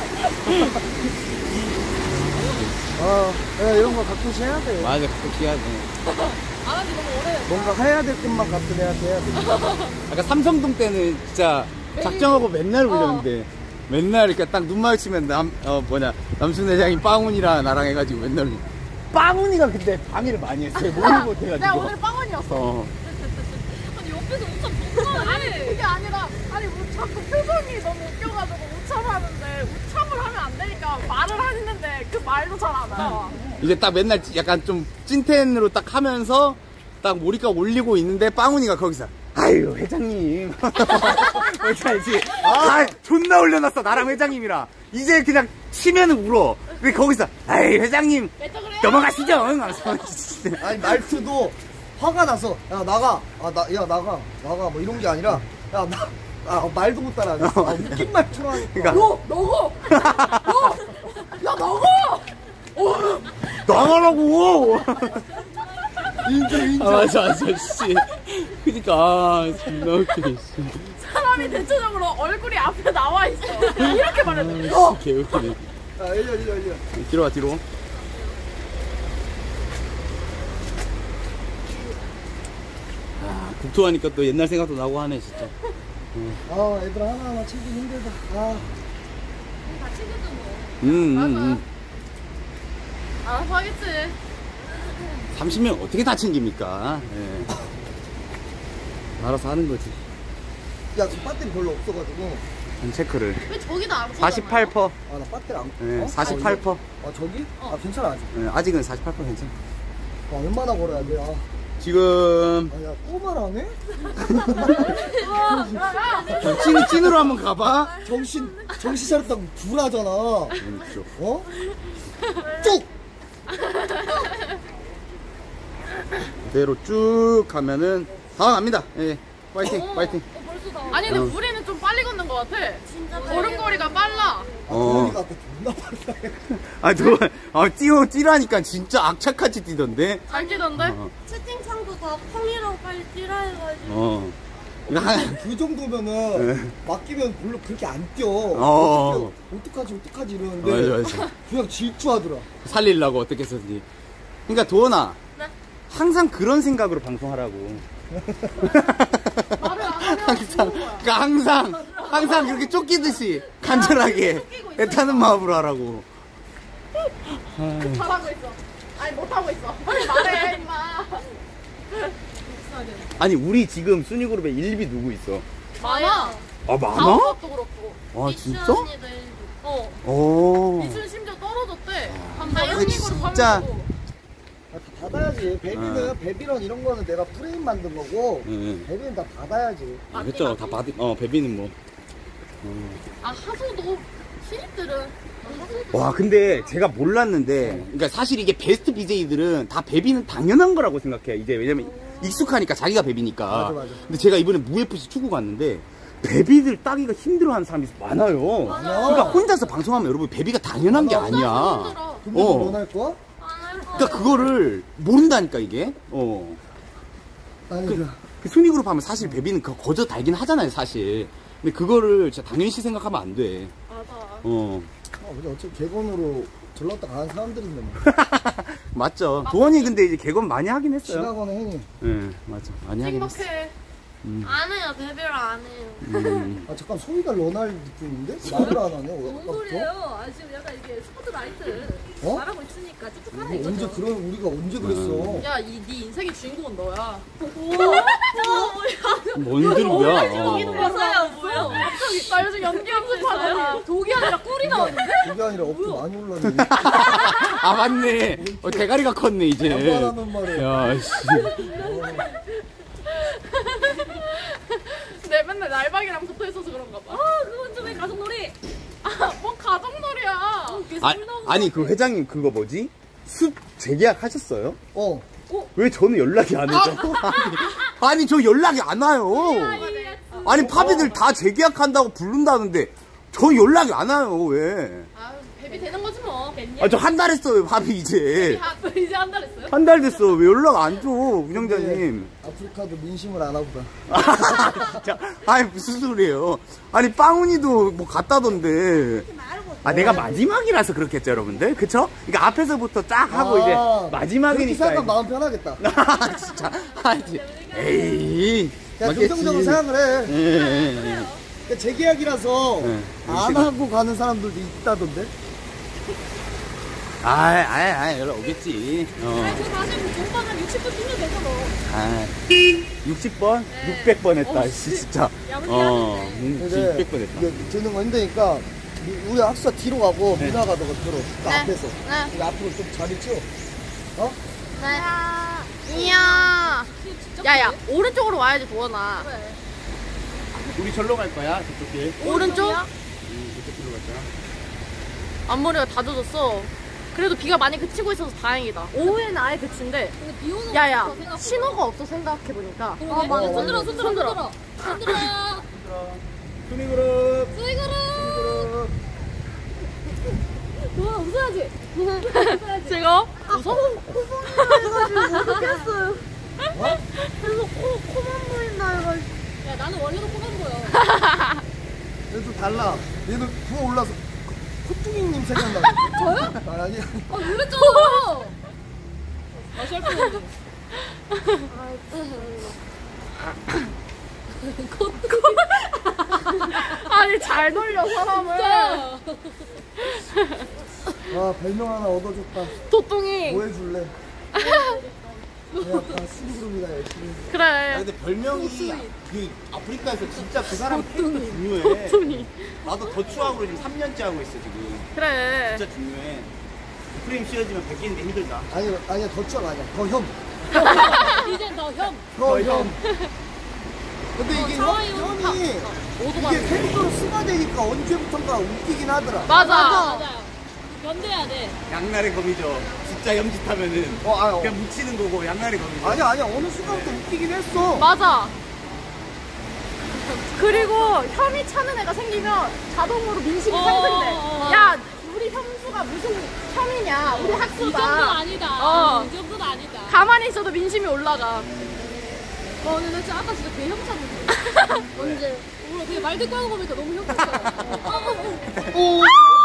야, 이런 거 가끔씩 해야 돼. 맞아 가끔씩 해야 돼. 안 한지 너무 오래. 뭔가 해야 될 것만 가끔 해야 돼. 아까 삼성동 때는 진짜 작정하고 맨날 울렸는데 맨날 이렇게 딱 눈 마주치면 남순 회장이 빵훈이랑 나랑 해가지고 맨날 빵훈이가 근데 방해를 많이 했어요. 모르고 못해가지고. 내가 오늘 빵원이었어. 아니 옆에서 우참 너무 아니 그게 아니라 아니 뭐 자꾸 표정이 너무 웃겨가지고 우참하는데 우참을 하면 안 되니까 말을 하는데 그 말도 잘 안 나와. 이제 딱 맨날 약간 좀 찐텐으로 딱 하면서 딱 모리카 올리고 있는데 빵훈이가 거기서 아유 회장님 회장이지 존나 올려놨어 나랑 회장님이랑 이제 그냥 치면은 울어. 근데 거기서 아이 회장님 넘어가시죠. 아니 말투도 화가 나서 야 나가 나가 뭐 이런 게 아니라 야 말도 못 따라하네. 웃긴 말투로 하니까. 그러니까 너고 야 너고 나가라고. 인정. 맞아 씨. 그니까 존나 웃기네 씨. 사람이 대체적으로 얼굴이 앞에 나와 있어. 이렇게 말해야 돼. 개웃기네. 야 일려. 뒤로 와 뒤로. 국토하니까 또 옛날 생각도 나고 하네 진짜. 애들 하나하나 챙기 힘들다. 다 챙겨줘 뭐. 알아서 하겠지. 30명 어떻게 다 챙깁니까? 예. 알아서 하는 거지. 야 지금 배터리 별로 없어가지고. 체크를. 왜 저기다 안 48%. 나 배터리 안. 예, 48%. 저기? 괜찮아 아직. 예, 아직은 48% 괜찮아. 얼마나 걸어야 돼? 지금 야 또 말하네? 찐으로 한번 가봐. 정신 차렸다고 불하잖아. 그렇죠. 쭉! 그대로 쭉 가면은 다 갑니다. 예. 파이팅. 아니 근데 우리는 좀 빨리 걷는 것 같아. 진짜 걸음걸이가 빨라. 그러니까 존나 빨라. 뛰라니까 진짜 악착같이 뛰던데. 잘 뛰던데? 채팅창도 다 펑이라고 빨리 뛰라 해가지고. 그 정도면은 맡기면 별로 그렇게 안 뛰어. 어떡하지 이러는데 맞아. 그냥 질주하더라. 살리려고 어떻게 했었지. 그러니까 도원아, 네? 항상 그런 생각으로 방송하라고. 말을 안 하면 항상 그렇게 쫓기듯이 간절하게 애타는 마음으로 하라고. 잘하고 있어. 아니 못하고 있어. 빨리 말해 임마. 아니 우리 지금 순위 그룹에 1, 2비 누구 있어? 많아. 아 많아? 다음것도 그렇고. 아 진짜? 미순 심지어 떨어졌대. 근데 진짜 받아야지. 베비런 이런 거는 내가 프레임 만든 거고 베비는 다 받아야지. 그쵸. 다 베비는 뭐. 하소도 신입들은 와 근데 제가 몰랐는데 그러니까 사실 이게 베스트 BJ들은 다 베비는 당연한 거라고 생각해. 이제 왜냐면 익숙하니까 자기가 베비니까. 맞아. 근데 제가 이번에 무FC 축구 갔는데 베비들 따기가 힘들어하는 사람이 많아요. 그러니까 혼자서 방송하면 여러분 베비가 당연한 게 아니야. 근데 넌 할 거야? 그러니까 그거를 모른다니까 이게. 아니 그 순위 그룹 하면 사실 베비는 거저 달긴 하잖아요 사실. 근데 그거를 진짜 당연시 생각하면 안 돼. 맞아. 어차피 개건으로 전라도 가는 사람들인데 뭐. 맞죠. 도원이 근데 이제 개건 많이 하긴 했어요. 지나가는 행위. 네, 맞아. 많이 하긴 했어. 행복해. 안 해요, 베베를 안 해요. 잠깐 소희가 런할 느낌인데? 말을 안 하냐? 뭔 소리예요? 지금 약간 이게 스포트라이트 말하고 있으니까 쭉쭉 하네 이거죠. 우리가 언제 그랬어? 야, 네 인생의 주인공은 너야. 뭔 드립이야? 뭐야 뭐야? 갑자기 나 요즘 연기 연습하더니 독이 아니라 꿀이 나왔는데? 그게 아니라 어깨 많이 올랐네. 아 맞네. 대가리가 컸네 이제. 양반하는 말을. 야 씨. 내 맨날 날박이랑 붙어 있어서 그런가 봐. 그건 좀 해 가족놀이. 뭔 가족놀이야. 아니 그 회장님 그거 뭐지? 숲 재계약 하셨어요? 어. 왜 저는 연락이 안 오죠? 아니 저 연락이 안 와요. 아니 팝이들 다 재계약한다고 부른다는데 저 연락이 안 와요. 왜? 베비 되는 거지 뭐. 저 한 달 했어요 팝이 이제. 이제 한 달 했어요? 한 달 됐어. 왜 연락 안 줘 운영자님? 아프리카도 민심을 안 하보다. 진짜 아니 무슨 소리예요? 아니 빵훈이도 뭐 갔다던데. 내가 마지막이라서 그렇겠죠 여러분들, 그쵸? 그러니까 앞에서부터 쫙 하고 이제 마지막이니까. 그렇게 생각하면 마음 편하겠다. 진짜 아니 에이. 야 긍정적으로 생각을 해. 그러니까 재계약이라서 안 하고 가는 사람들도 있다던데. 연락 오겠지. 저 사실 공방 한 60분 뛰면 되잖아. 60번? 600번 했다. 진짜. 600번 했다. 근데 600번 했다. 이게 되는 거 힘드니까 우리 학사 뒤로 가고 미나가 너가 들어. 그 네. 앞에서. 네. 우리 앞으로 좀 자리 치워. 어? 네. 이야. 야야, 오른쪽으로 와야지, 도원아. 우리 절로 갈 거야, 저쪽 길. 오른쪽? 저쪽 길로 갈 거야. 앞머리가 다 젖었어. 그래도 비가 많이 그치고 있어서 다행이다. 오후에는 아예 그친데. 근데 비 오는 야야, 거 생각보다. 신호가 없어, 생각해보니까. 그러게. 맞아. 손들어. 손들어. 수미그룹. 스이그룹. 도원 웃어야지. 제가 웃어? 모르겠어요. 그래서 코만 보인다 해가지고. 야, 나는 원래도 코만 보여. 얘도 달라. 얘는 부어 올라서 코뚱이님 생각나. 저요? 아니. 그랬잖아. 다시 할 뻔했는데. 아니, 잘 놀려, 사람을. 아 별명 하나 얻어줬다. 도똥이. 뭐 해줄래? 그냥 다 수그룹이다 열심히. 아, 그래. 근데 별명이 그 아프리카에서 진짜 그 사람 캐릭터 중요해. 도똥이. 나도 더추하고 지금 3년째 하고 있어 지금. 그래. 진짜 중요해. 프레임 씌워지면 베끼는데 힘들다. 아니야 더 추억 아니야. 더 형. 이젠 너 형. 더 형. 근데 이게 형이 이게 캐릭터로 승화되니까 언제부턴가 웃기긴 하더라. 맞아. 맞아요. 견뎌야 돼. 양날의 검이죠. 진짜 염짓하면은 그냥 묻히는 거고 양날의 검이죠. 아니야 어느 순간부터 웃기긴 했어. 맞아. 그리고 혐이 차는 애가 생기면 자동으로 민심이 상승돼. 야, 우리 현수가 무슨 혐이냐? 우리 이 학수다. 정도는 아니다. 어. 이 정도는 아니다. 가만히 있어도 민심이 올라가. 근데 나 진짜 아까 진짜 개 형차는데. 언제? 몰라, 그냥 말 듣고 하는 거 보니까 너무 형차어. 오.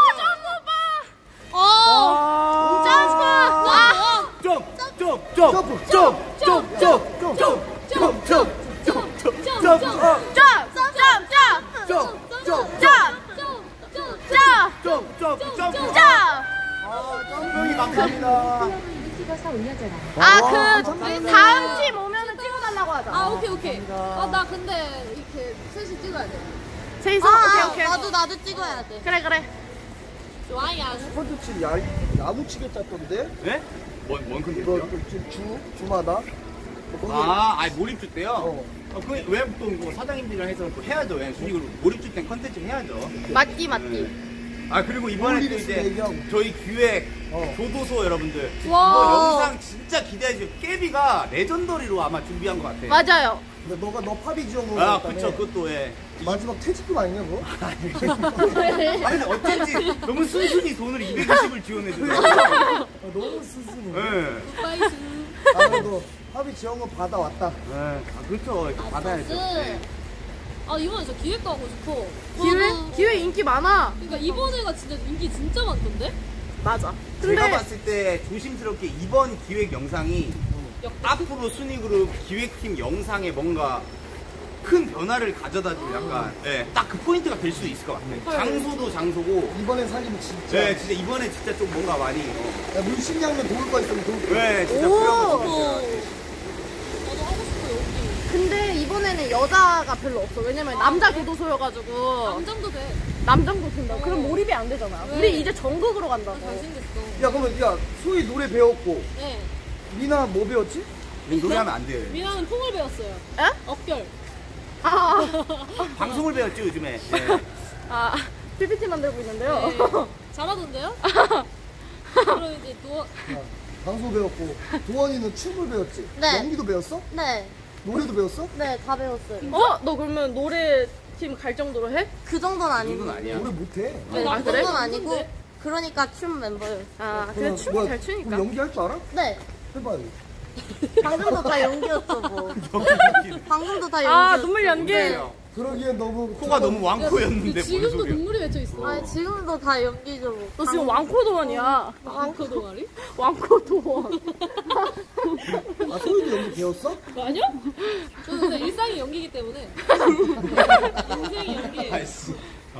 점프이 감사합니다. 찍어서 올려줘라. 그 다음 팀 오면은 찍어달라고 하자. 아, 오케이. 나 근데 이렇게 셋이 찍어야 돼. 셋이서 오케이. 나도 찍어야 돼. 그래. 좋아요. 스포츠칠 야구치게 짰던데? 네? 뭔 이거 컨텐츠요? 주마다. 아니 몰입주 때요? 왜 또 뭐 사장님들이랑 해서 또 해야죠. 왜 수익으로 몰입주 때 컨텐츠 해야죠. 맞디. 아 그리고 이번에 또 몰입주 이제 얘기하고. 저희 기획 교도소 여러분들 와. 이거 영상 진짜 기대해 주세요. 깨비가 레전더리로 아마 준비한 것 같아. 맞아요. 근데 너가 팝이 지어놓은 아 거 그쵸 그것도 왜 마지막 퇴직금 아니냐 그거? 아니 근데 어쩐지 너무 순순히 돈을 220을 지원해줘요. 너무 스스로. 네. 그래도 팝이 지은 거 받아왔다. 아 그렇죠. 이렇게 받아야죠. 네. 이번에 저 기획도 하고 싶어. 기회 인기 많아. 그러니까 이번에가 진짜 인기 진짜 많던데? 맞아. 제가 봤을 때 조심스럽게 이번 기획 영상이 앞으로 순위그룹 기획팀 영상에 뭔가 큰 변화를 가져다주고 약간 딱 그 포인트가 될 수도 있을 것 같아요. 장소도 장소고 이번엔 살리면 진짜. 네 진짜 이번에 진짜 좀 뭔가 많이 야, 물식량면 도울 거 있으면 도울 거. 네 진짜 필요한 것 같아요. 나도 하고 싶어, 여기. 근데 이번에는 여자가 별로 없어. 왜냐면 남자 교도소여가지고. 남장도 돼. 남정도 된다. 그럼 몰입이 안 되잖아. 왜? 우리 이제 전국으로 간다고. 잘생겼어. 야 그러면 소희 노래 배웠고 네. 미나 뭐 배웠지? 노래하면 안 돼요. 미나는 통을 배웠어요. 에? 어결. 방송을 배웠죠 요즘에. PPT 만들고 있는데요. 네. 잘하던데요? 그럼 이제 방송 배웠고 도원이는 춤을 배웠지? 네. 연기도 배웠어? 네. 노래도 배웠어? 네, 다 배웠어요. 너 그러면 노래 팀 갈 정도로 해? 그 정도는 이 아니고. 정도는 아니야. 노래 못해. 네, 아, 그 그래? 정도는 아니고. 그러니까 춤 멤버예요. 그래, 춤을 잘 추니까. 그럼 연기할 줄 알아? 네. 해봐요. 방금도 다 연기였어 뭐. 방금도 다 연기였어. 눈물 연기. 그러기엔 너무 코가 너무 왕코였는데 뭔 지금도 소리야. 눈물이 맺혀 있어. 아니 지금도 다 연기죠 뭐. 너 지금 왕코 도원이야. 왕코 동아리? 왕코 도원. 소희도 연기 배웠어? 아니요? 저는 근데 일상이 연기이기 때문에. 인생이 연기예요. 아이씨.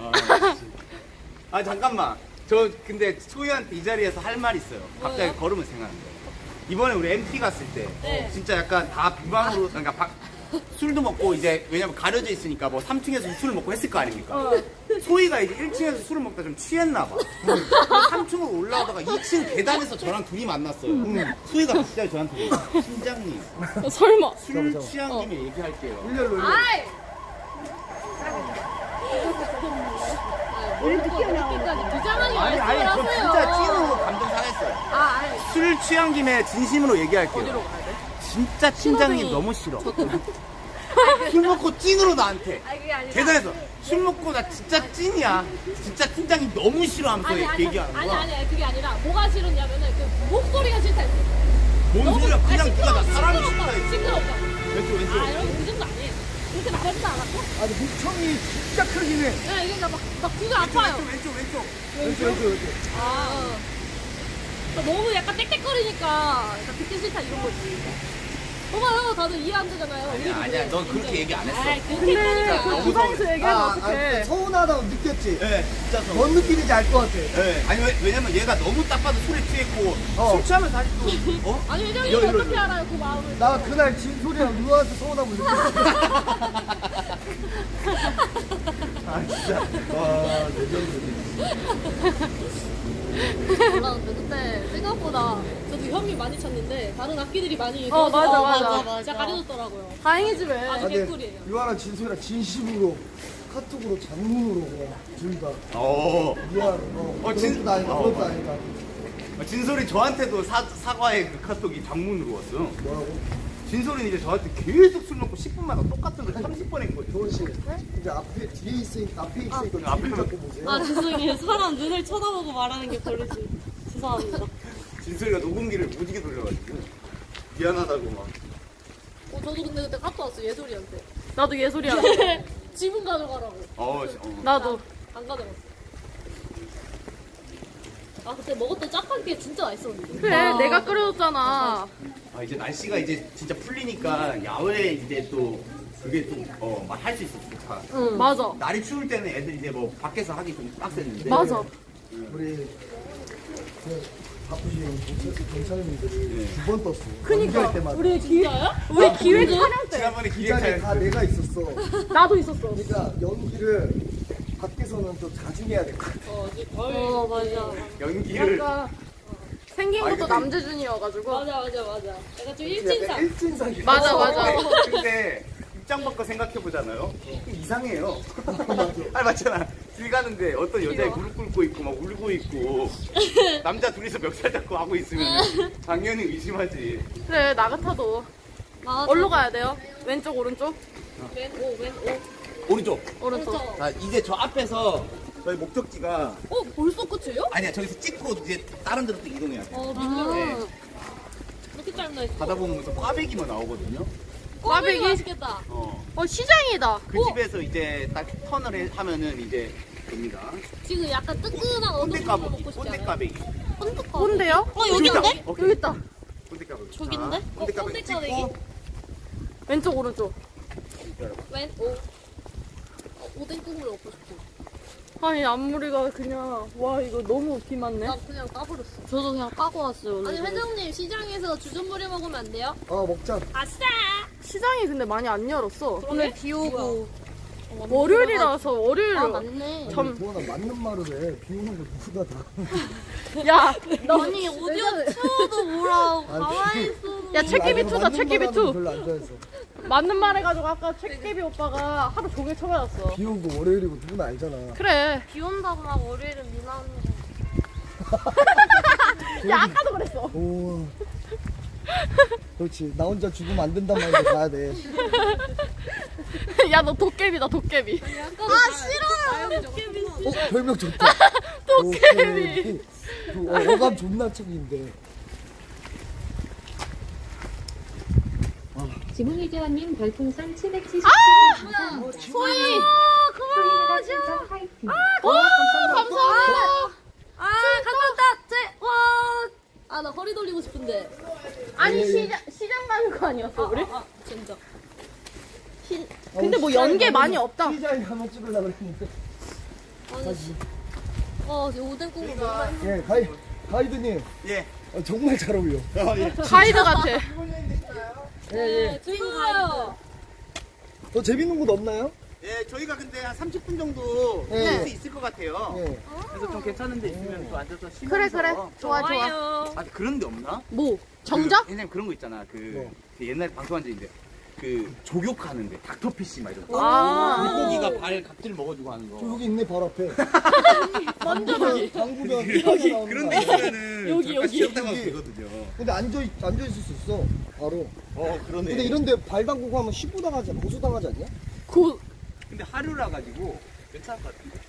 잠깐만. 저 근데 소희한테 이 자리에서 할 말 있어요. 갑자기 뭐예요? 걸으면 생각나는 거. 이번에 우리 MT 갔을 때 네. 진짜 약간 다 비방으로 그러니까 술도 먹고 이제 왜냐면 가려져 있으니까 뭐 3층에서 술을 먹고 했을 거 아닙니까? 소희가 이제 1층에서 술을 먹다 좀 취했나 봐. 3층으로 올라오다가 2층 계단에서 저랑 둘이 만났어요. 소희가 갑자기 저한테 팀장님 설마 술 취한 김에 얘기할게요. 아이 왜 이렇게까지 비장하게 말씀을 저 하세요. 진짜 찐으로 감동 상했어요. 술 취한 김에 진심으로 얘기할게요. 어디로 가야 돼? 진짜 팀장님 너무 싫어. 술 먹고 찐으로 나한테 계단에서 술 먹고 나 진짜 찐이야. 진짜 팀장님 너무 싫어하면서 얘기하는 거야. 아니 그게 아니라 뭐가 싫었냐면은 그 목소리가 싫다 했어. 뭔 소리야? 그냥 네가 나 사람이 싫다 했어. 시끄럽다. 왼쪽. 여러분 그 정도 아니에요. 그렇게 나쁘지 않았고? 아니 목청이 진짜 크긴 해. 야 이게 막 귀가 아파요. 왼쪽. 너무 약간 땡땡거리니까 약간 듣기 싫다 이런 거지. 봐봐요, 다들 이해 안 되잖아요. 아니야, 넌 그렇게 얘기 안 했어. 근데 그 부산에서 얘기하면 어떡해. 서운하다고 느꼈지? 네, 진짜 서운. 뭔 느낌인지 알 것 같아. 네, 아니 왜냐면 얘가 너무 딱 봐도 술에 취했고 술 취하면 사실 또 아니 회장님 어떻게 알아요 그 마음을? 나 그날 진솔이랑 누아한테 서운하고 느꼈어. 아 진짜. 와 레전드. 몰랐는데 그때 생각보다 저도 현미 많이 쳤는데 다른 악기들이 많이 맞아. 진짜 가려졌더라고요. 다행이지 왜. 아주 개꿀이에요. 유아랑 진솔이랑 진심으로 카톡으로 장문으로 그냥 둘 다. 미안. 그것도 그것도 아니다. 진솔이 저한테도 사과의 그 카톡이 장문으로 왔어요. 뭐라고? 진솔이는 이제 저한테 계속 술 먹고 10분마다 똑같은 걸 30번 했거든요. 도원 씨, 이제 뒤에 있으니까 앞에 있으니까 앞에 잡고 보세요. 죄송해요. 사람 눈을 쳐다보고 말하는 게 버릇이. 죄송합니다. 진솔이가 녹음기를 무지개 돌려가지고 미안하다고 막. 저도 근데 그때 카톡 왔어 예솔이한테. 나도 예솔이한테. 지분 가져가라고. 나도. 안 가져갔어. 그때 먹었던 짜파게 진짜 맛있었는데. 그래, 내가 끓여줬잖아. 이제 날씨가 이제 진짜 풀리니까 야외 이제 또 그게 또 막 할 수 있어 좋다. 응, 맞아. 날이 추울 때는 애들 이제 뭐 밖에서 하기 좀 빡셌는데. 맞아. 우리 바쁘신 경찰님들이 두 번 떴어. 그니까 우리 기획 촬영 때. 지난번에 기획 기자에 촬영 다 내가 있었어. 나도 있었어. 그러니까 연기를 밖에서는 또 자중해야 될 것 같아. 맞아. 연기를. 생긴 것도 남재준이어가지고. 맞아. 약간 좀 일진상. 일진상. 맞아. 근데 입장 바꿔 생각해 보잖아요. 이상해요. 맞잖아. 길 가는데 어떤 여자애 무릎 꿇고 있고 막 울고 있고 남자 둘이서 멱살 잡고 하고 있으면 당연히 의심하지. 그래, 나 같아도. 어디로 가야 돼요? 왼쪽, 오른쪽? 왼 오. 오른쪽. 자, 이제 저 앞에서 저희 목적지가. 벌써 끝이에요? 아니야, 저기서 찍고 이제 다른 데로 또 이동해야 돼. 민폐로. 이렇게 짧나 있어. 가다 보면 무슨 꽈배기만 나오거든요. 꽈배기 맛있겠다. 시장이다. 그 집에서 이제 딱 턴을 하면은 이제 됩니다. 지금 약간 뜨끈한 어묵 먹고 싶지 않아요? 꽈배기. 뭔데요? 여기 있네? 여기 있다. 꼰대까베기. 저긴데? 꼰대까베기 찍고. 왼쪽, 오른쪽. 왼 오. 오뎅 국물 먹고 싶어. 아니, 앞머리가 그냥, 와, 이거 너무 비 맞네. 나 그냥 까버렸어. 저도 그냥 까고 왔어요. 오늘. 아니 회장님 시장에서 주전부리 먹으면 안 돼요? 먹자. 아싸! 시장이 근데 많이 안 열었어. 오늘 비 오고. 월요일이라서 월요일. 맞네. 도원아 맞는 말을 해. 비 오는 거 누가 다. 야, 아니 오디오 채워도 뭐라고 가만히 있어. 야, 책기비 투다, 책기비 투. 별로 안 좋아해서. 맞는 말 해가지고 아까 책기비 오빠가 하루 종일 쳐맞았어. 비 오고 월요일이고 누구나 알잖아. 그래. 비 온다고 막 월요일은 미나는 야, 아까도 그랬어. 오. 그렇지. 나 혼자 죽으면 안 된단 말인데 가야 돼. 야, 너 도깨비다, 도깨비. 싫어요. 별명 좋다. 도깨비. 어감 존나 책인데. 지문일재원님 별풍선 777. 소희. 그만하자. 감사합니다. 감사합니다. 와. 나 허리 돌리고 싶은데. 아니, 시장 가는 거 아니었어, 우리? 진짜. 근데 뭐 연계 많이 없다. 시장에 한번 찍으려고 했는데. 지금 오뎅 국물 너무 맛있어. 예, 가이드님. 예. 정말 잘 어울려. 가이드 같아. 네, 즐거워요. 더 재밌는 곳 없나요? 예, 저희가 근데 한 30분 정도 네. 할 수 있을 것 같아요. 네. 그래서 좀 괜찮은 데 있으면 또 앉아서 쉬면서. 그래 그래. 좋아 좋아. 아, 그런 데 없나? 뭐? 정적? 왜냐면 그런 거 있잖아. 그 옛날에 방송한 적인데 그 조격하는데 닥터피쉬 막 이런 거. 물고기가 발 각질 먹어주고 하는 거. 저 여기 있네 바로 앞에. 완전 여기. 당구장 그런 데 있으면은 여기. 쉬었다 가도 되거든요. 근데 앉아 있을 수 있어 바로. 그러네. 근데 이런데 발 담그고 하면 신고 당하지 않아? 고소 당하지 않냐? 근데 하루라 가지고 괜찮을 것 같은데.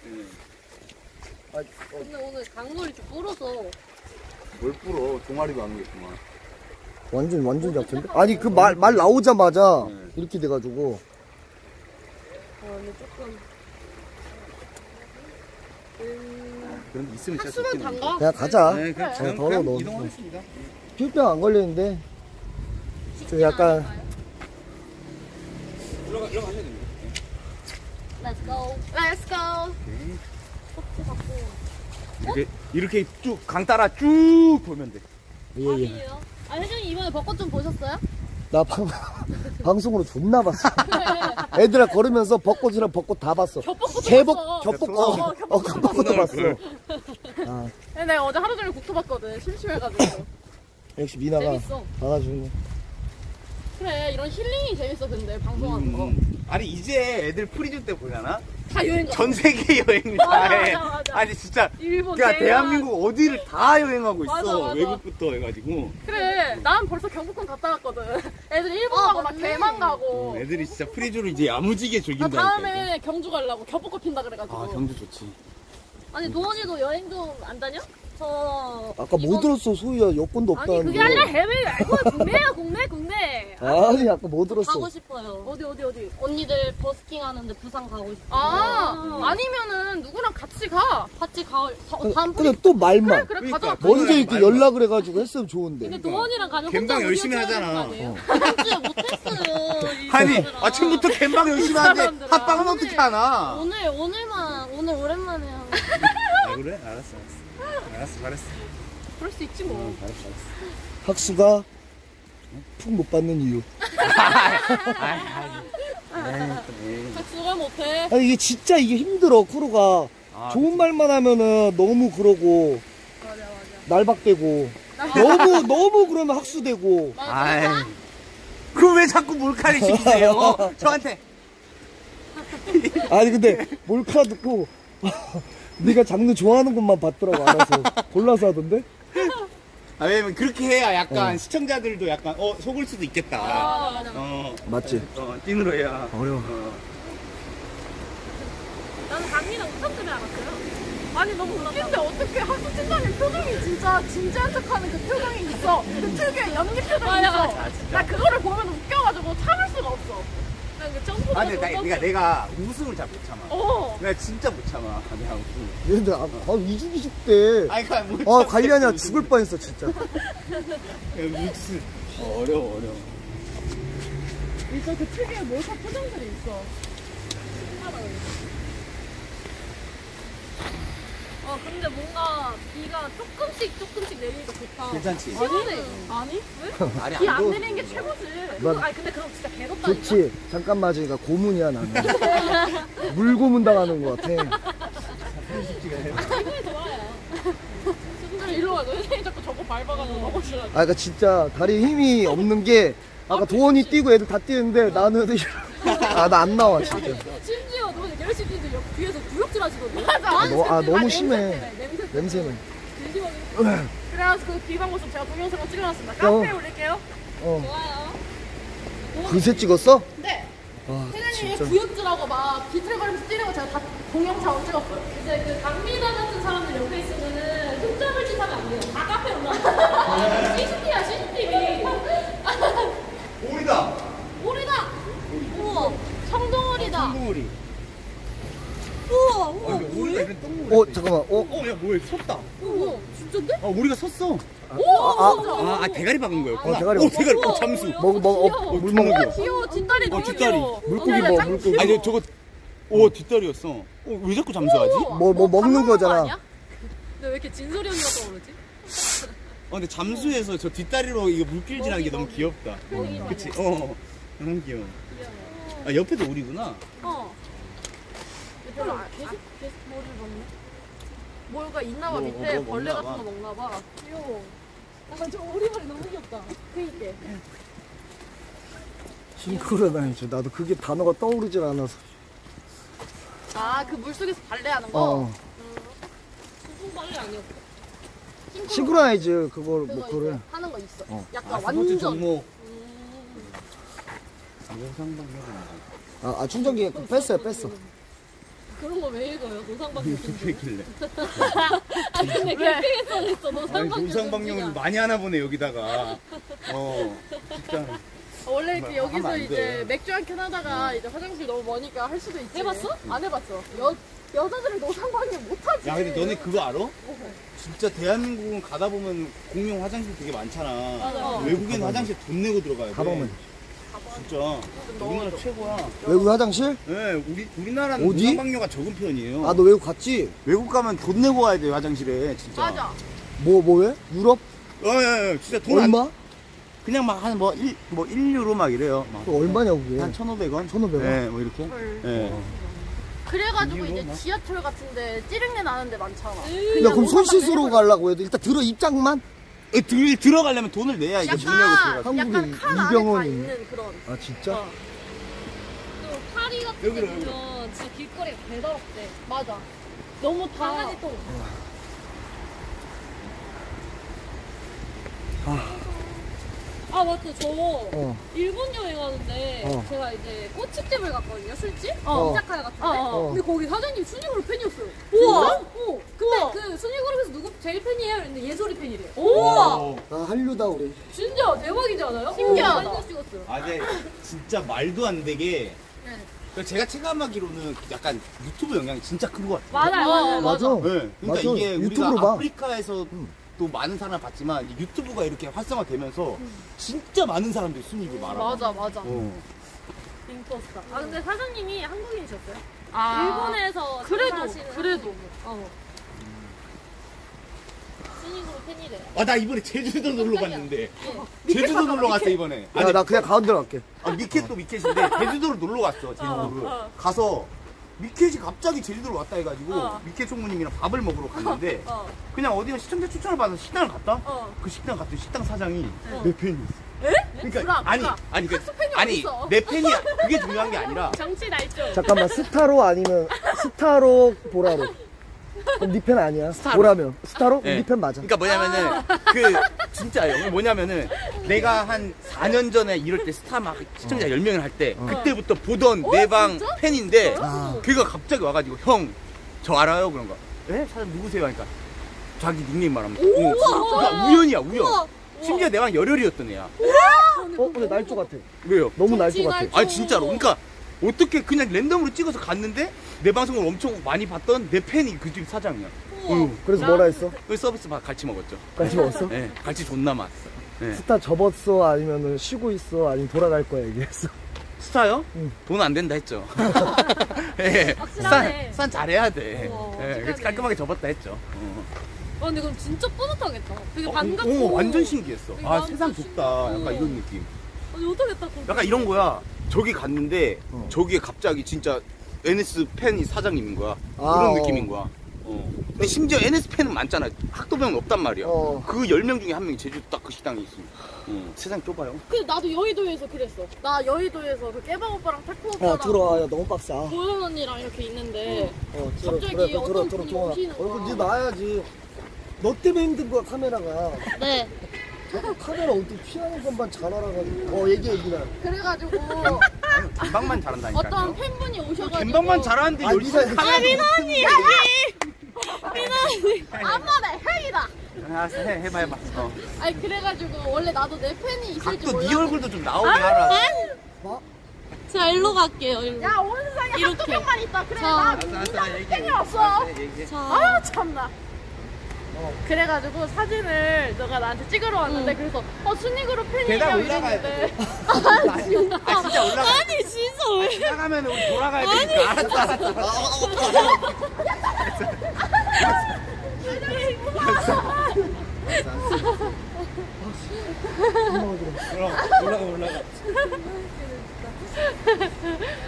근데 오늘 강물이 좀 불어서. 뭘 불어? 종아리도 안 오겠구만. 완전 약한데? 아니 그 말 나오자마자 이렇게 돼가지고. 근데 조금. 그런 데 있으면 진짜 수만 좋겠는데. 담가? 그냥 가자. 네, 그냥 더러워 너. 이동하겠습니다. 필병 안 걸리는데 좀 약간 들어가셔야 됩니다. Let's go. Let's go. 이렇게 쭉 강 따라 쭉 돌면 돼. 예. 아니에요. 아, 혜정이 이번에 벚꽃 좀 보셨어요? 나 방송으로 존나 봤어. 애들아 걸으면서 벚꽃이랑 벚꽃 다 봤어. 겹벚꽃도 겹벚꽃도 봤어. 아, 근데 내가 어제 하루 종일 국토 봤거든. 심심해가지고. 역시 미나가 재밌어. 받아주네. 그래, 이런 힐링이 재밌어. 근데 방송하는 거. 아니 이제 애들 프리즌 때 보잖아. 다 여행 가. 전 세계 여행을 다 해. 맞아. 아니 진짜. 일본, 그러니까 대만. 대한민국 어디를 다 여행하고 있어. 맞아. 외국부터 해가지고. 그래, 난 벌써 경복궁 갔다 왔거든. 애들 일본 가고 막 대만 가고. 애들이 진짜 프리즌을 이제 야무지게 나 즐긴다니까. 다음에 경주 가려고 겹벚꽃 핀다 그래가지고. 아 경주 좋지. 아니 도원이도 여행 좀 안 다녀? 저 아까 뭐 들었어 소희야 여권도 아니 없다는데. 그게 아니라 해외 말고 국내야 국내. 아니 아까 뭐 들었어. 가고 싶어요. 어디. 언니들 버스킹 하는데 부산 가고 싶어요. 아니면은 누구랑 같이 가. 같이 다음 근데 또 말만. 그래 그러니까. 가자. 먼저 이렇게 연락을 해가지고 했으면 좋은데. 근데 도원이랑 가면 갬방 혼자 열심히 우겨줘야 되는 하잖아. 거 아니에요? 이번 주에 못했어요. 아니 아침부터 갬방 열심히 하는데 사람들아. 합방은 어떻게 하나? 오늘 오랜만에 하고. 아 그래? 알았어 잘했어. 그럴 수 있지 뭐. 학수가 푹 못 받는 이유. 수가 못해. 아니 이게 진짜 이게 힘들어 크루가. 좋은 말만 하면은 너무 그러고 날박되고 너무 그러면 학수되고. 아이. 그럼 왜 자꾸 몰카를 시키세요? 저한테. 아니 근데 몰카 듣고 네가 장르 좋아하는 것만 받더라고. 알아서 골라서 하던데. 아, 왜냐면 그렇게 해야 약간 시청자들도 약간 속을 수도 있겠다. 맞아. 맞지? 찐으로 해야 어려워. 나는 강민아 우선 때문에 알았어요. 아니 너무 웃긴데 어떻게 학수 팀장님 표정이 진짜 진지한 척하는 그 표정이 있어. 그 특유의 연기 표정이 있어. 나 그거를 보면 웃겨가지고 참을 수가 없어. 그 점프. 아 근데 내가 웃음을 잘 못 참아. 내가 진짜 못 참아. 내가 웃음. 근데 이죽이죽 때 아니 그러니까 못 관리하냐 죽을 뻔했어 진짜. 웃음. 어려워. 진짜 그 특유의 몰카 표정들이 있어. 근데 뭔가 비가 조금씩 내리니까 좋다. 괜찮지? 아니? 왜? 말이 비 안 안 돼. 내리는 게 최고지. 아니 근데 그럼 진짜 개덥다니까. 좋지. 잠깐 맞으니까 고문이야 나는. 물고문 당하는 것 같아. 기분이 좋아요. 순간에 일로 와. 너 선생님 자꾸 저거 밟아가지고 넘어지라. 그러니까 진짜 다리에 힘이 없는 게 아까 도원이 뛰고 애들 다 뛰는데 나는 나 안 나와 진짜. 심지어 너 열심히 뛰는데 뒤에서 구역질 하시거든. 너무 심해. 냄새는. 그래서 그 비방 모습 제가 동영상을 찍어놨습니다. 카페에 올릴게요. 좋아요. 그새 찍었어? 네. 진짜. 선생님이 구역질하고 막 비틀거리면서 뛰는 거 제가 다 동영상을 찍었어요. 이제 그 강미단 같은 사람들 옆에 있으면은 흠잡을 짓 하면 안 돼요. 다 카페에 올라가. CCTV야 CCTV. 오리다. 우와. 청동오리다. 청동오리. 우와. 뭐야? 잠깐만. 야 뭐야? 섰다. 우와. 진짜인데? 오리가 섰어. 오. 대가리 박은 거였구나. 대가리. 대가리. 잠수. 물 먹어. 귀여워. 뒷다리 너무 뒷다리. 귀여워. 물고기. 아니 저거 뒷다리였어. 왜 자꾸 잠수하지? 뭐 먹는 거잖아. 아니야? 근데 왜 이렇게 진솔이 언니가 떠오르지? 근데 잠수해서 저 뒷다리로 이거 물길질하는 게 너무 귀엽다. 그치? 너무 귀여워. 아 옆에도 오리구나. 별로 계속 뭐를 먹네. 뭐가 있나봐 밑에 벌레 같은 거 먹나봐. 귀여워. 저 오리발이 너무 귀엽다. 그니까. 싱크로나이즈. 나도 그게 단어가 떠오르질 않아서. 아, 그 물속에서 발레하는 거? 무슨 발레 아니었어? 싱크로나이즈 그걸 뭐 그거 그래. 이제 하는 거 있어. 약간 첫 번째 완전. 종목. 충전기 뺐어. 그런 거 왜 읽어요? 노상방뇨인데. 했길래. 아 근데 캠핑에서 했어. 노상방뇨. 노상방뇨를 많이 하나 보네 여기다가. 진짜. 원래 이렇게 하면 여기서 안 이제 돼. 맥주 한 캔 하다가 이제 화장실 너무 머니까 할 수도 있지. 해봤어? 안 해봤어. 여자들이 노상방뇨 못하지. 야 근데 너네 그거 알아? 진짜 대한민국은 가다 보면 공용 화장실 되게 많잖아. 맞아. 외국엔 화장실 돈 내고 들어가야 돼. 가보면. 진짜 우리나라 최고야. 외국 화장실? 네, 우리나라는 어디? 노상방뇨가 적은 편이에요. 너 외국 갔지? 외국 가면 돈 내고 와야 돼 화장실에 진짜. 맞아. 뭐 왜? 유럽? 예, 진짜 돈 얼마? 그냥 막 한 뭐 1유로 막 이래요. 막. 그 얼마냐고 그게? 한 1,500원? 1,500원? 네, 뭐 이렇게. 예. 그래가지고 이제 막. 지하철 같은데 찌릉내 나는데 많잖아. 야 그럼 손 씻으러 가려고 해도 일단 들어 입장만? 들어가려면 돈을 내야 이게 문 열고 들어가. 한국에 약간 칸 안에 다 이병헌이 있는 그런. 아 진짜? 또 파리 같은 데 여기로, 보면 진짜 길거리가 개더럽대. 맞아. 너무 다. 강아지 똥. 아 맞다 저 일본 여행 가는데 제가 이제 꽃집을 갔거든요. 술집? 이자카야 같은데. 근데 거기 사장님 순위그룹 팬이었어요. 우와! 근데 그 순위그룹에서 누구 제일 팬이에요? 근데 예솔이 팬이래요. 우와! 한류다 우리. 진짜 대박이지 않아요? 신기하다. 사진 찍었어요. 아, 근데 진짜 말도 안 되게. 제가 체감하기로는 약간 유튜브 영향이 진짜 큰 것 같아요. 맞아요. 맞아. 네, 그러니까 맞아. 이게 유튜브로 우리가 봐. 아프리카에서 또 많은 사람을 봤지만 이 유튜브가 이렇게 활성화되면서 진짜 많은 사람들이 순위를 말아. 맞아. 링포스타. 아 근데 사장님이 한국인이셨어요? 아. 일본에서 그래도. 순위그룹 팬이래요. 아, 나 이번에 제주도 놀러 갔는데. 제주도 놀러 갔어, 이번에. 야 나 그냥 가운데로 갈게. 미켓도 미켓인데 제주도를 놀러 갔어, 제주도를. 가서 미켓이 갑자기 제주도로 왔다 해가지고 미켓 총무님이랑 밥을 먹으러 갔는데 그냥 어디가 시청자 추천을 받아서 식당을 갔다? 그 식당 갔더니 식당 사장이 내 팬이었어. 그러니까 아니 내 팬이 그게 중요한 게 아니라 정치 날조. 잠깐만 스타로 아니면 스타로 보라로. 그럼 니 팬 아니야? 스타로. 보라면 스타로? 네. 니 팬 맞아. 그러니까 뭐냐면은 진짜요. 뭐냐면은 내가 한 4년 전에 이럴 때 스타 막 시청자 10명을 할 때 그때부터 보던 내 방 팬인데 걔가 갑자기 와가지고 형 저 알아요? 그런 거. 에? 사장 누구세요? 하니까 자기 닉네임 말하면서 그러니까 우연이야 우연. 심지어 내 방 열혈이었던 애야. 근데 날조 같아. 왜요? 너무 날조 같아. 아니 진짜로. 그러니까 어떻게 그냥 랜덤으로 찍어서 갔는데 내 방송을 엄청 많이 봤던 내 팬이 그 집 사장이야. 그래서 뭐라 했어? 그 서비스 같이 먹었죠. 같이 먹었어? 네, 같이 존나 맛있어. 네. 스타 접었어? 아니면 쉬고 있어? 아니면 돌아갈 거야 얘기했어? 스타요? 돈 안 된다 했죠. 네, 스타 잘해야 돼. 네, 그래서 깔끔하게 접었다 했죠. 근데 그럼 진짜 뿌듯하겠다. 되게 반갑고. 완전 신기했어. 아, 세상 좁다. 약간 이런 느낌. 아니 어떡했다. 약간 이런 거야. 저기 갔는데 저기에 갑자기 진짜 NS 팬이 사장님인 거야. 그런 느낌인 거야. 근데 심지어 NS 팬은 많잖아. 학도병은 없단 말이야. 그 10명 중에 한 명이 제주도 딱 그 식당에 있어. 세상 좁아요. 근데 나도 여의도에서 그랬어. 나 여의도에서 그 깨방 오빠랑 태코 오빠랑 들어와. 야 너무 빡세. 보현 언니랑 이렇게 있는데 들어, 갑자기 그래, 어떤 들어, 분이 종아. 오시는 거야. 얼굴 니 나야지. 너 때문에 힘든 거야 카메라가. 네. 자꾸 카메라 어떻게 피하는 것만 잘 알아가지고. 얘기해 니나. 그래가지고 갬방만 잘한다니까. 어떤 팬분이 오셔가지고 갬방만 잘하는데 열심히 민아 언니! 안마네 형이다! 해봐. 아니 그래가지고 원래 나도 내 팬이 있을 줄 또 몰랐는데 네 얼굴도 좀 나오게 하라. 자 일로 갈게요. 일로. 야 오는 세상에 이렇게. 한두 명만 있다. 그래 자. 나 민아 팬이 없어. 자. 아 참나. 그래가지고 사진을 너가 나한테 찍으러 왔는데 그래서 순위그룹 계단 팬이에요 올라가야 이랬는데 진짜 올라가. 아니 진짜 왜? 올라가면 우리 돌아가야 되니까. 알았어. 아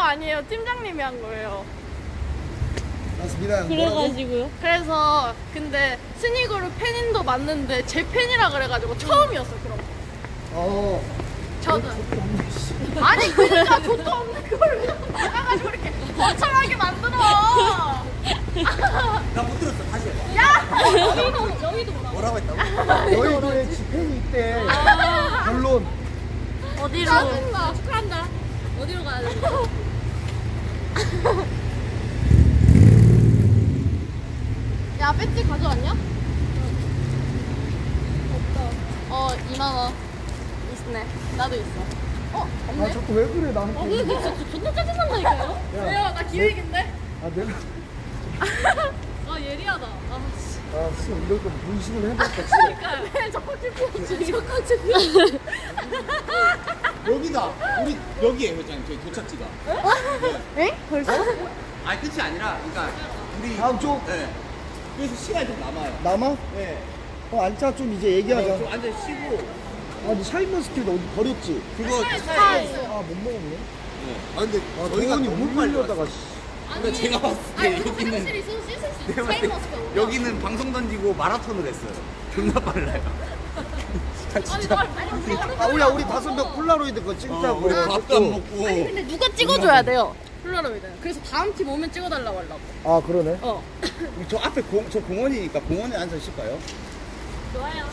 아니에요. 팀장님이 한 거예요. 맞습니다. 그래가지고요. 그래서 근데 스니그룹 팬인도 맞는데 제 팬이라 그래가지고 처음이었어 그런 거. 저는 아니 그러니까 돈도 없는 그걸 왜 나가가지고 이렇게 거창하게 만들어. 나 못 들었어. 다시 해봐. 야! 여의도 뭐라고 했다고? 여의도에 집행이 있대. 결론. 어디로? 짜증나. 축하한다. 어디로 가야 돼? 야 배지 가져왔냐? 없다. 2만원 있네. 나도 있어. 아 자꾸 왜 그래 나한테. 근데 진짜 존나 짜증난다니까요? 왜요? 나 기획인데? 아 내가 아 예리하다. 아 씨. 진짜 이럴 거면 문신을 해봤다 진짜. 그러니까 왜 자꾸 찍고 여기다. 우리 여기에 회장님 저희 도착지가. 에? 벌써? 아니 끝이 아니라 그러니까 우리 다음 쪽 네. 그래서 시간이 좀 남아요. 남아? 네. 앉자 좀 이제 얘기하자. 좀 앉아 쉬고. 아니 샤인머스켓 어디 버렸지? 그거 아못 먹었네. 네. 아 근데 저희가 도원이 너무 물 빨리 흘려다가 왔어. 근데 제가 봤을 때 여기는 화장실이 있어서 씻을 수 내가 있어. 봤을 때 여기는 방송 던지고 마라톤을 했어요. 존나 빨라요. 진짜. 우리 다섯 명 폴라로이드 그거 찍자고. 밥도 안 먹고. 근데 누가 찍어줘야 돼요? 폴라로이드. 그래서 다음 팀 오면 찍어달라고 하려고. 아 그러네. 저 앞에 저 공원이니까 공원에 앉아 있을까요? 좋아요.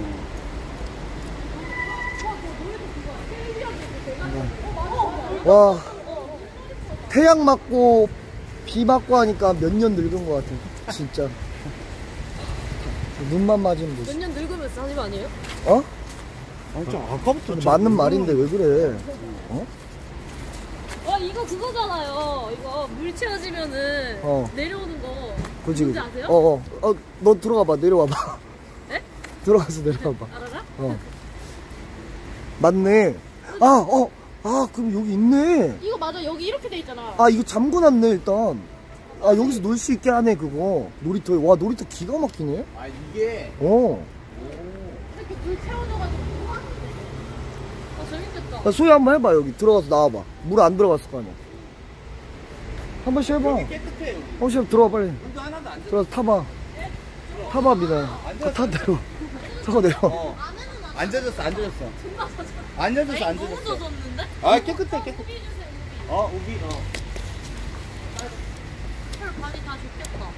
와 태양 맞고 비 맞고 하니까 몇 년 늙은 것 같아. 진짜. 눈만 맞으면 되지. 몇 년 늙으면 사진 아니에요? 어? 아니 좀 아까부터 맞는 말인데 왜 그래? 어? 이거 그거잖아요. 이거 물 채워지면은 내려오는 거. 그지. 뭔지 아세요? 너 들어가봐. 내려와봐. 네? 들어가서 내려와봐. 알아라? 맞네. 그럼 여기 있네. 이거 맞아. 여기 이렇게 돼 있잖아. 이거 잠궈놨네 일단. 여기서 놀 수 있게 하네 그거. 놀이터에. 와 놀이터 기가 막히네. 이게. 이렇게 물 채워줘가지고. 재밌겠다. 소희 한번 해봐. 여기 들어가서 나와봐. 물 안 들어갔을 거 아니야. 한 번씩 해봐. 여기 깨끗해. 한 번씩 들어와 빨리. 물도 하나도 안 들어가서 타봐. 타봐 미나야. 타 내려. 타고 내려. 안 젖었어. 안 젖었어. 안 젖었어. 안 젖었어. 너무 젖었는데? 깨끗해. 깨끗해. 우비. 헐 발이 다 죽겠다.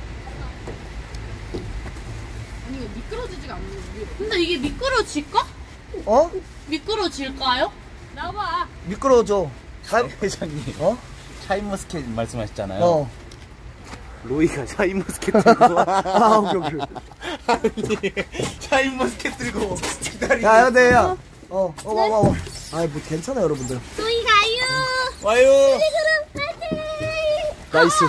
아니 이거 미끄러지지가 않는 거. 근데 이게 미끄러질까? 미끄러질까요? 나봐. 미끄러져. 회장님. 샤인머스켓 말씀하셨잖아요. 로이가 샤인머스켓 들고 오케이. 샤인머스켓 들고 기다리고. 야, 야. 와. 뭐 괜찮아 여러분들. 소희 가요. 와요. 나이스.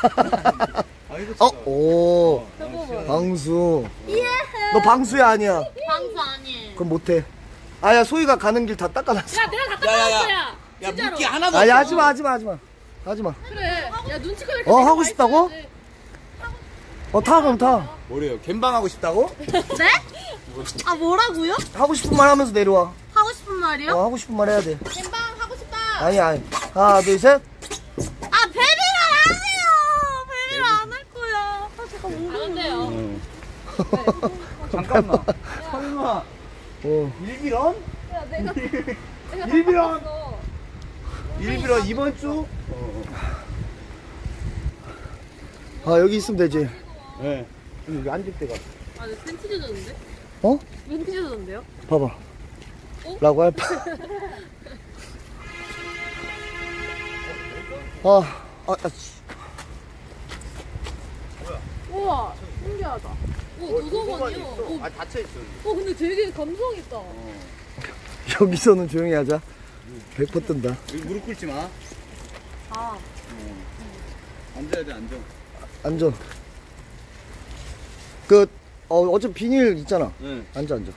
오. 방수. 너 방수야 아니야? 방수 아니에요. 그럼 못해. 야 소희가 가는 길 다 닦아놨어. 야 내가 다 닦아놨어. 야 진짜로. 물기 하나도 아니 없어. 하지마. 그래. 야 눈치가 이렇게 하고 싶다고? 타 그럼 타. 뭐래요? 갬방 하고 싶다고? 네? 뭐라고요? 하고 싶은 말 하면서 내려와. 하고 싶은 말이요? 하고 싶은 말 해야 돼. gem방 하고 싶다. 아니. 하나 둘 셋. 베리랑 안 해요. 베리랑 안 할 거야. 안 돼요. 잠깐만. 설마. 일비런? 야 내가 일비런. 다 일비런 이번 주? 여기 있으면 되지. 네. 여기 앉을 데가. 내 팬티 젖었는데? 팬티 젖었는데요? 봐봐. 라고 할 뻔. 우와 신기하다. 도서관이요. 닫혀있어. 근데 되게 감성 있다. 여기서는 조용히 하자. 100% 뜬다. 여기 무릎 꿇지 마. 앉아야 돼, 앉아. 앉아. 어차피 비닐 있잖아. 응. 앉아. 앉아.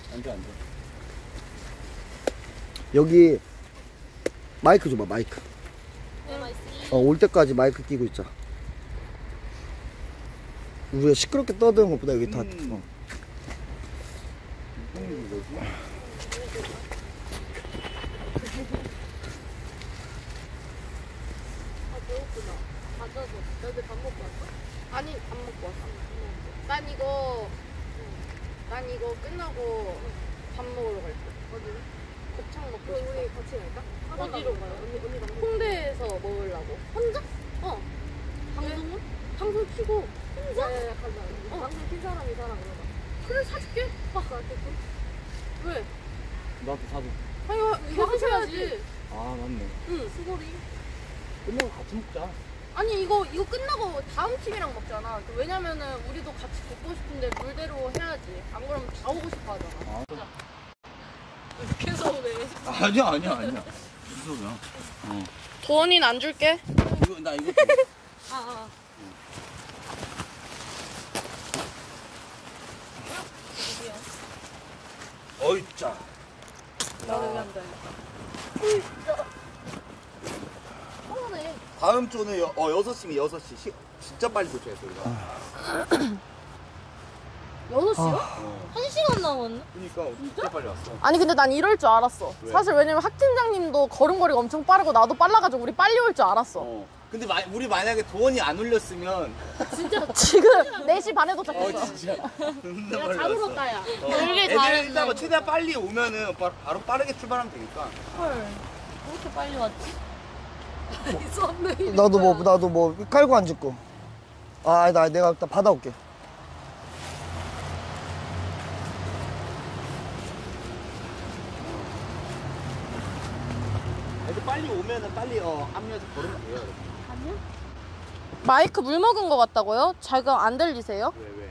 여기 마이크 줘봐, 마이크. 올 때까지 마이크 끼고 있자. 우리가 시끄럽게 떠드는 것보다 여기 다. 나도 밥 먹고 왔어? 아니 안 먹고 왔어. 난 이거 끝나고 밥 먹으러 갈 거야. 어디로? 곱창 먹고 싶어. 우리 같이 갈까? 어디로 가요? 언니가 홍대에서 먹으려고. 혼자? 방송은? 방송 키고. 혼자? 야, 가자. 방송 킨 사람 이 사람 그러자. 그래 사줄게. 왜? 나도 사줘. 아니 이거 하셔야지. 아 맞네. 응. 수고리. 끝나고 같이 먹자. 아니 이거 끝나고 다음 팀이랑 먹잖아. 왜냐면은 우리도 같이 먹고 싶은데 룰대로 해야지. 안 그러면 다 오고 싶어 하잖아. 계속 오네. 아니야. 무슨 소리야? 도원이는 안 줄게. 이거 나 이거. 어이 짜. 나는 한다. 다음 주는 6시면 6시. 진짜 빨리 도착했어 우리가. 6시요? 1시간 남았네? 그러니까 진짜 빨리 왔어. 아니 근데 난 이럴 줄 알았어. 왜? 사실 왜냐면 학 팀장님도 걸음걸이가 엄청 빠르고 나도 빨라가지고 우리 빨리 올 줄 알았어. 근데 우리 만약에 도원이 안 올렸으면 진짜 지금 4시 반에 도착했어. 진짜 존나 야, 빨리 잘 왔어. 울었다, 야. 되게 애들 잘했네. 일단 뭐 최대한 빨리 오면은 바로 빠르게 출발하면 되니까. 헐. 왜 이렇게 빨리 왔지? 나도 뭐 깔고 앉을 거. 내가 일단 받아올게. 애들 빨리 오면은 빨리 합류해서 걸으면 돼요. 마이크 물 먹은 거 같다고요? 자가 안 들리세요? 왜?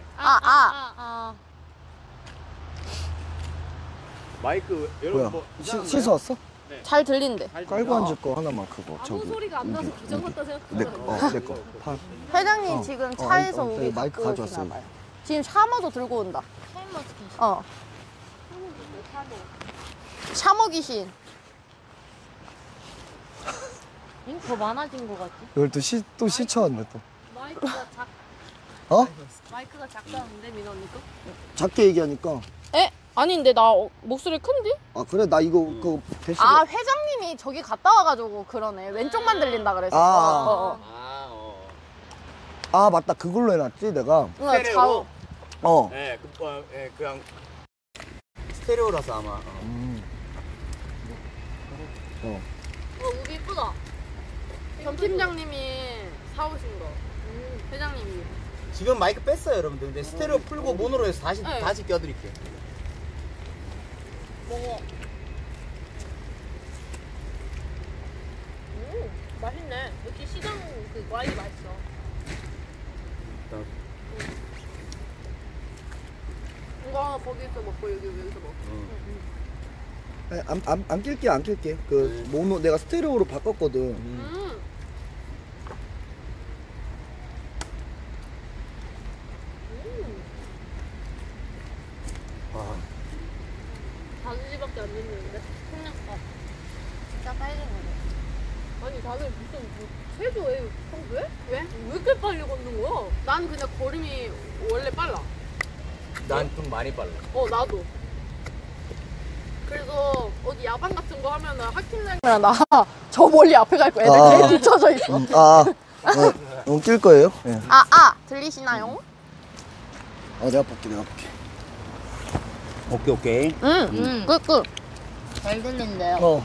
마이크 여러분 뭐야? 뭐 이상한가요? 씻어 왔어? 잘 들린대. 깔고 앉을 거 하나만 그거 아무 저기. 소리가 안 나서 부정했다 내 생각하잖아. 거. 회장님 지금 차에서 아니, 우리 마이크 갖고 가져왔어요. 오시나 봐요. 지금 샤머도 들고 온다. 샤머 귀신. 더 많아진 것 같지? 이걸 또 씻어왔네 또. 마이크가 마이크가 작다는데 민호 언니 거? 작게 얘기하니까. 아니 근데 나 목소리 큰데? 그래? 나 이거 그 대신. 회장님이 저기 갔다 와가지고 그러네. 왼쪽만 들린다 그랬어. 맞다. 그걸로 해놨지 내가. 스테레오? 어. 네, 그냥 스테레오라서 아마. 우리 이쁘다. 전 팀장님이 사오신 거. 회장님이. 지금 마이크 뺐어요, 여러분들. 근데 스테레오 풀고 모노로 해서 다시 껴드릴게요. 먹어. 맛있네. 역시 시장 그 과일이 맛있어. 이거 거기서 먹고 여기서 먹고. 안 낄게. 그 모노 내가 스테레오로 바꿨거든. 다수지밖에 안 됐는데. 생겼어. 진짜 빨리 먹어. 아니 다들 무슨 최저에 평소에? 왜? 왜 이렇게 빨리 걷는 거야? 난 근데 걸음이 원래 빨라. 난 좀 많이 빨라. 나도. 그래서 어디 야방 같은 거 하면은 학팀장이랑 나 저 멀리 앞에 갈 거야. 애들 되게 뒤쳐져 있어. 낄 거예요? 예. 들리시나요? 내가 볼게. 오케이. 끄. 잘 들린대요.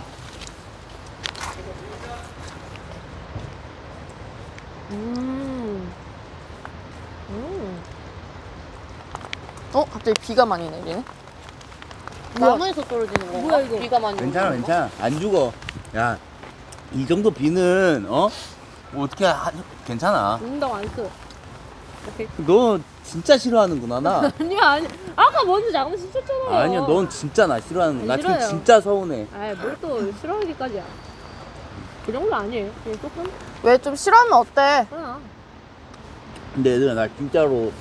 갑자기 비가 많이 내리네. 나무에서 떨어지는 건가? 뭐야 이거? 비가 많이 괜찮아. 안 죽어. 야, 이 정도 비는 뭐 어떻게 괜찮아. 운동 안 써. 너 진짜 싫어하는구나 나. 아니. 아까 먼저 작은 씻었잖아요. 아니야, 넌 진짜 나 싫어하는. 나 지금 싫어요. 진짜 서운해. 뭘 또 싫어하기까지야. 그 정도 아니에요. 그냥 조금. 왜 좀 싫어하면 어때? 그러나. 근데 얘들아 나 진짜로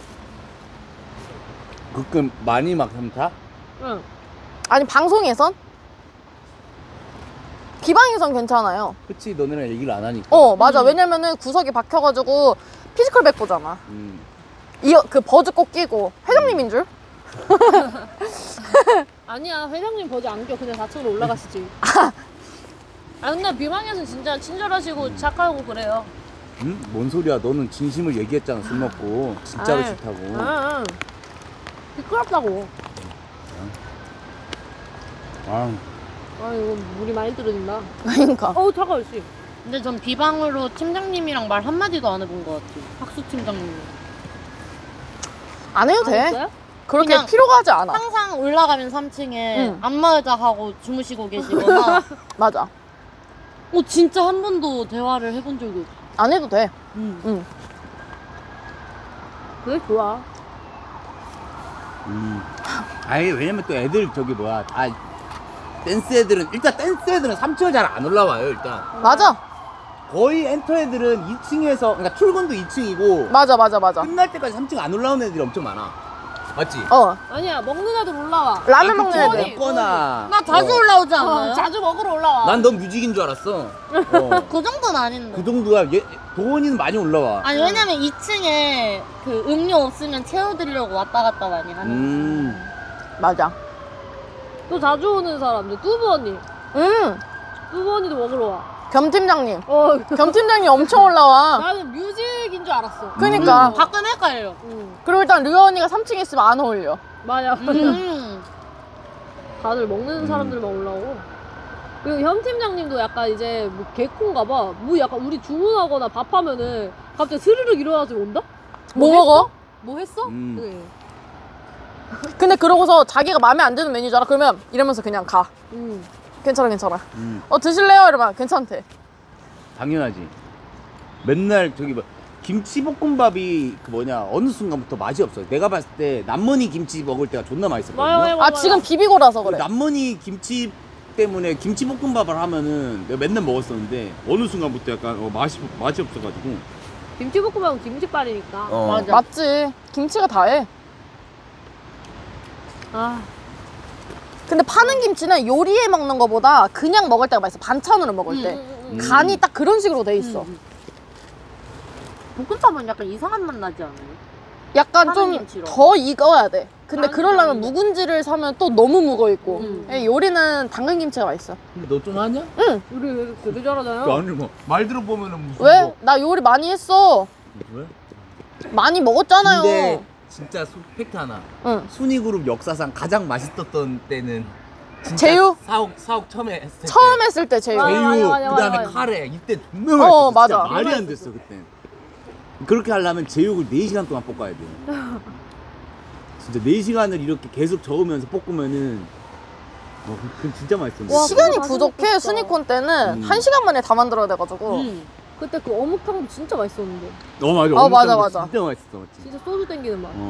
가끔 많이 막 삼타? 응. 아니 방송에선? 비방에선 괜찮아요. 그치, 너네랑 얘기를 안 하니까. 맞아. 왜냐면은 구석에 박혀가지고 피지컬 백 보잖아. 그 버즈 꼭 끼고 회장님인 줄? 아니야, 회장님 버즈 안 껴. 그냥 4층으로 올라가시지. 근데 비방에서는 진짜 친절하시고 착하고 그래요. 응? 뭔 소리야? 너는 진심을 얘기했잖아. 술 먹고 진짜로 싫다고. 응. 시끄럽다고. 아, 이거 물이 많이 떨어진다. 그러니까. 어우 차가워 씨. 근데 전 비방으로 팀장님이랑 말 한마디도 안 해본 것 같아요. 학수 팀장님. 안 해도 안 돼. 했어요? 그렇게 그냥 필요가 하지 않아. 항상 올라가면 3층에 응. 안마의자 하고 주무시고 계시거나 맞아. 진짜 한 번도 대화를 해본 적이 없어. 안 해도 돼. 응. 그게 좋아. 아니 왜냐면 또 애들 저기 뭐야 다 댄스 애들은 일단 댄스 애들은 3층을 잘 안 올라와요 일단. 맞아. 거의 엔터 애들은 2층에서 그러니까 출근도 2층이고 맞아. 끝날 때까지 3층 안 올라오는 애들이 엄청 많아. 맞지? 아니야 먹는 애들 올라와. 라면 먹는 애들. 먹거나. 나 자주 올라오지 않아요? 자주 먹으러 올라와. 난 넌 뮤직인 줄 알았어. 그 정도는 아닌데. 그 정도야. 도원이는 많이 올라와. 아니 왜냐면 2층에 그 음료 없으면 채워드리려고 왔다 갔다 많이 하는. 맞아. 또 자주 오는 사람들 뚜부 언니. 뚜부 언니도 먹으러 와. 겸 팀장님. 겸 팀장님 엄청 올라와. 나는 뮤직인 줄 알았어. 그니까. 가끔 헷갈려. 그리고 일단 류아 언니가 3층에 있으면 안 어울려. 맞아. 다들 먹는 사람들만 올라오고. 그리고 현 팀장님도 약간 이제 뭐 개콘가 봐. 뭐 약간 우리 주문하거나 밥하면은 갑자기 스르륵 일어나서 온다? 뭐 먹어? 뭐 했어? 네. 근데 그러고서 자기가 마음에 안 드는 메뉴잖아. 그러면 이러면서 그냥 가. 괜찮아. 드실래요? 이러면 괜찮대. 당연하지. 맨날 저기 뭐 김치볶음밥이 그 뭐냐 어느 순간부터 맛이 없어. 내가 봤을 때 남머니 김치 먹을 때가 존나 맛있었거든요. 아 지금 비비고라서 그래. 남머니 김치 때문에 김치볶음밥을 하면은 내가 맨날 먹었었는데 어느 순간부터 약간 맛이 없어가지고. 김치볶음밥은 김치빨이니까. 맞아. 맞지. 김치가 다해. 근데 파는 김치는 요리해 먹는 거보다 그냥 먹을 때가 맛있어. 반찬으로 먹을 때. 간이 딱 그런 식으로 돼 있어. 볶음밥은 약간 이상한 맛 나지 않아요? 약간 좀 더 익어야 돼. 근데 그러려면 묵은지를 사면 또 너무 묵어있고. 요리는 당근김치가 맛있어. 근데 너 좀 하냐? 응. 우리 되게 잘하잖아요. 아니 뭐 말 들어보면은 무슨 왜? 뭐. 나 요리 많이 했어. 왜? 많이 먹었잖아요. 근데 진짜 팩트 하나. 응. 순위그룹 역사상 가장 맛있었던 때는 진짜 제육? 사옥 처음에 했을 때. 처음 했을 때 제육. 제육, 그다음에 카레 이때 존나 맛있었어. 맞아. 진짜 말이 안 됐어 그때. 그렇게 하려면 제육을 4시간 동안 볶아야 돼. 진짜 4시간을 이렇게 계속 저으면서 볶으면은 그건 진짜 맛있었는데. 시간이 부족해. 순위콘 때는 1시간 만에 다 만들어야 돼가지고. 그때 그 어묵탕도 진짜 맛있었는데. 맞아. 맞아. 진짜 맛있어. 진짜 소주 땡기는 맛.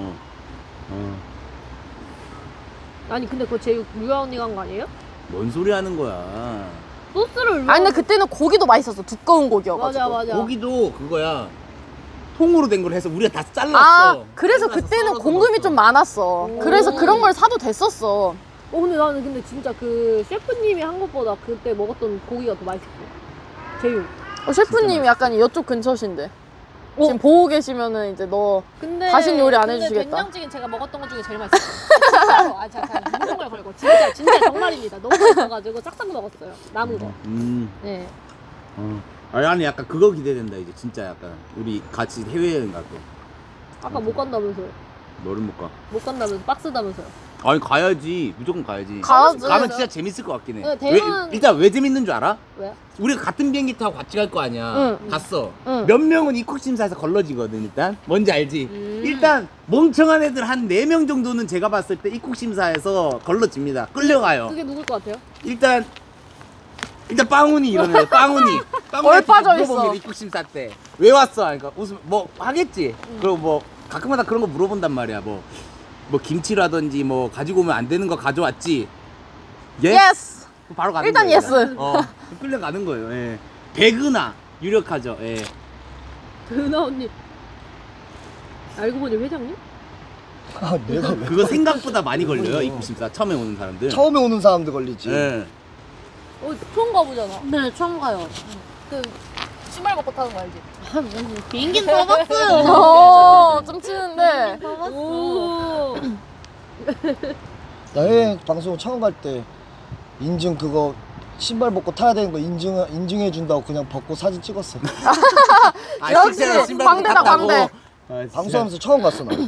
아니 근데 그거 제육 류아 언니가 한 거 아니에요? 뭔 소리 하는 거야. 소스를 아니 근데 그때는 고기도 맛있었어. 두꺼운 고기여가지고. 맞아. 고기도 그거야. 통으로 된 걸 해서 우리가 다 잘랐어. 아 그래서 그때는 공금이 좀 많았어. 그래서 그런 걸 사도 됐었어. 근데 나는 근데 진짜 그 셰프님이 한 것보다 그때 먹었던 고기가 더 맛있었어. 제육. 셰프님이 약간 이쪽 근처신데. 지금 보고 계시면은 이제 너 근데 다신 요리 안 해주시겠다. 된장찌개 제가 먹었던 것 중에 제일 맛있었어요. 진짜로. 제가 무슨 걸 걸고 진짜 정말입니다. 너무 맛있어가지고 싹싹 먹었어요. 남은 거. 네. 아니 약간 그거 기대된다 이제 진짜 약간 우리 같이 해외여행 갈 때. 아까 못 간다면서요? 너를 못 가. 못 간다면서 빡세다면서요? 아니 가야지. 무조건 가야지. 가야지. 가면 진짜 재밌을 것 같긴 해. 네, 대만... 일단 왜 재밌는 줄 알아? 왜? 우리가 같은 비행기 타고 같이 갈 거 아니야. 갔어. 응. 몇 명은 입국 심사에서 걸러지거든 일단. 뭔지 알지? 일단 멍청한 애들 한 4명 정도는 제가 봤을 때 입국 심사에서 걸러집니다. 끌려가요. 그게 누굴 것 같아요? 일단 빵훈이 이러네요. 빵훈이 얼 빠져있어. 물어봅니다. 입국 심사 때 왜 왔어? 그러니까 웃으면 뭐 하겠지. 그리고 뭐 가끔마다 그런 거 물어본단 말이야. 뭐 김치라든지 뭐 가지고 오면 안 되는 거 가져왔지. 예? 예스. 바로 가는 일단 거예요. 예스. 끌려가는 거예요. 예. 배그나 유력하죠. 예. 은하 언니 알고 보니 회장님? 아 내가 왜? 그거 생각보다 많이 걸려요. 입국 심사 처음에 오는 사람들. 처음에 오는 사람들 걸리지. 예. 처음 가보잖아. 네, 처음 가요. 그 신발 벗고 타는 거 알지? 비행기는 타봤어요. 좀 치는데. 오. 나 해외 방송 처음 갈 때 인증 그거 신발 벗고 타야 되는 거 인증해 준다고 그냥 벗고 사진 찍었어. 역시 광대다 광대. 방송하면서 처음 봤어 나.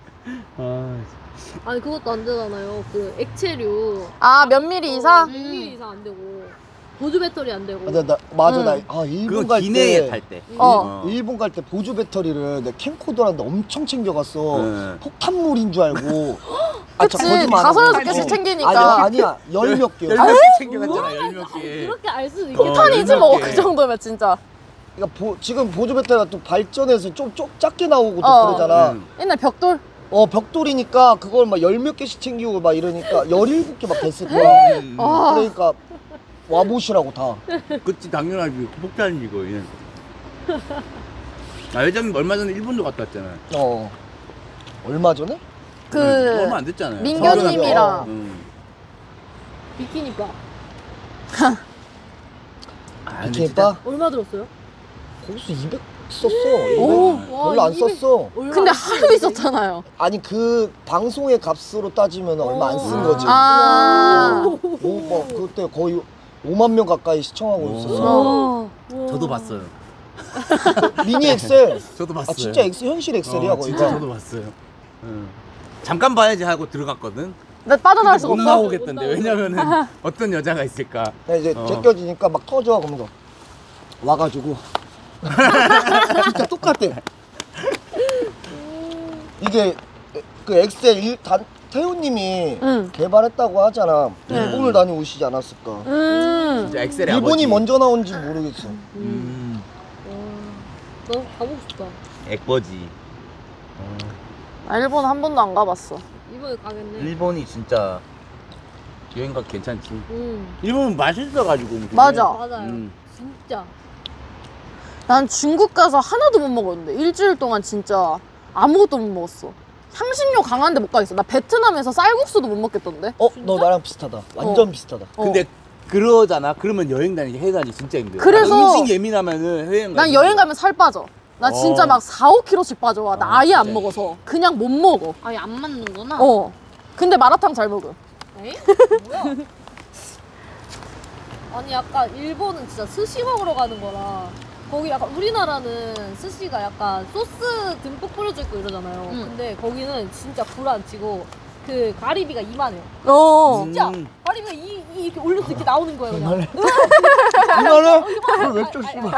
아니 그것도 안 되잖아요. 그 액체류. 아 몇 미리 이상? 몇 미리 이상 안 되고 보조 배터리 안 되고. 맞아 나 일본 갈 기내에 때. 탈 때. 일본 갈 때 보조 배터리를 내 캠코더라는데 엄청 챙겨갔어. 폭탄물인 줄 알고. 그치 다섯 여섯 개씩 챙기니까. 아니야 열 몇 개. 10몇 개 챙겨갔잖아. 10몇 개. 그렇게 알 수도 있겠다. 폭탄이지 뭐 그 정도면 진짜. 그러니까 지금 보조 배터리가 또 발전해서 좀 작게 나오고 또 그러잖아. 옛날 벽돌? 벽돌이니까 그걸 막 열 몇 개씩 챙기고 막 이러니까 17개 막 됐을 거야. 그러니까 와보시라고 다. 그치 당연하지. 폭탄이지 거의. 회장님 얼마 전에 일본도 갔다 왔잖아요. 얼마 전에? 얼마 안 됐잖아요. 민규님이랑 비키니빠. 비키니빠? 얼마 들었어요? 거기서 200 썼어. 별로 안 썼어. 근데 하루 있었잖아요. 아니 그 방송의 값으로 따지면 얼마 안 쓴 거지. 그때 거의 5만 명 가까이 시청하고 있었어. 저도 봤어요. 미니 엑셀. 저도 봤어요. 진짜 현실 엑셀이야 거기가. 진짜 저도 봤어요. 잠깐 봐야지 하고 들어갔거든. 나 빠져나갈 수가 못 없어. 나오겠던데. 왜냐면은 어떤 여자가 있을까. 이제 제껴지니까 막 터져 그러면서 와가지고 진짜 똑같대. 이게 그 엑셀 태우님이 개발했다고 하잖아. 일본을 다녀오시지 않았을까. 진짜 엑셀의 일본이 아버지. 먼저 나온지 모르겠어. 너 가보고 싶다. 액버지. 일본 한 번도 안 가봤어. 이번에 가겠네. 일본이 진짜 여행가 괜찮지. 일본은 맛있어가지고. 맞아. 맞아요. 진짜. 난 중국 가서 하나도 못 먹었는데 일주일 동안 진짜 아무것도 못 먹었어. 향신료 강한데 못 가겠어. 나 베트남에서 쌀국수도 못 먹겠던데. 너 나랑 비슷하다. 완전 비슷하다. 근데 그러잖아. 그러면 여행 다니기 해외 다니기 진짜 힘들어. 그래서 음식 예민하면은 여행 난 여행 가면 살 빠져. 나 진짜 막 4-5kg씩 빠져와. 나 아예 안 먹어서. 그냥 못 먹어. 아예 안 맞는구나. 근데 마라탕 잘 먹음. 에이? 뭐야? 아니 약간 일본은 진짜 스시 먹으러 가는 거라 거기 약간 우리나라는 스시가 약간 소스 듬뿍 뿌려져 있고 이러잖아요. 근데 거기는 진짜 불 안 치고 그 가리비가 이만해요. 진짜 가리비가 이렇게 올려서 이렇게 나오는 거예요 그냥. 이만해? 그걸 왜 ጮ, 씨발.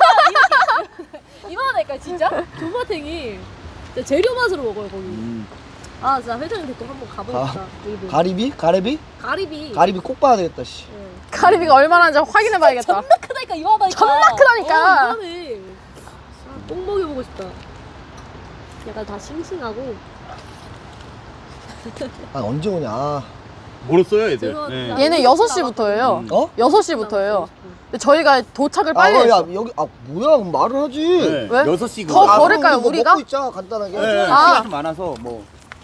이만하니까 진짜 존맛탱이 진짜 재료 맛으로 먹어요 거기. 진짜 회장님 또 한번 가보겠다. 가리비? 가리비 꼭 봐야 되겠다 씨. 가리비가 얼마나 하는지 확인해봐야겠다. 존나 크다니까 이만하니까. 존나 크다니까. 이만해. 꼭 먹여보고 싶다. 약간 다 싱싱하고. 언제 오냐. 멀었어요 애들. 얘는 6시부터예요. 6시부터예요. 근데 저희가 도착을 빨리 했어. 여기 뭐야 그럼 말을 하지. 왜? 6시 더 걸을까요 우리가? 먹고 있자 간단하게. 시간 좀 많아서 뭐.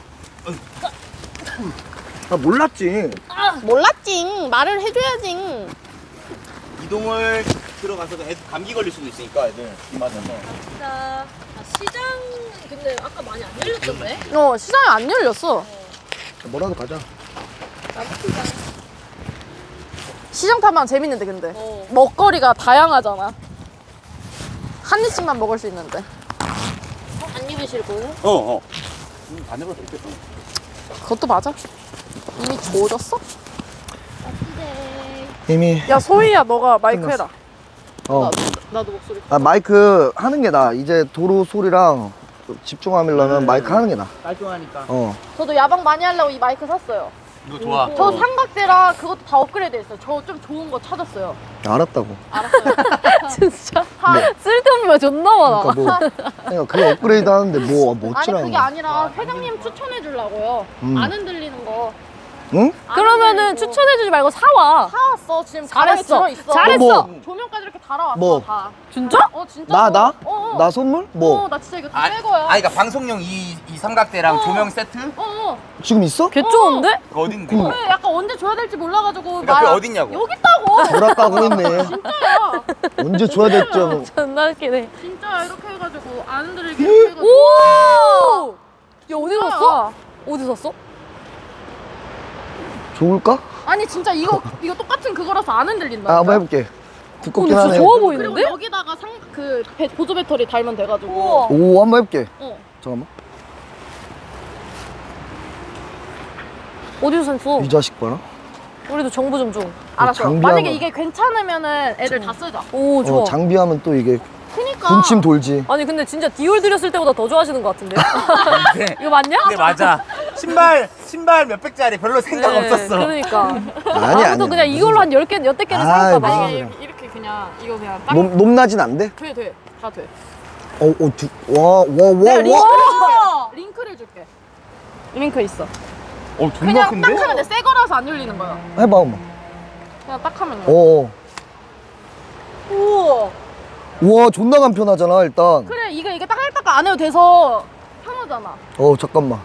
나 몰랐지. 몰랐지. 말을 해줘야지. 이동을 들어가서 감기 걸릴 수도 있으니까 애들 비 맞아서. 진짜 시장 근데 아까 많이 안 열렸던데? 시장이 안 열렸어. 뭐라도 가자. 시장 탐방 재밌는데 근데 먹거리가 다양하잖아. 한 입씩만 먹을 수 있는데. 안 입으실 거예요? 안 해봐도 있겠어. 그것도 맞아. 이미 조졌어? 이미. 야 소희야 너가 마이크 해라. 나도 목소리. 마이크 하는 게 나. 이제 도로 소리랑 집중하려면 마이크 하는 게 나. 깔끔하니까. 저도 야방 많이 하려고 이 마이크 샀어요. 이거 좋아. 저 삼각대랑 그것도 다 업그레이드 했어요. 저 좀 좋은 거 찾았어요. 알았다고. 진짜? 쓸데없는 말 존나 많아. 그러니까 그거 업그레이드 하는데 뭐 아니 어찌라는 그게 거야. 아니라 회장님 추천해 주려고요. 안 흔들리는 거. 응? 그러면은 추천해주지 말고 사와. 사왔어. 지금 가방에 들어있어. 잘했어. 조명까지 이렇게 달아왔어. 다. 진짜? 진짜. 나? 나 선물? 뭐? 나 진짜 이거 다 새 거야. 그러니까 방송용 이 삼각대랑 조명 세트? 지금 있어? 개 좋은데? 어딘데? 그래, 약간 언제 줘야 될지 몰라가지고. 그러니까 그게 어딨냐고? 여기 있다고. 돌아가고 있네. 진짜야. 언제 줘야 될지. 뭐. 존나 웃기네. 진짜 이렇게 해가지고 안 흔들리게 이렇게 해가지고. 오! 야 어디 샀어? 어디 샀어? 좋을까? 아니 진짜 이거 똑같은 그거라서 안 흔들린다. 아, 한번 해볼게. 두껍긴 진짜 하네. 좋아 보이는데? 그리고 여기다가 보조 배터리 달면 돼가지고. 오, 한번 해볼게. 잠깐만. 어디서 샀어? 이 자식 봐라. 우리도 정보 좀 줘. 알았어. 장비하면- 만약에 이게 괜찮으면은 애들 다 쓰자. 오, 좋아. 장비하면 또 이게 그니까. 군침 돌지. 아니 근데 진짜 디올 드렸을 때보다 더 좋아하시는 것 같은데? 이거 맞냐? 네, 맞아. 신발 몇백짜리 별로 생각 네, 없었어. 그러니까. 아니, 아무도 아니. 그냥 이걸로 한 10개, 여덟 개는 살까 봐. 무슨 이게 소리야. 이렇게 그냥, 이거 그냥 딱. 높낮이는 안 돼? 돼. 다 돼. 와. 링크를 줄게. 링크 있어. 존나 그냥 큰데? 딱 하면 돼. 새 거라서 안 열리는 거야. 해봐, 한번. 그냥 딱 하면 돼. 우와. 우와, 존나 간편하잖아, 일단. 그래, 이게 딱딱딱 안 해도 돼서 편하잖아. 잠깐만.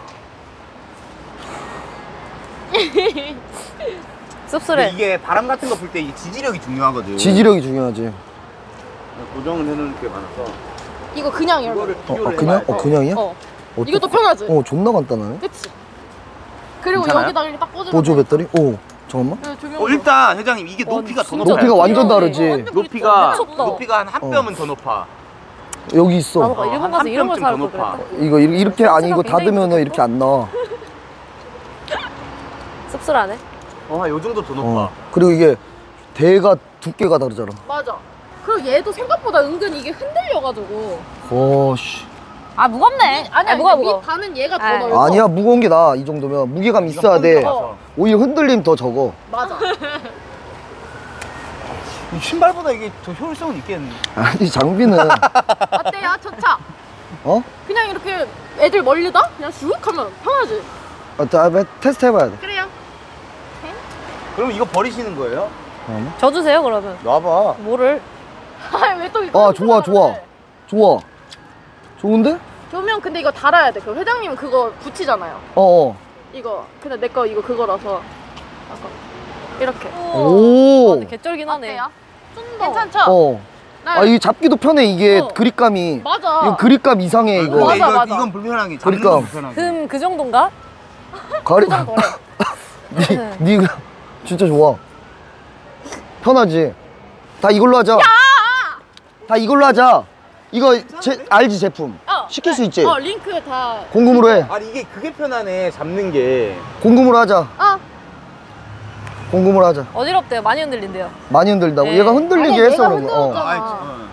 씁쓸해. 근데 이게 바람 같은 거 불 때 이게 지지력이 중요하거든. 지지력이 중요하지. 고정을 해놓을 게 많아서. 이거 그냥 열려. 그냥? 그냥이야? 이것도 편하지? 존나 간단하네. 그치? 그리고 괜찮아요? 여기다 이렇게 딱 꽂으면 보조 돼. 배터리? 잠깐만. 네, 조명도. 일단 회장님 이게 높이가 더 진짜 높아요. 높이가 완전 다르지. 높이가 미쳤다. 한 뼘은 더 높아. 여기 있어. 나도 일본 가서 이런 걸 사올 걸 그랬다. 이거 이렇게 아니 이거 닫으면은 이렇게 안 나와. 씁쓸하네. 요 정도 더 높아. 그리고 이게 대가 두께가 다르잖아. 맞아. 그리고 얘도 생각보다 은근 이게 흔들려가지고. 씨. 아 무겁네. 아니야 무거워. 밑 반은 얘가 더 넓어. 아니야, 무거운 게 나아. 이 정도면 무게감 있어야 돼. 오히려 흔들림 더 적어. 맞아. 신발보다 이게 더 효율성은 있겠는데. 아니, 장비는. 어때요? 좋죠? 그냥 이렇게 애들 멀리다? 그냥 슉 하면 편하지. 테스트 해봐야 돼. 그래요. 그럼 이거 버리시는 거예요? 저 주세요 그러면. 놔봐. 뭐를? 왜 또 이거? 좋아. 좋은데? 조명 근데 이거 달아야 돼. 그 회장님은 그거 붙이잖아요. 이거 근데 내 거 이거 그거라서 이렇게. 오. 근데 개쩔긴 하네. 괜찮죠? 이 잡기도 편해, 이게. 그립감이. 맞아. 이거 그립감 이상해, 이거. 맞아. 이건 불편한 게 잡는 그러니까. 건 불편한 게. 그 정도인가? 니 진짜 좋아. 편하지. 다 이걸로 하자. 다 이걸로 하자. 이거 알지, 제품? 시킬 수 있지? 링크 다 공금으로 해. 아니 이게 그게 편하네, 잡는 게. 공금으로 하자. 공금으로 하자. 어지럽대요. 많이 흔들린대요. 많이 흔들린다고? 네. 얘가 흔들리게 해서 그런 거야. 흔들었잖아.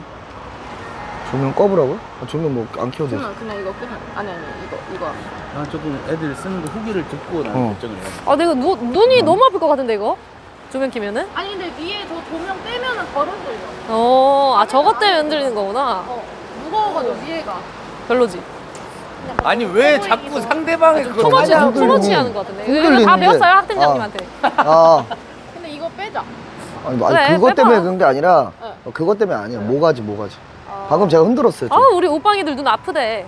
조명 꺼보라고? 조명 뭐 안 켜도 돼. 그냥 이거 그냥 아니 이거. 조금 애들 쓰는 거 후기를 듣고 나는 결정을 해야 돼. 내가 눈이 너무 아플 것 같은데 이거? 조명 키면은? 아니 근데 위에 저 조명 떼면은 덜 흔들려. 저것 때문에 흔들리는 거구나. 무거워가지고 위에가. 별로지. 아니 왜 자꾸 상대방의 그걸 투머치 하는 것 같은데. 이거 다 배웠어요 학생장님한테. 근데 이거 빼자. 아니 그래, 그것 때문에 빼봐. 그런 게 아니라 그것 때문에 아니야. 모가지. 방금 제가 흔들었어요. 좀. 우리 오빵이들 눈 아프대.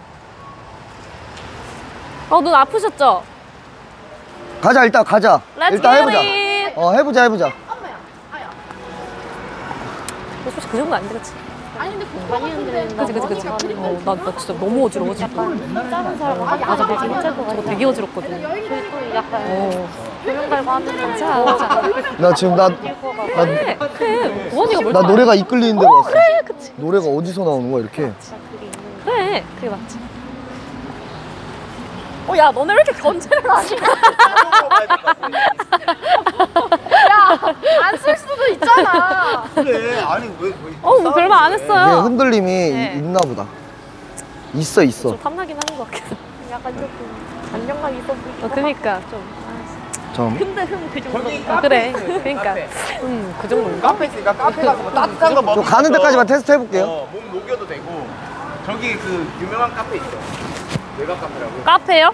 눈 아프셨죠? 가자, 일단 가자. 일단 해보자. 해보자. 엄마야. 아야. 솔직히 그 정도 아닌데 그치? 아니 근데 많이 흔들리는 그치. 나 진짜 너무 어지러워 지금. 다른 사람 맞아. 저거 되게 어지럽거든. 그리고 약간 조명 달고 하는 괜찮아. 나 지금 나 원이가 뭘 노래가 이끌리는 대로 왔어. 그래 그치. 노래가 어디서 나오는 거야, 이렇게? 그래 그게 맞지. 야 너네 왜 이렇게 견제를 하지? 안 쓸 수도 있잖아. 그래. 아니 왜 뭐 별말 안 했어요. 이게 흔들림이 있나 보다. 있어. 좀 탐나긴 하는 것 같긴 해. 약간 조금 안정감 있어 보이고. 그니까 좀. 근데 그 정도. 그래. 그러니까. 그 정도. 카페 있으니까 카페 가서 뭐 따뜻한 거 먹으면서 가는 데까지만 테스트 해볼게요. 몸 녹여도 되고. 저기 그 유명한 카페 있어. 내각 카페라고. 카페요?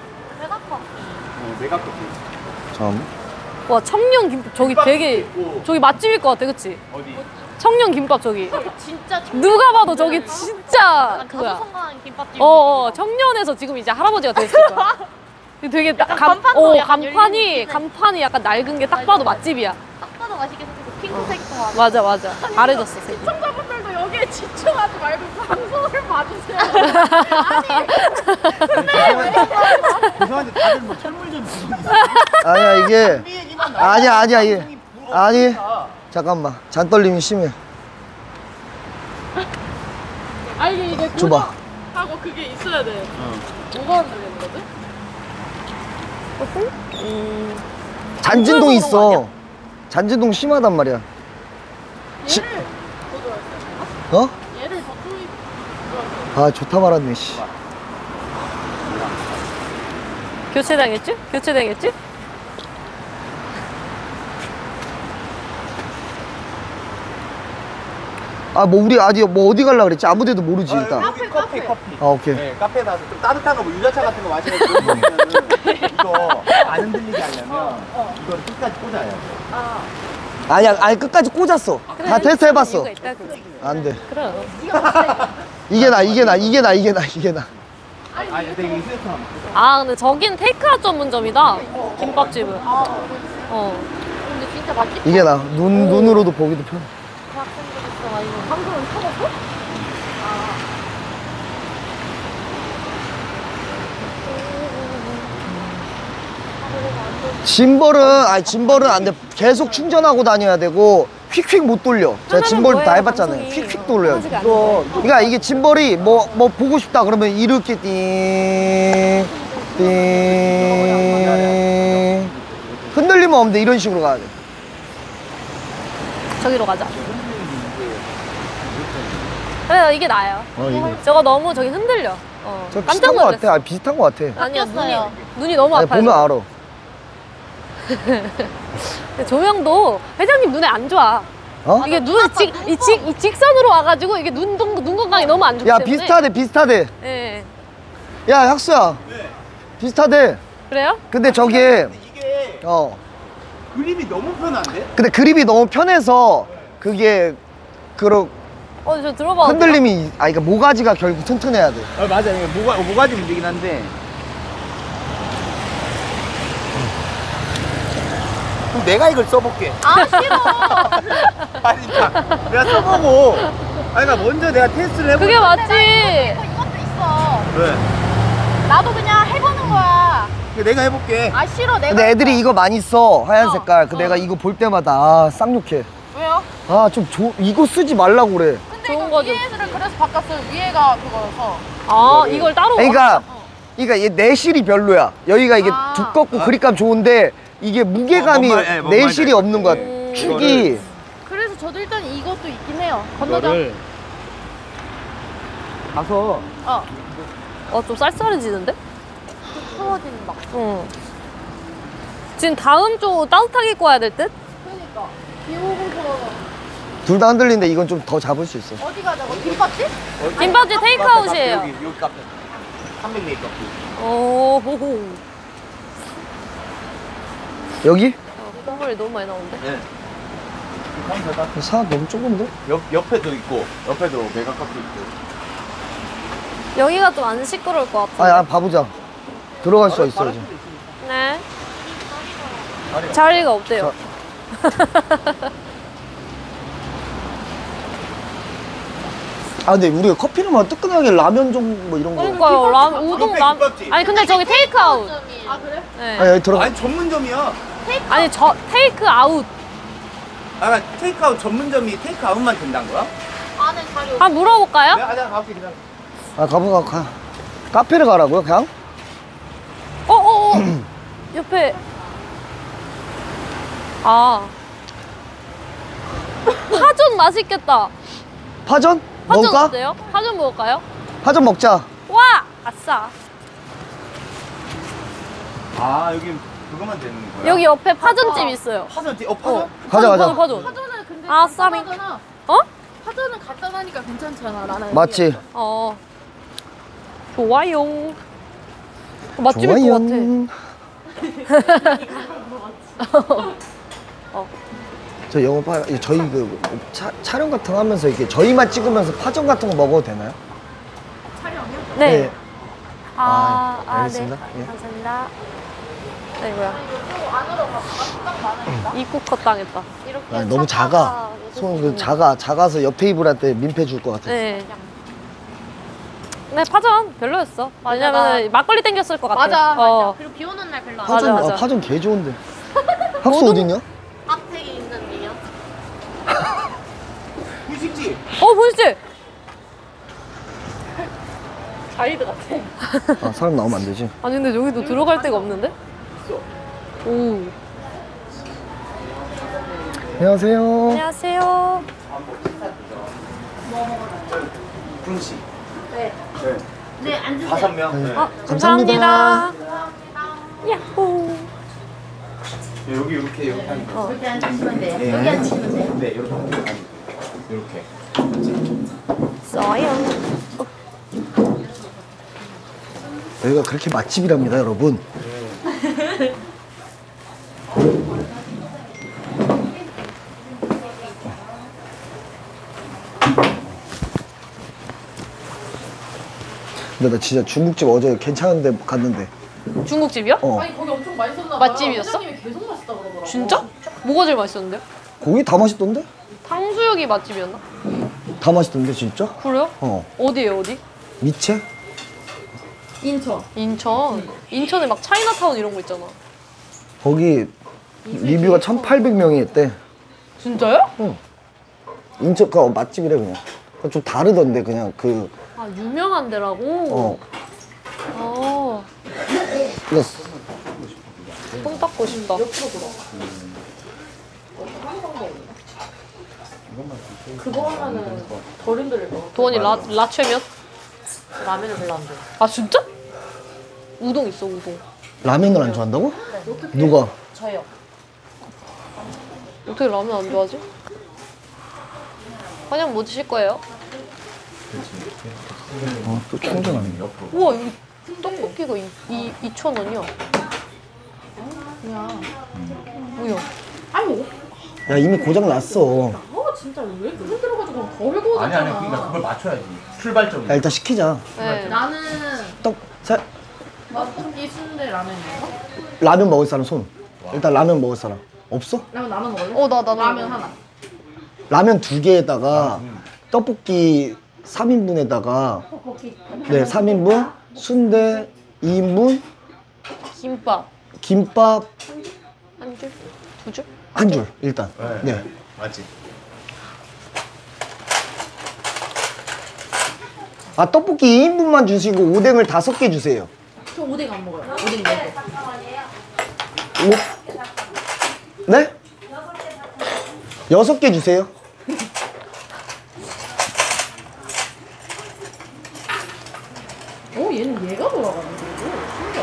내각 카페. 참. 와 청년 김밥 저기 되게 저기 맛집일 것 같아 그치? 어디? 청년 김밥 저기. 진짜 누가 봐도 저기 진짜 그거야. 성공한 김밥집. 청년에서 지금 이제 할아버지가 됐을 거야. 되게 간판이 약간 낡은 게 딱 봐도 맛집이야. 딱 봐도 맛있게 생겼어. 핑크색도 맞아. 잘해줬어. 시청자분들도 여기에 집중하지 말고 방송을 봐주세요. 죄송한데 다들 뭐 철물 좀 주고 있어요. 아니야 이게 아니야 이게 아니 잠깐만 잔떨림이 심해. 아 이게 줘봐. 하고 그게 있어야 돼. 뭐가 흔들리는 거지? 잔진동 있어. 잔진동 심하단 말이야. 얘를 어? 얘를 더 조이. 아 좋다 말았네 씨. 교체당했지? 교체당했지? 아 뭐 우리 아직 뭐 어디 갈라 그랬지? 아무데도 모르지 일단. 커피. 아 오케이. 네, 카페에 가서 좀 따뜻한 거, 뭐 유자차 같은 거 마시면서 이거 안 흔들리게 하려면 이거를 끝까지 꽂아야 돼. 아니 끝까지 꽂았어. 다 테스트 해봤어. 안 돼. 그럼. 이게 나. 아니, 근데 이게 휴대폰 아 근데 저긴 테이크아웃 전문점이다. 김밥집은. 근데 진짜 맛있다. 이게 나. 눈으로도 보기도 편해. 방금은 사먹어? 짐벌은 안 돼. 계속 충전하고 다녀야 되고 휙휙 못 돌려. 제가 짐벌 다 해봤잖아요. 휙휙 돌려야 돼. 그러니까 이게 짐벌이 뭐 보고 싶다 그러면 이렇게 띵 흔들리면 없는데 이런 식으로 가야 돼. 저기로 가자. 그래 이게 나아요. 이게. 저거 너무 저기 흔들려. 저 깜짝 비슷한 거 놀랐어. 같아. 비슷한 거 같아. 아니야 눈이 너무 아니, 아파요. 보면 알아. 근데 조명도 회장님 눈에 안 좋아. 어? 이게 이 직선으로 와가지고 이게 눈 건강이 너무 안 좋기 야 때문에. 비슷하대. 예. 야 학수야. 비슷하대. 그래요? 근데 저게 이게 그립이 너무 편한데? 근데 그립이 너무 편해서 그게 저 들어봐. 흔들림이 그러니까 모가지가 결국 튼튼해야 돼. 맞아. 이게 모가지 문제긴 한데. 그럼 내가 이걸 써볼게. 아 싫어. 아니, 내가 써보고. 그러니까 먼저 내가 테스트를 해볼게. 그게 맞지. 이것도 있어. 왜? 나도 그냥 해보는 거야. 내가 해볼게. 아 싫어 내가. 근데 애들이 이거 많이 써 하얀 색깔. 내가 이거 볼 때마다 쌍욕해. 왜요? 이거 쓰지 말라고 그래. 근데 이거 위에를 그래서 바꿨어요. 위에가 그거여서. 이걸 따로. 그러니까 얘 내실이 별로야. 여기가 이게 두껍고 그립감 좋은데 이게 무게감이 내실이 없는 거야. 축이. 그래서 저도 일단 이것도 있긴 해요. 건너자. 가서. 좀 쌀쌀해지는데? 추워진다. 지금 다음 주 따뜻하게 입고 와야 될 듯? 그러니까 비 오고서. 둘 다 흔들리는데 이건 좀 더 잡을 수 있어. 어디 가자고? 김밥집? 김밥집 테이크아웃이에요. 여기 카페. 300 커피. 오호호. 여기? 콧물이 너무 많이 나오는데? 네. 사람 너무 좁은데? 옆에도 있고, 옆에도 메가 커피 있고. 여기가 좀 안 시끄러울 것 같아. 봐보자. 들어갈 수 있어야지. 네. 자리가 없대요. 근데 우리가 커피를 먹으면 뜨끈하게 라면 좀 뭐 이런 거. 그러니까요. 우동 아니 근데 저기 테이크아웃. 아 그래? 네. 여기 들어가. 아니, 전문점이야. 아니 테이크아웃. 테이크아웃 전문점이 테이크아웃만 된다는 거야? 안에 자리 없어. 한번 물어볼까요? 내가 가볼게, 기다려. 가보자. 카페를 가라고요, 그냥? 옆에. 파전 맛있겠다. 파전? 파전 먹을까? 어때요? 파전 먹을까요? 파전 먹자. 와! 아싸. 여기 그거만 되는 거야? 여기 옆에 파전집 있어요. 파전집? 파전? 가자. 파전. 파전은 근데 아싸미. 파전은 간단하니까 괜찮잖아. 나는. 맞지? 좋아요. 맛집일 좋아요. 것 같아. 저 영어 저희 촬영 같은 거 하면서 이렇게 저희만 찍으면서 파전 같은 거 먹어도 되나요? 촬영이요? 네. 네. 알겠습니다. 네. 예. 감사합니다. 이거야. 안으로 가서 딱 많으니까. 입국 컷 당했다. 이렇게 너무 작아. 작아서 옆 테이블한테 민폐 줄 것 같아. 네. 네, 파전 별로였어. 왜냐면 막걸리 땡겼을 것 같아. 맞아. 어. 그리고 비 오는 날 별로 안 맞아, 맞아. 파전 개 좋은데. 학수 어딨냐? 앞에 있는데요. 분식집. 분식집. 자이드 같아. 아, 사람 나오면 안 되지. 아니 근데 여기도 들어갈 데가 없는데? 오. 안녕하세요. 안녕하세요. 분식. 네. 네, 앉으세요. 5명. 네. 감사합니다. 야호. 여기 이렇게 하니까. 여기 앉으시면 돼요. 여기 앉으시면 돼요. 네, 이렇게 하면 돼. 이렇게. 써요. 여기가 그렇게 맛집이랍니다, 여러분. 근데 나 진짜 중국집 어제 괜찮은데 갔는데. 중국집이요? 아니 거기 엄청 맛있었나 봐. 맛집이었어? 회장님이 계속 맛있다 그러더라고. 진짜? 뭐가 제일 맛있었는데? 고기 다 맛있던데? 탕수육이 맛집이었나? 다 맛있던데, 진짜? 그래요? 어디예요, 어디? 미채? 인천. 인천에 막 차이나타운 이런 거 있잖아. 거기 리뷰가 1,800명이 했대. 진짜요? 응. 인천 그 맛집이래 그냥. 좀 다르던데 그냥 그. 아 유명한 데라고? 이거 손 닦고 싶다. 그거 하면은 덜 힘들릴 거. 도원이 라최면? 라면을 별로 안 좋아. 아 진짜? 우동 있어 우동. 라면을 안 좋아한다고? 누가? 저요. 어떻게 라면 안 좋아하지? 그냥 뭐 드실 거예요? 또 충전하네. 우와 여기 떡볶이가 2,000원이야. 뭐야? 아이고. 야 이미 고장 났어. 진짜 왜 그걸 들어가지고 걸고 아니 그러니까 그걸 맞춰야지. 출발점이. 야 일단 시키자. 네. 나는 떡볶이 순대 라면이요. 라면 먹을 사람 손. 일단 라면 먹을 사람 없어? 라면 먹을래? 나 라면 하나. 라면 2개에다가 떡볶이 3인분에다가 네 3인분 순대 2인분 김밥 한 줄? 2줄? 한 줄 일단. 네. 맞지. 아 떡볶이 2인분만 주시고 오뎅을 5개 주세요. 저 오뎅 안 먹어요. 오뎅 4개. 네? 6개 주세요. 얘는 얘가 돌아가는 거고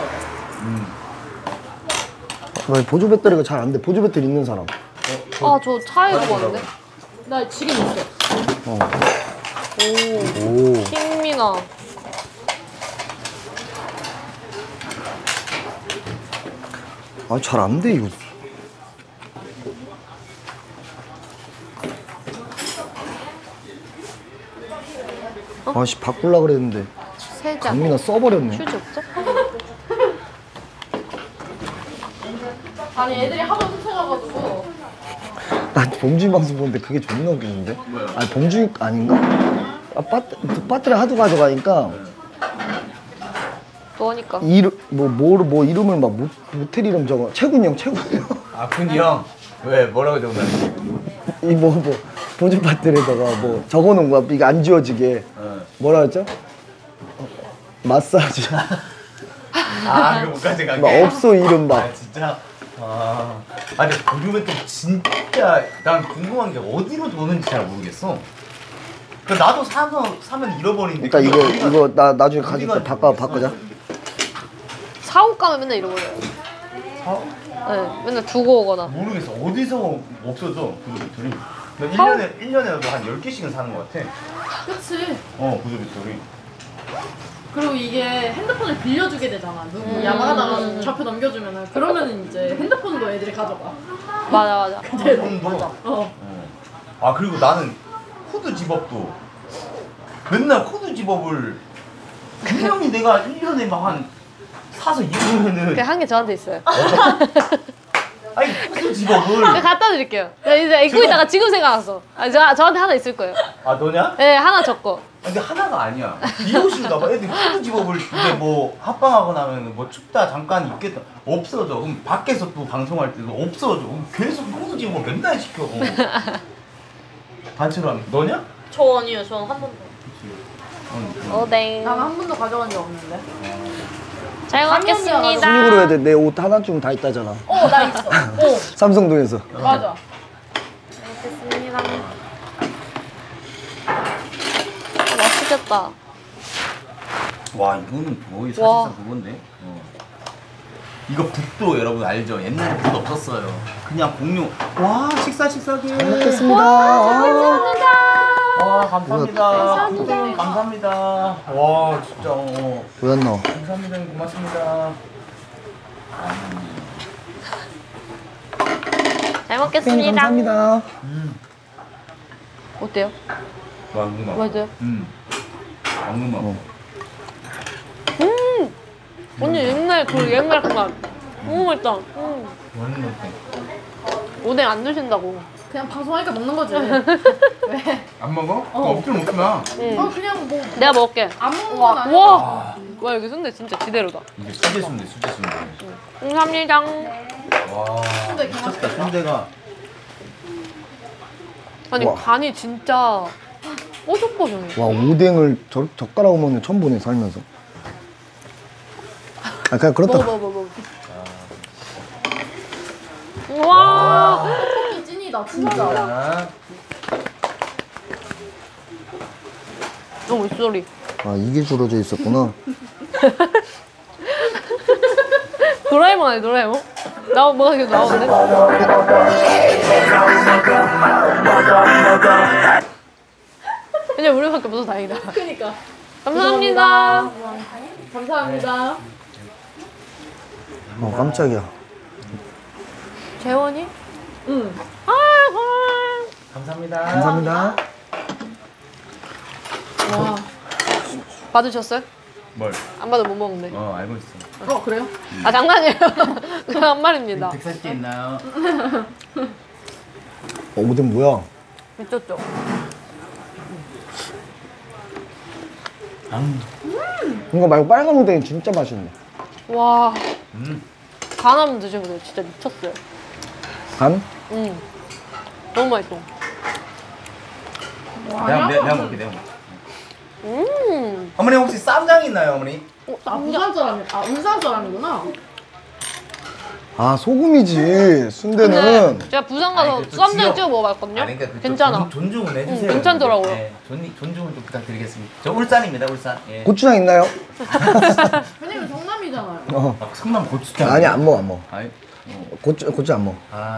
신기하다. 보조 배터리가 잘 안 돼. 보조 배터리 있는 사람. 아 저 차에 두고 왔는데? 나 지금 있어. 오. 김민아. 아 잘 안 돼 이거. 아씨 바꾸려고 그랬는데 강민아 써버렸네. 휴지 없죠? 아니 애들이 학원 훔쳐가가지고. 나 봉준이 방송 보는데 그게 존나 웃기는데? 아니 봉준이 아닌가? 아 배터리 하도 가져가니까 너니까. 뭐 이름을 막 모텔 이름 적어. 채군이 형. 아 군이 형. 왜 뭐라고 적어놨지? 이 보조 배터리에다가 뭐 적어놓은 거야. 이게 안 지워지게. 뭐라 했죠? 마사지. 아 그거까지 가게? 막 업소 이름 막. 아 진짜? 아니 요즘에 또 진짜 난 궁금한 게 어디로 도는지 잘 모르겠어. 그 나도 사면 잃어버리는데. 그러니까 이거 나 나중에 가질 때 바꾸자. 사옥 가면 맨날 잃어버려요. 사옥? 네, 맨날 두고 오거나. 모르겠어. 어디서 없어져 보조 배터리. 나 1년에 한 10개씩은 사는 것 같아. 그치. 보조 배터리. 그리고 이게 핸드폰을 빌려주게 되잖아. 누구 야마하다가 좌표 넘겨주면은 그러면은 이제 핸드폰도 애들이 가져가. 맞아. 핸드폰도. 아 그리고 나는 후드 집업도 맨날 후드 집업을 분명히 내가 1년에 막 한 사서 입으면은 그 한 개 저한테 있어요. 아니 무슨 집업을? 제가 갖다 드릴게요. 이제 입고 있다가 지금 생각났어. 저한테 하나 있을 거예요. 아 너냐? 네, 하나 줬고. 근데 하나가 아니야. 비옷인가 봐. 애들이 후드 집업을 이게 뭐 합방하고 나면 뭐 춥다 잠깐 입겠다 없어져. 그럼 밖에서 또 방송할 때도 없어져. 그럼 계속 후드 집업 맨날 시켜. 단체로 하면 너냐? 저 아니에요. 저는 한 번도. 오뎅. 난 한 번도 가져간 적 없는데. 잘 먹겠습니다. 순익으로 해야 돼. 내 옷 하나쯤 다 있다잖아. 나 있어. 삼성동에서. 맞아. 먹겠습니다. 맛있겠다. 와 이거는 거의 사실상 그건데. 이거 붓도 여러분 알죠? 옛날에 붓 없었어요. 그냥 공룡. 와 식사하게. 잘 먹겠습니다. 와 감사합니다. 감사합니다. 와 진짜. 뭐였노? 감사합니다. 고맙습니다. 잘 먹겠습니다. 감사합니다. 어때요? 왕금아. 맞아요? 왕금아. 언니 옛날 옛날 그 맛. 너무 맛있다. 오뎅 안 드신다고. 그냥 방송하니까 먹는 거지. 왜? 안 먹어? 없긴 없구나. 그냥 뭐 내가 먹을게. 안 먹는 건 아니야. 와 여기 순대 진짜 지대로다. 이게 수제순대. 감사합니다. 와 미쳤다 순대가. 아니 와. 간이 진짜 뽀족뽀족해. 와, 오뎅을 젓가락으로 먹는 처음 보네, 살면서. 아, 그냥 그렇다. 먹어. 와. 이 찐이다 진짜. 너무 소리. 아, 이게 줄어져 있었구나. 도라에몽 아니야 도라에몽? 뭐가 계속 나오는데? 그냥 우리밖에 없어서 다행이다. 그니까. 감사합니다. 감사합니다. 깜짝이야. 재원이? 응. 감사합니다. 감사합니다. 와. 받으셨어요? 뭘? 안 받으면 못 먹는데. 알고 있어. 그래요? 아 장난이에요. 그냥 한 말입니다. 140개 있나요? 오뎅 뭐야? 미쳤죠? 이거 말고 빨간 오뎅이 진짜 맛있네. 와. 간 한번 드셔보세요. 진짜 미쳤어요. 간? 너무 맛있어. 내가 먹게. 어머니 혹시 쌈장 있나요, 어머니? 부산 사람이, 울산 사람이구나. 아, 소금이지. 순대는. 제가 부산 가서 쌈장 찍어 먹어봤거든요. 그러니까 괜찮아. 존중은 해주세요. 괜찮더라고요. 네, 존중은 좀 부탁드리겠습니다. 저 울산입니다, 울산. 예. 고추장 있나요? 왜냐면 경남이잖아요. 성남 고추장. 아니, 안 먹어. 아니, 고추 안 먹어.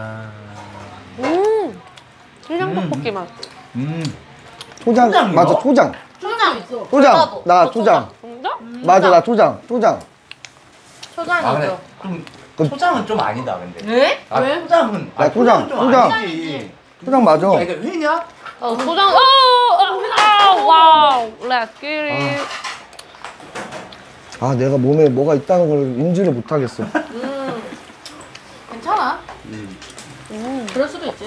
신장 떡볶이 맛. 초장. 초장이요? 맞아, 초장. 초장 있어. 초장. 나 초장. 진짜? 맞아, 나 초장. 초장 근데 있어. 좀 초장은 좀 아니다, 근데. 왜? 왜? 초장은. 야, 초장. 좀 초장. 아니지. 초장 맞아. 야, 이게 회냐? 소장. 와우. Let's get it. 아, 내가 몸에 뭐가 있다는 걸 인지를 못하겠어. 괜찮아. 그럴 수도 있지.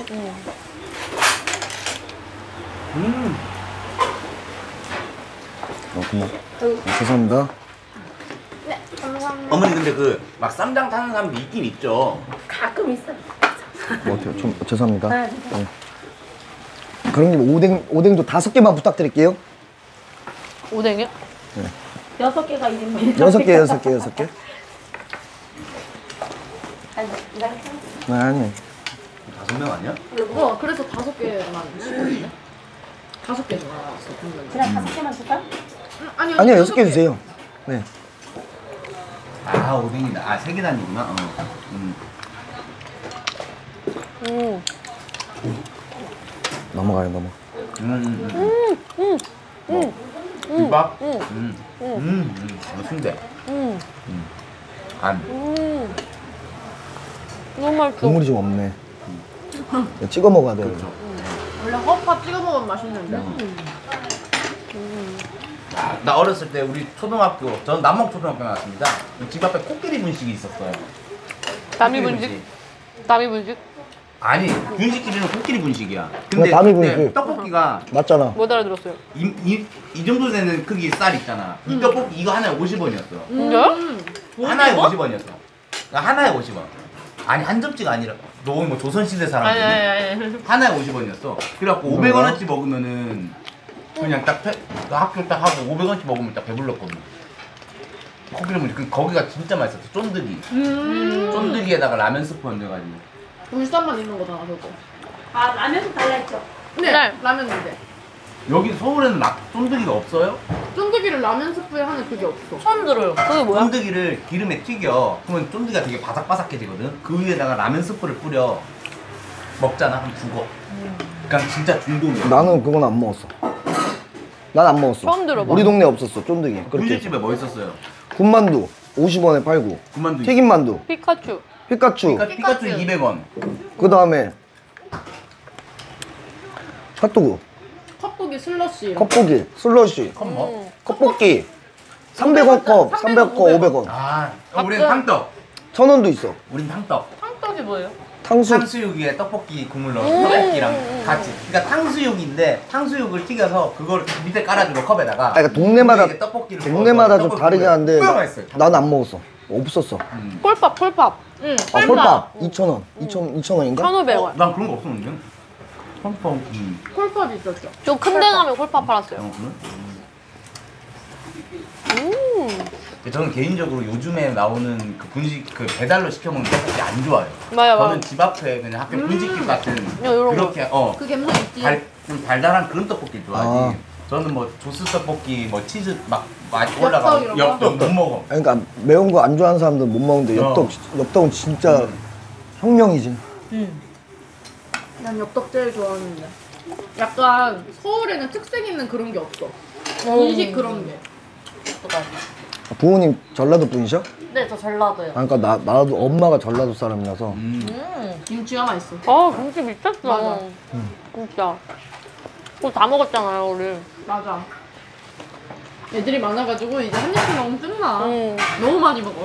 고마워. 죄송합니다. 어머니 근데 그 막 쌈장 타는 사람도 있긴 있죠. 가끔 있어. 어때요? 좀 죄송합니다. 네. 그럼 오뎅도 5개만 부탁드릴게요. 오뎅이요? 6개가 1인분. 6개. 네, 아니. 5명 아니야? 그래서 5개만 시켰는데? 5개 좋아했어. 그냥 5개만 줄까? 아니요, 6개 주세요. 네. 오뎅이다. 3계단이구나. 넘어가요. 비밥? 순대. 간. 너무 맛있어. 국물이 좀 없네. 찍어 먹어야 돼요. 원래 허파 찍어 먹으면 맛있는데. 나 어렸을 때 우리 초등학교, 전 남목초등학교 나왔습니다. 집 앞에 코끼리 분식이 있었어요. 남이 분식? 남이 분식? 아니 분식집에는 코끼리 분식이야. 근데 남이 그때 분식. 떡볶이가 맞잖아. 못 알아들었어요. 이 정도 되는 크기 쌀 있잖아. 이 떡볶이 이거 하나에 50원이었어. 진짜요? 하나에 50원이었어. 하나에 50원. 아니 한 접시가 아니라 너 뭐 조선시대 사람들 아니. 하나에 50원이었어. 그래갖고 500원어치 먹으면은 그냥 딱 학교 딱 하고 500원어치 먹으면 딱 배불렀거든. 코끼리 분식 거기가 진짜 맛있었어. 쫀득이. 쫀득이에다가 라면 스프 얹어가지고. 울산만 있는 거잖아 저거. 아 라면도 달라있죠? 네. 라면인데. 여기 서울에는 쫀득이가 없어요? 쫀득이를 라면 스프에 하는 그게 없어. 처음 들어요. 그게 뭐야? 쫀득이를 기름에 튀겨. 그러면 쫀득이가 되게 바삭바삭해지거든. 그 위에다가 라면 스프를 뿌려 먹잖아. 그럼 죽어. 그러니까 진짜 중독이야. 나는 그건 안 먹었어. 난 안 먹었어. 처음 들어봐. 우리 동네 없었어 쫀득이. 그렇게. 분식집에 뭐 있었어요? 군만두 50원에 팔고. 군만두. 튀김만두. 피카츄. 피카츄. 피카츄 200원. 그 다음에 핫도그. 컵고기 슬러시. 컵고기. 슬러시. 컵뭐? 컵볶이. 300원 컵. 300원 컵 500원. 아, 우리는 탕떡. 1000원도 있어. 우린 탕떡. 탕떡이 뭐예요? 탕수육 위에 떡볶이 국물 넣어서 떡볶이랑 같이. 그러니까 탕수육인데 탕수육을 튀겨서 그걸 밑에 깔아주고 컵에다가. 그러니까 동네마다 위에 떡볶이를 동네마다 좀 떡볶이 다르긴 한데 뿌려 맛있어요. 나는 안 먹었어. 없었어. 폴팝. 응. 아, 폴밥 2,000원. 2,000원인가? 1,500원. 난 그런 거 없었는데. 펑펑. 콜팝 있었죠. 좀 큰 데 가면 폴팝 팔았어요. 저는 개인적으로 요즘에 나오는 그 분식 그 배달로 시켜 먹는 떡볶이 안 좋아요. 맞아. 저는 집 앞에 그냥 학교 분식집 같은 요런 그렇게 그 감성 있지. 좀 달달한 그런 떡볶이 좋아하지. 아. 저는 뭐 조스 떡볶이 뭐 치즈 막 올라가 이런 거? 엽떡 못 먹어. 그러니까 매운 거 안 좋아하는 사람들은 못 먹는데 엽떡은 진짜 혁명이지. 난 엽떡 제일 좋아하는데. 약간 서울에는 특색 있는 그런 게 없어. 분식 그런 게. 부모님 전라도 분이셔? 네, 저 전라도요. 아, 그러니까 나도 엄마가 전라도 사람이라서. 김치가 맛있어. 김치 미쳤어. 진짜. 그거 다 먹었잖아요, 우리. 맞아. 애들이 많아가지고 이제 한 입씩 먹으면 끝나. 너무 많이 먹어.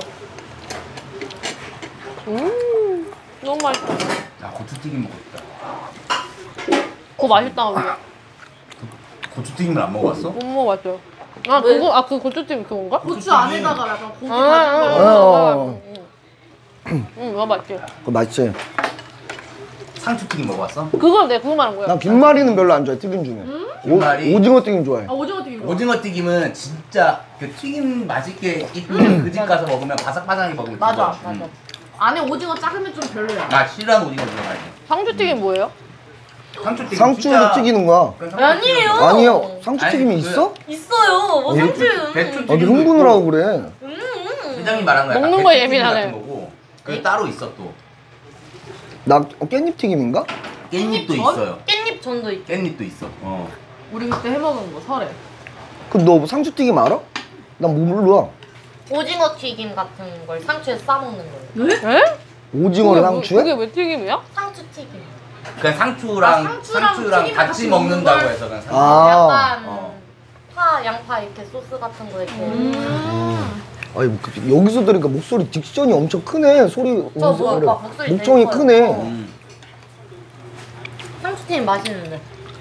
너무 맛있다. 야 고추튀김 먹고 싶다. 그거 맛있다, 우리. 고추튀김을 안 먹어봤어? 못 먹어봤어요. 그거, 그 고추튀김 그건가? 고추 안에다가 약간 고기 다진 어. 응, 이거 맛있지. 그거 맛있지. 상추튀김 먹어봤어? 그거 말한 거야. 난 김말이는 별로 안 좋아해, 튀김 중에. 김말이? 오징어 튀김 좋아해. 오징어 튀김. 오징어 튀김은 진짜 그 튀김 맛있게 있는 그 집 가서 먹으면 바삭바삭하게 먹으면 맞아, 좋아. 맞아. 안에 오징어 작으면 좀 별로야. 나 싫어하는 오징어 들어가야 돼. 상추튀김 뭐예요? 상추튀김 상추로 튀기는 거야. 아니에요. 아니요. 상추튀김이 아니, 있어? 있어요. 뭐 상추. 배추 아, 네 흥분을 하고 그래. 회장님 말한 거야. 먹는 거에 예민하네. 그 따로 있어 또. 나 깻잎 튀김인가? 깻잎도 있어요. 깻잎 전도 있죠. 깻잎도 있어. 우리 그때 해먹은 거 설에. 그럼 너 상추튀김 알아? 난 몰라. 오징어 튀김 같은 걸 상추에 싸먹는 거예요. 에? 오징어를 상추에? 그게 왜 튀김이야? 상추 튀김. 그냥 상추랑 튀김 같이 먹는다고 해서 그냥 상추. 약간 어. 파, 양파 이렇게 소스 같은 거 이렇게. 아니 여기서 들으니까 목소리 딕션이 엄청 크네. 소리 저 뭐, 막 목소리 목청이 되게 크네. 커요. 상추 튀김 맛있는데.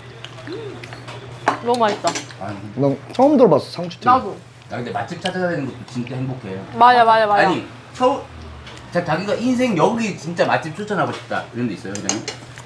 너무 맛있다. 난 처음 들어봤어 상추튀김. 나도. 나 근데 맛집 찾아다니는 것도 진짜 행복해. 맞아. 아니 자기가 인생 여기 진짜 맛집 추천하고 싶다 이런 데 있어요 회장님?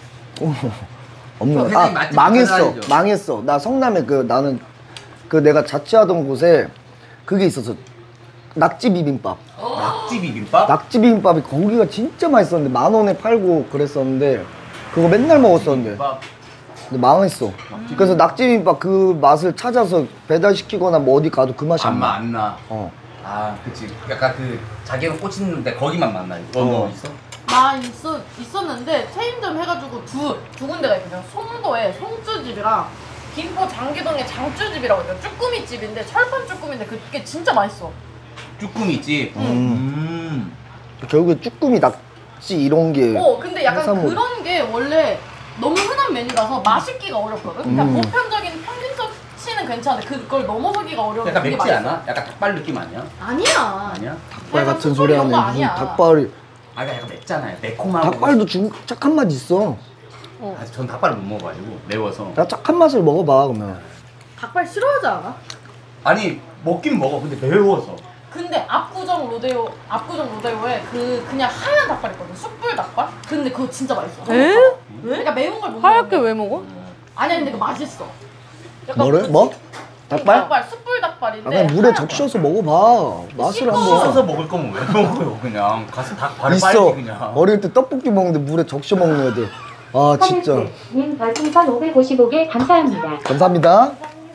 없는 거야. 회장님 맛집 망했어. 찾아다니죠. 망했어. 나 성남에 나는 내가 자취하던 곳에 그게 있었어. 낙지 비빔밥. 낙지 비빔밥? 낙지 비빔밥이 거기가 진짜 맛있었는데 10,000원에 팔고 그랬었는데 그거 맨날 먹었었는데 비빔밥. 근데 망했어. 그래서 낙지 비빔밥 그 맛을 찾아서 배달시키거나 뭐 어디 가도 그 맛이 안 나. 안 나. 아 그치. 약간 그 자기가 꽂히는데 거기만 만나. 너 있어? 나 있었는데 체인점 해가지고 두 군데가 있거든. 송도에 송주집이랑 김포 장기동에 장주집이라고 있어요. 쭈꾸미 집인데 철판 쭈꾸미인데 그게 진짜 맛있어. 쭈꾸미집. 결국에 쭈꾸미 낙지 이런 게 근데 약간 해산물. 그런 게 원래 너무 흔한 메뉴라서 맛있기가 어렵거든. 그냥 보편적인 평균치는 괜찮은데 그걸 넘어서기가 어려워. 약간 맵지 않아? 약간 닭발 느낌 아니야? 아니야. 아니야? 닭발 같은 약간 소리 이런 하네. 거 무슨 아니야. 닭발이 아, 약간 맵잖아요. 매콤하고. 닭발도 착한 맛 있어. 아, 전 닭발을 못 먹어가지고 매워서. 야, 착한 맛을 먹어봐 그러면. 닭발 싫어하지 않아? 아니 먹긴 먹어. 근데 매워서. 근데 압구정 로데오에 그냥 하얀 닭발 있거든. 숯불 닭발? 근데 그거 진짜 맛있어. 에? 그러니까 매운 걸 못 먹어. 하얗게 왜 먹어? 아니 근데 그거 맛있어. 뭐래? 뭐? 닭발? 닭발 숯불 닭발인데. 아, 그냥 물에 적셔서 먹어봐. 맛을 한번. 씻어서 먹을 거면 왜 먹어요? 그냥 가서 닭발을 있어. 빨리 그냥. 어릴 때 떡볶이 먹는데 물에 적셔 먹는 애들. 아 진짜. 님 별풍선 555개 감사합니다. 감사합니다.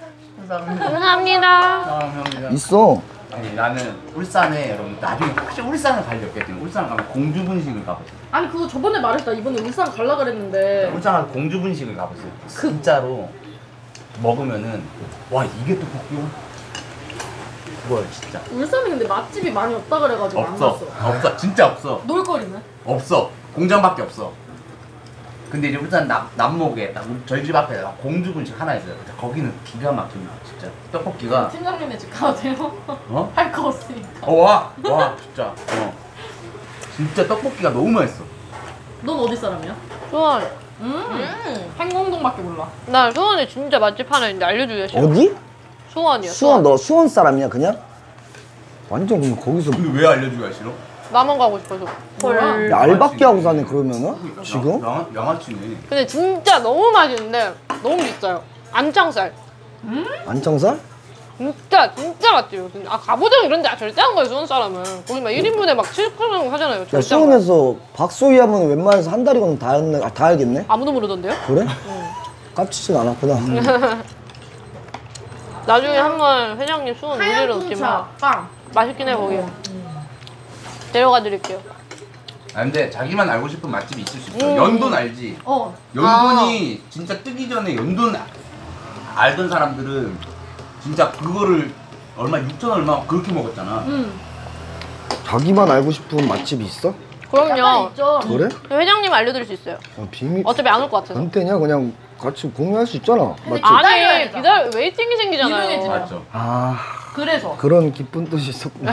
감사합니다. 있어. 아니 나는 울산에 여러분 나중에 혹시 울산을 가려겠거든. 울산 가면 공주분식을 가보세요. 아니 그거 저번에 말했다. 이번에 울산 갈라 그랬는데. 울산 가서 공주분식을 가보세요. 진짜로 먹으면은 와 이게 떡볶이야? 그거야 진짜. 울산에 근데 맛집이 많이 없다 그래가지고 안 없어. 갔어. 없어. 진짜 없어. 놀거리는? 없어. 공장밖에 없어. 근데 이제 울산 남목에 딱 저희 집 앞에 공주분식 하나 있어요. 거기는 기가 막힙니다. 진짜 떡볶이가. 팀장님네 집 가도 돼요? 어? 할 거 없으니까. 와 진짜. 진짜 떡볶이가 너무 맛있어. 넌 어디 사람이야? 수원. 행공동밖에 몰라. 나 수원에 진짜 맛집 하나 있는데 알려주겠어. 어디? 수원이요. 수원. 너 수원 사람이야 그냥? 완전 그럼 거기서. 근데 왜 알려주기가 싫어? 나만 가고 싶어서. 야, 알바끼 하고 사네 그러면은? 지금? 양아치네. 근데 진짜 너무 맛있는데 너무 비싸요. 안창살. 안창살? 진짜 맛집이에요. 아 가보정 이런 데 절대 안 가요 수원 사람은. 거기 막 1인분에 막 7,000원 하잖아요. 야 절대 안 가요. 수원에서 박소희 하면 웬만해서 한 달이거는 다 알겠네? 아무도 모르던데요? 그래? 깝치진 않았구나. 나중에 한번 회장님 수원 놀이를 오시면 빵. 맛있긴 해요 거기. 데려가 드릴게요. 아 근데 자기만 알고 싶은 맛집이 있을 수 있어. 연돈 알지? 연돈이 진짜 뜨기 전에 연돈 알던 사람들은 진짜 그거를 얼마 6천 얼마 그렇게 먹었잖아. 자기만 알고 싶은 맛집이 있어? 그럼요. 그래? 회장님 알려드릴 수 있어요. 비밀. 어차피 안 올 것 같아서. 안테냐 그냥 같이 공유할 수 있잖아. 맞지? 아니 웨이팅이 생기잖아요. 맞죠. 아 그래서 그런 기쁜 뜻이 있었구나.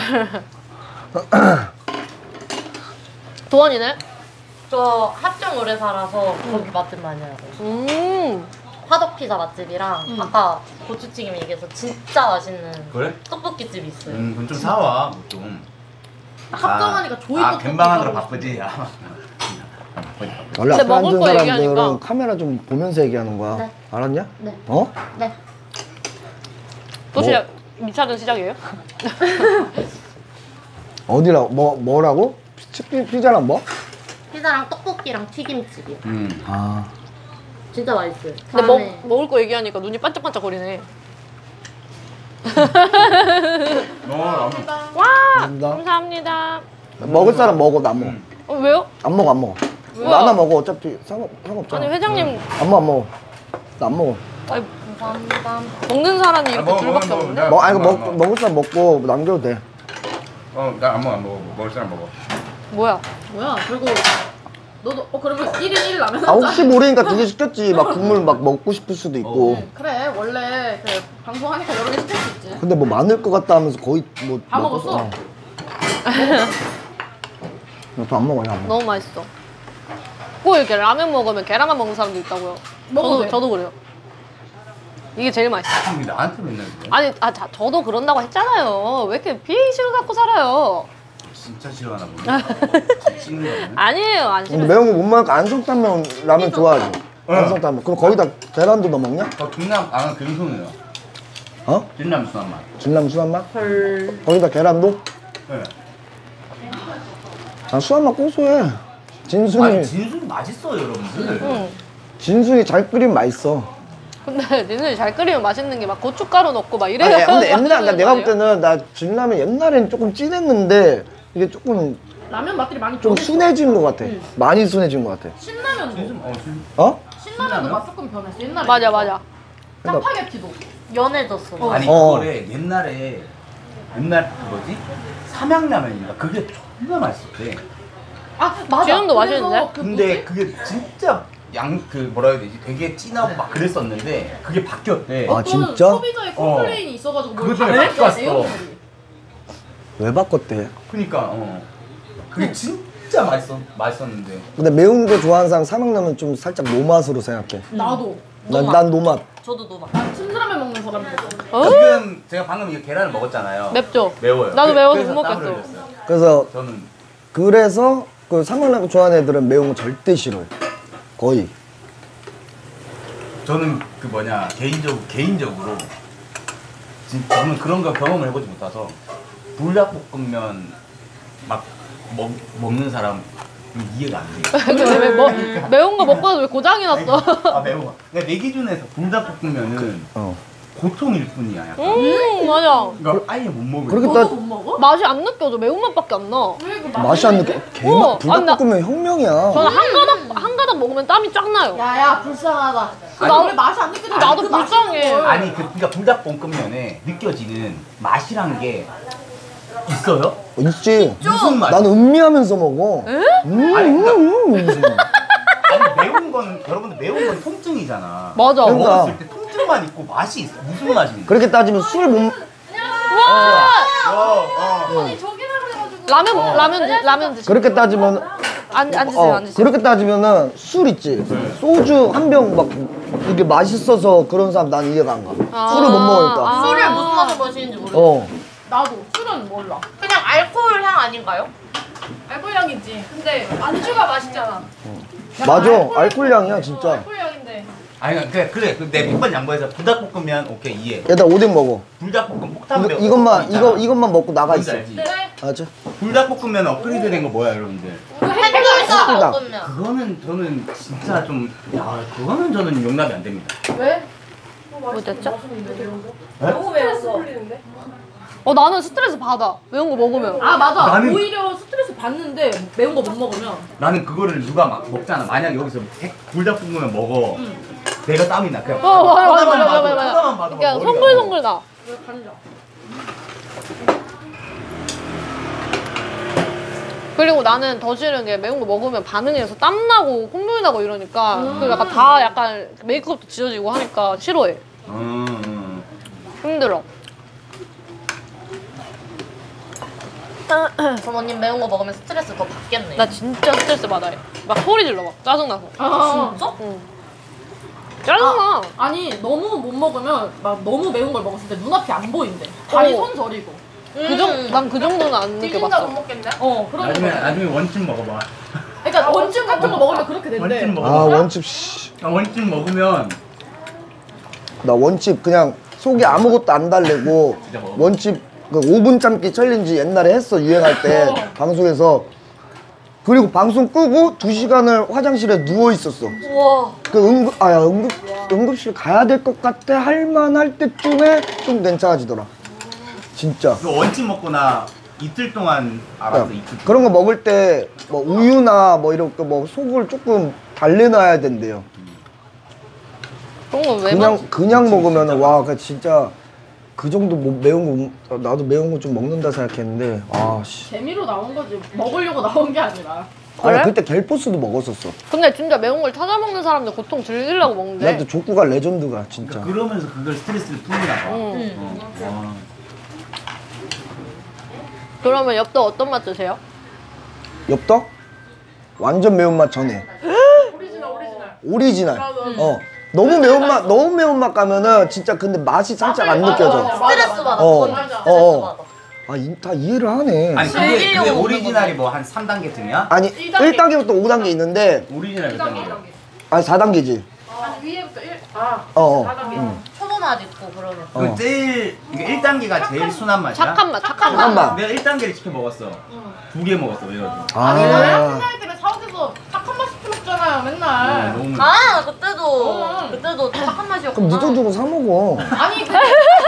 도원이는? 저 합정 오래 살아서 거기 맛집 많이 알아요. 화덕피자 맛집이랑 아까 고추튀김 얘기해서 진짜 맛있는 그래? 떡볶이집이 있어요. 그럼 좀 사와 좀. 합정하니까 조이 떡볶이. 갬방하느라 바쁘지. 원래 근데 앞에 먹을 앉은 거 사람들은 얘기하니까. 카메라 좀 보면서 얘기하는 거야. 네. 알았냐? 네. 어? 네. 또 시작. 2차전 시작이에요? 어디라고? 뭐라고? 피자랑 뭐? 피자랑 떡볶이랑 튀김집이요. 아 진짜 맛있어요. 근데 다음에 먹을 거 얘기하니까 눈이 반짝반짝 거리네. 와 감사합니다. 감사합니다. 먹을 사람 먹어 나 안 먹어. 왜요? 안 먹어. 왜요? 나 하나 먹어 어차피 상관없잖아. 아니 회장님 안 먹어. 나 안 먹어. 아니, 감사합니다. 먹는 사람이 이렇게 둘밖에 없는데? 먹을 사람 먹고 남겨도 돼. 나 안 먹어. 먹을 사람 먹어. 뭐야? 그리고 너도 그러면 1인 1 라면 아 혹시 모르니까 2개 시켰지. 막 국물 막 먹고 싶을 수도 있고. 그래 원래 그 방송하니까 여러 개 시킬 수 있지. 근데 뭐 많을 것 같다 하면서 거의 뭐. 다 먹었어? 나안 먹어요. 안 먹어. 너무 맛있어. 꼭 이렇게 라면 먹으면 계란만 먹는 사람도 있다고요. 먹어도 돼. 저도 그래요. 이게 제일 맛있어. 근데 나한테 맨날 그래. 아니, 저도 그런다고 했잖아요. 왜 이렇게 비행식을 갖고 살아요? 진짜 싫어하나 보네. 씹는 거네. 아니에요, 안 근데 싫어요. 매운 거 못 먹으니까 안성탕면 라면 좋아하지. 안성탕면. 그럼 거기다 계란도 넣어 먹냐? 김남 금손이요. 어? 김남 순한 맛. 진라면 수한 맛? 거기다 계란도? 네. 아 수한 맛 고소해. 진순이 진순이 맛있어요 여러분들. 진순이 잘 끓이면 맛있어. 근데 니는 잘 끓이면 맛있는 게 막 고춧가루 넣고 막 이래요. 근데 내가 볼 때는 나 진라면 옛날에는 조금 진했는데 이게 조금 라면 맛들이 많이 좀 변했어. 순해진 것 같아. 많이 순해진 것 같아. 신라면도 어? 신라면도 맛 조금 변했어. 옛날에 맞아. 짜파게티도 연해졌어. 아니 그거래 옛날 그거지? 삼양라면인가 그게 정말 맛있었대. 맞아. 지금도 그래서 맛있는데? 근데 그게 진짜 뭐라 해야 되지? 되게 진하고 막 그랬었는데 그게 바뀌었대. 아 진짜? 소비자의 컴플레인이 있어가지고 그것 때문에 바뀌었어. 왜 바꿨대? 그니까 그게 진짜 맛있었는데. 근데 매운 거 좋아하는 사람 삼양라면 좀 살짝 노맛으로 생각해. 나도. 난 노맛. 저도 노맛. 난 틈스라면 먹는 사람이거든. 지금 제가 방금 이거 계란을 먹었잖아요. 맵죠? 매워요. 나도 매워서 그래서 못 땀을 먹겠어. 흘렸어요. 그래서 저는 그래서 그 삼양라면 좋아하는 애들은 매운 거 절대 싫어해. 거의. 저는 그 뭐냐 개인적으로 저는 그런 거 경험을 해보지 못해서 불닭볶음면 막 먹는 사람 좀 이해가 안 돼요. 근데 왜 매운 거 먹고도 왜 고장이 났어? 아 매운 거. 그러니까 내 기준에서 불닭볶음면은 고통일 뿐이야. 약간. 맞아. 그러니까 아예 못 먹을. 그렇게 너도 못 먹어? 맛이 안 느껴져. 매운맛밖에 안 나. 맛이 안 느껴. 개맛. 불닭볶음면 혁명이야. 저는 한 가닥 먹으면 땀이 쫙 나요. 야야 불쌍하다. 아니, 나 원래 맛이 안 느껴져. 나도 불쌍해. 아니 그러니까 불닭볶음면에 느껴지는 맛이란 게 있어요? 있지. 무슨 맛? 나는 음미하면서 먹어. 아니 매운 건 여러분들 매운 건 통증이잖아. 맞아. 먹었을 때 통증만 있고 맛이 있어. 무슨 맛이 있는? 그렇게 따지면 술 못. 아니 저기라 그래가지고. 라면 드시. 그렇게 따지면 앉으세요. 그렇게 따지면은 술 있지. 소주 한 병 막 이게 맛있어서 그런 사람 난 이해가 안 가. 술을 못 먹으니까. 술을 무슨 맛을 마시는지 모르겠어. 나도 술은 몰라. 그냥 알코올 향 아닌가요? 알코올 향이지. 근데 안주가 맛있잖아. 맞아. 알코올 향이야 진짜. 알코올 향인데. 아니 그래 내 백번 양보해서 불닭볶음면 오케이 이해. 얘들아 오뎅 먹어. 불닭볶음 폭탄 매운 이것만 먹고 나가 있어. 알지? 맞아. 불닭볶음면 업그레이드된 거 뭐야 여러분들? 햇불닭 볶음면. 그거는 저는 진짜 그거는 저는 용납이 안 됩니다. 왜? 뭐 됐죠? 너무 매웠어. 나는 스트레스 받아. 매운 거 먹으면. 아 맞아. 나는- 오히려 스트레스 받는데 매운 거 못 먹으면. 나는 그거를 누가 막 먹잖아. 만약 여기서 불닭볶음면 먹어. 내가 땀이 나. 그냥 맞아. 쳐다만 봐도 그냥 막 머리가 송글송글 나. 왜 간장? 그리고 나는 더 싫은 게 매운 거 먹으면 반응이 해서 땀 나고 콧물 나고 이러니까 그 약간 다 약간 메이크업도 지워지고 하니까 싫어해. 힘들어. 그럼 언니 매운 거 먹으면 스트레스 더 받겠네. 나 진짜 스트레스 받아요. 막 소리 질러 막 짜증나서. 진짜? 응. 짜증나. 아니 너무 못 먹으면 막 너무 매운 걸 먹었을 때 눈앞이 안 보인대. 다리 손 저리고. 난 그 정도는 안 느껴봤어. 먹겠네. 나중에 원찜 먹어봐. 그러니까 원찜 같은 거 먹으면 그렇게 된대. 원찜 먹어봐. 아 원칩 씨. 원찜 먹으면 나 원칩 그냥 속에 아무것도 안 달래고 진짜 먹어. 원칩 그 5분 참기 챌린지 옛날에 했어 유행할 때 방송에서. 그리고 방송 끄고 2시간을 화장실에 누워 있었어. 우와. 그 응급실 가야 될 것 같아 할 만할 때쯤에 좀 괜찮아지더라. 진짜. 그 원찜 먹고 나 이틀 동안 알았어. 이틀 동안. 그런 거 먹을 때 뭐 우유나 뭐 이렇게 뭐 속을 조금 달래놔야 된대요. 그런 거 왜 그냥 먹으면은 와, 그 진짜 그 정도 뭐 매운 거 나도 매운 거 좀 먹는다 생각했는데 아 씨. 재미로 나온 거지. 먹으려고 나온 게 아니라. 그래? 아니, 그때 갤포스도 먹었었어. 근데 진짜 매운 걸 찾아 먹는 사람들 고통 즐기려고 먹는데. 나도 족구가 레전드가 진짜. 그러면서 그걸 스트레스를 푸나 봐. 와. 그러면 엽떡 어떤 맛 드세요? 엽떡? 완전 매운맛 전에. 오리지널. 너무 매운맛 가면은 진짜 근데 맛이 살짝 안 느껴져. 스트레스 받아. 그건 좀 스트레스 받아. 다 이해를 하네. 아니 근데 오리지널이 뭐 한 3단계쯤이야? 아니 1단계부터 5단계 있는데 오리지널 몇 단계야? 아니 4단계지. 위에부터 1. 초보 맛 있고 그러면. 그 제일 이게 1단계가 제일 순한 맛이야? 착한 맛. 잠깐만. 내가 1단계를 시켜 먹었어. 2개 먹었어. 그래가지고. 아니 옛날 때문에 사옥에서 착한 맛 시켜 먹잖아요 맨날. 너무 아 그때도 착한 맛이었구나. 그럼 니 돈 주고 사 먹어. 아니 근데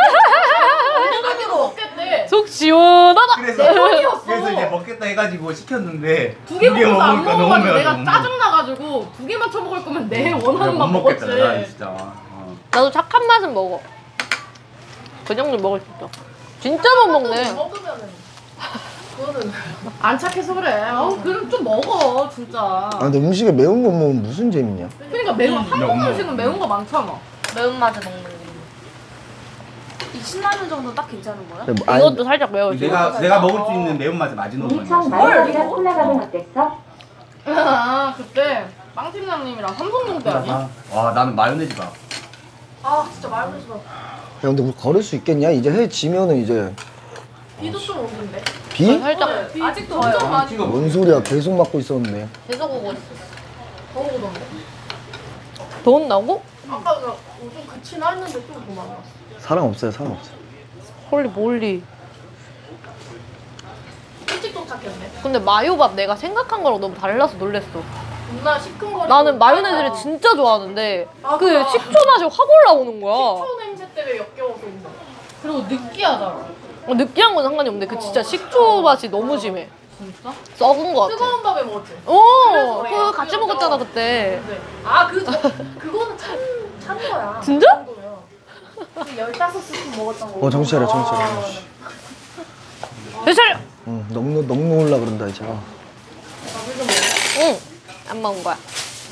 먹겠대. 속 시원하다. 그래서 이제 먹겠다 해가지고 시켰는데 2개 먹어서 안 먹으니까 먹어가지고 너무 내가 매워서 짜증나가지고 2개만 쳐먹을 거면 내 원하는 맛 못 먹었지. 먹겠다. 나 진짜. 나도 착한 맛은 먹어. 그 정도 먹을 수 있어. 진짜 못 먹네. 그거는 안 착해서 그래. 그럼 좀 먹어 진짜. 아 근데 음식에 매운 거 먹으면 무슨 재밌냐? 그러니까 한국 음식은 매운 거 많잖아. 매운맛에 먹는 거. 이 신라면 정도 딱 괜찮은 거야? 이것도 살짝 매워. 내가 먹을 수 있는 매운맛에 마지노선이야. 콜라가 어땠어? 아 그때 빵팀장님이랑 삼성동 때 아니야? 와 나는 마요네즈 봐. 아 진짜 마요네즈 봐. 야 근데 우리 걸을 수 있겠냐? 이제 해 지면은 이제 비도 좀 오는데. 비? 살짝 비 아직도 엄청 많이. 뭔 소리야? 계속 맞고 있었는데. 계속 오고 있어. 더 오던데. 더 온다고? 아까 좀 그치나 했는데 좀 더 많이 왔어. 사람 없어요, 사람 없어요. 홀리 몰리. 일찍 도착했네. 근데 마요밥 내가 생각한 거랑 너무 달라서 놀랬어. 존나 시큰거리고. 나는 마요네즈를 진짜 좋아하는데 아, 그 그럼. 식초 맛이 확 올라오는 거야. 식초 냄새 때문에 역겨워서 온다. 그리고 느끼하잖아. 느끼한 건 상관이 없는데 그 진짜 식초 맛이 너무 심해. 진짜? 썩은 거 같아. 뜨거운 밥에 먹었지? 오, 그래, 그거 같이 먹었잖아 그때. 네. 아, 그거는 찬 거야. 진짜? 15스푼 먹었던 거. 정신 차려, 정신 차려. 정신 차려! 응, 너무 놀라 그런다 이제. 응, 안 먹은 거야.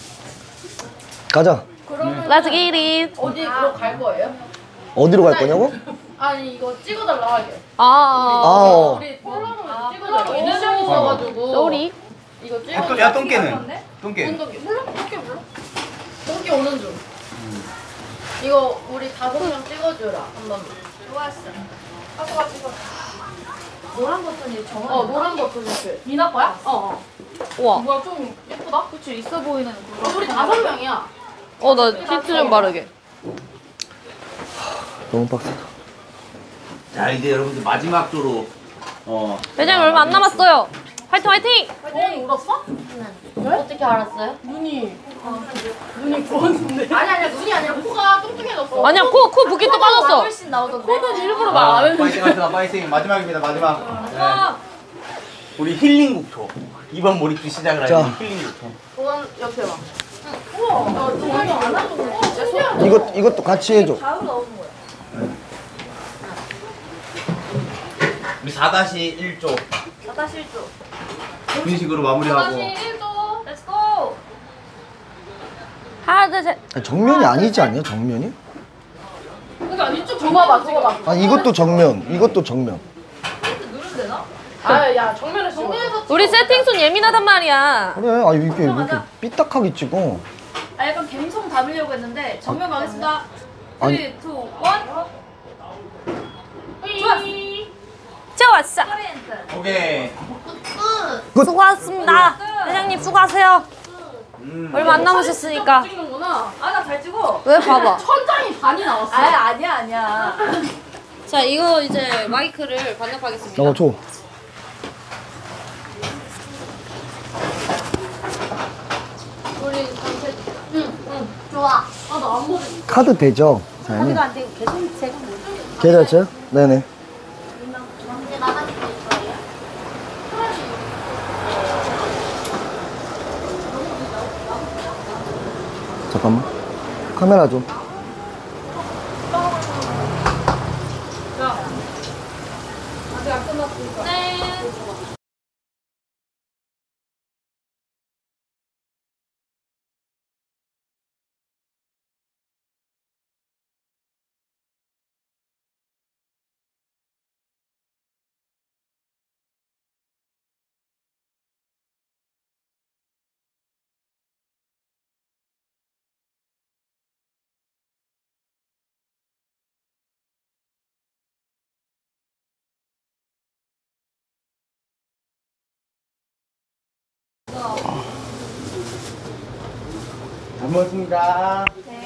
가자. 그러면 Let's get it. 어디로 갈 거예요? 어디로 갈 거냐고? 아니, 이거 찍어달라 하게. 아. 우리 폴라로 찍어달라. 인증이 있어가지고. 쏘리. 이거 찍어. 야 똥개는? 똥개. 몰라? 똥개 몰라? 똥개 오는 중. 이거 우리 5명 찍어주라 한 번. 좋았어. 아까 찍어. 노란 버튼이 정원. 노란 버튼 이렇게. 미나 거야? 우와. 뭐야 좀 예쁘다. 그치, 있어 보이는 그런. 우리 5명이야. 나 티트 좀 바르게. 너무 빡세다. 자 이제 여러분들 마지막 조로 회장님 얼마 안 남았어요. 화이팅 화이팅! 부원이 울었어? 네? 어떻게 알았어요? 눈이 부었는데. 아니 눈이 아니라 코가 뚱뚱해졌어. 아니야 코 붓기 또 빠졌어. 훨씬 나오던데. 코는 일부러 막 안 했는데. 파이팅 하세요 파이팅. 마지막입니다 마지막. 네. 우리 힐링국토 이번 몰입도 시작을 자. 하는 힐링국토. 부원 옆에 와. 우와. 나 부원이 안 하던 거. 신기하다. 이것도 같이 해줘. 바로 나오는 거야. 우리 4-1조 4-1조. 분식으로 마무리하고. 4-1조. 렛츠고. 하나 둘 셋. 정면이 아니지 않냐? 정면이? 그러니까 이쪽 줘봐봐. 아 이것도 정면, 이것도 정면. 누르면 되나? 야 정면에서 우리 세팅순 예민하단 말이야. 그래, 아 이게 왜 이렇게 삐딱하게 찍어? 아 약간 감성 담으려고 했는데 정면 가겠습니다. 3, 2, 1. 좋았어. 오케이. 수고하셨습니다. 회장님 수고하세요. 얼마 안 남으셨으니까. 찍는구나. 아 나 잘 찍어. 왜 봐봐. 천장이 반이 나왔어. 아니야. 자 이거 이제 마이크를 반납하겠습니다. 줘. 우리 단체. 좋아. 아나안 먹어. 카드 되죠? 사장님? 안 되고 계속 제가 뭐. 계좌죠? 네네. 언제 나가실 거예요? 잠깐만. 카메라 좀. 아직 안 끝났으니까. 네. 잘 먹었습니다.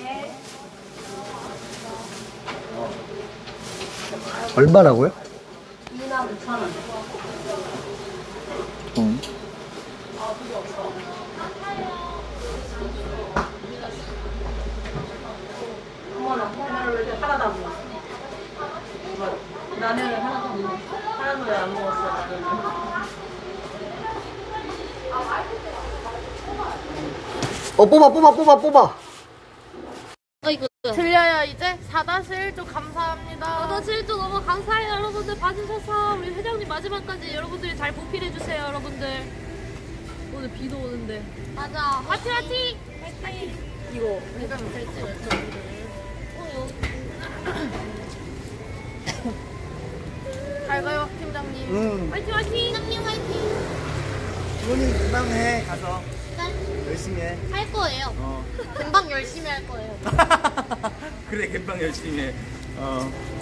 얼마라고요? 25,000원. 응. 어머나, 나를 왜 이렇게 하나도 안 먹었어? 라면을 하나도 왜 안 먹었어? 뽑아. 이거 들려요 이제? 4-1조 감사합니다. 4-1조 너무 감사해요 여러분들 봐주셔서. 우리 회장님 마지막까지 여러분들이 잘 보필해주세요 여러분들. 오늘 비도 오는데. 맞아. 화이팅 화이팅! 화이팅! 이거 회장님 살찌 몇 잘 가요, 팀장님. 화이팅 화이팅. 팀장님 화이팅. 주원이 금방 해 가서 네. 열심히 해. 할 거예요. 금방 열심히 할 거예요. 그래 금방 열심히 해.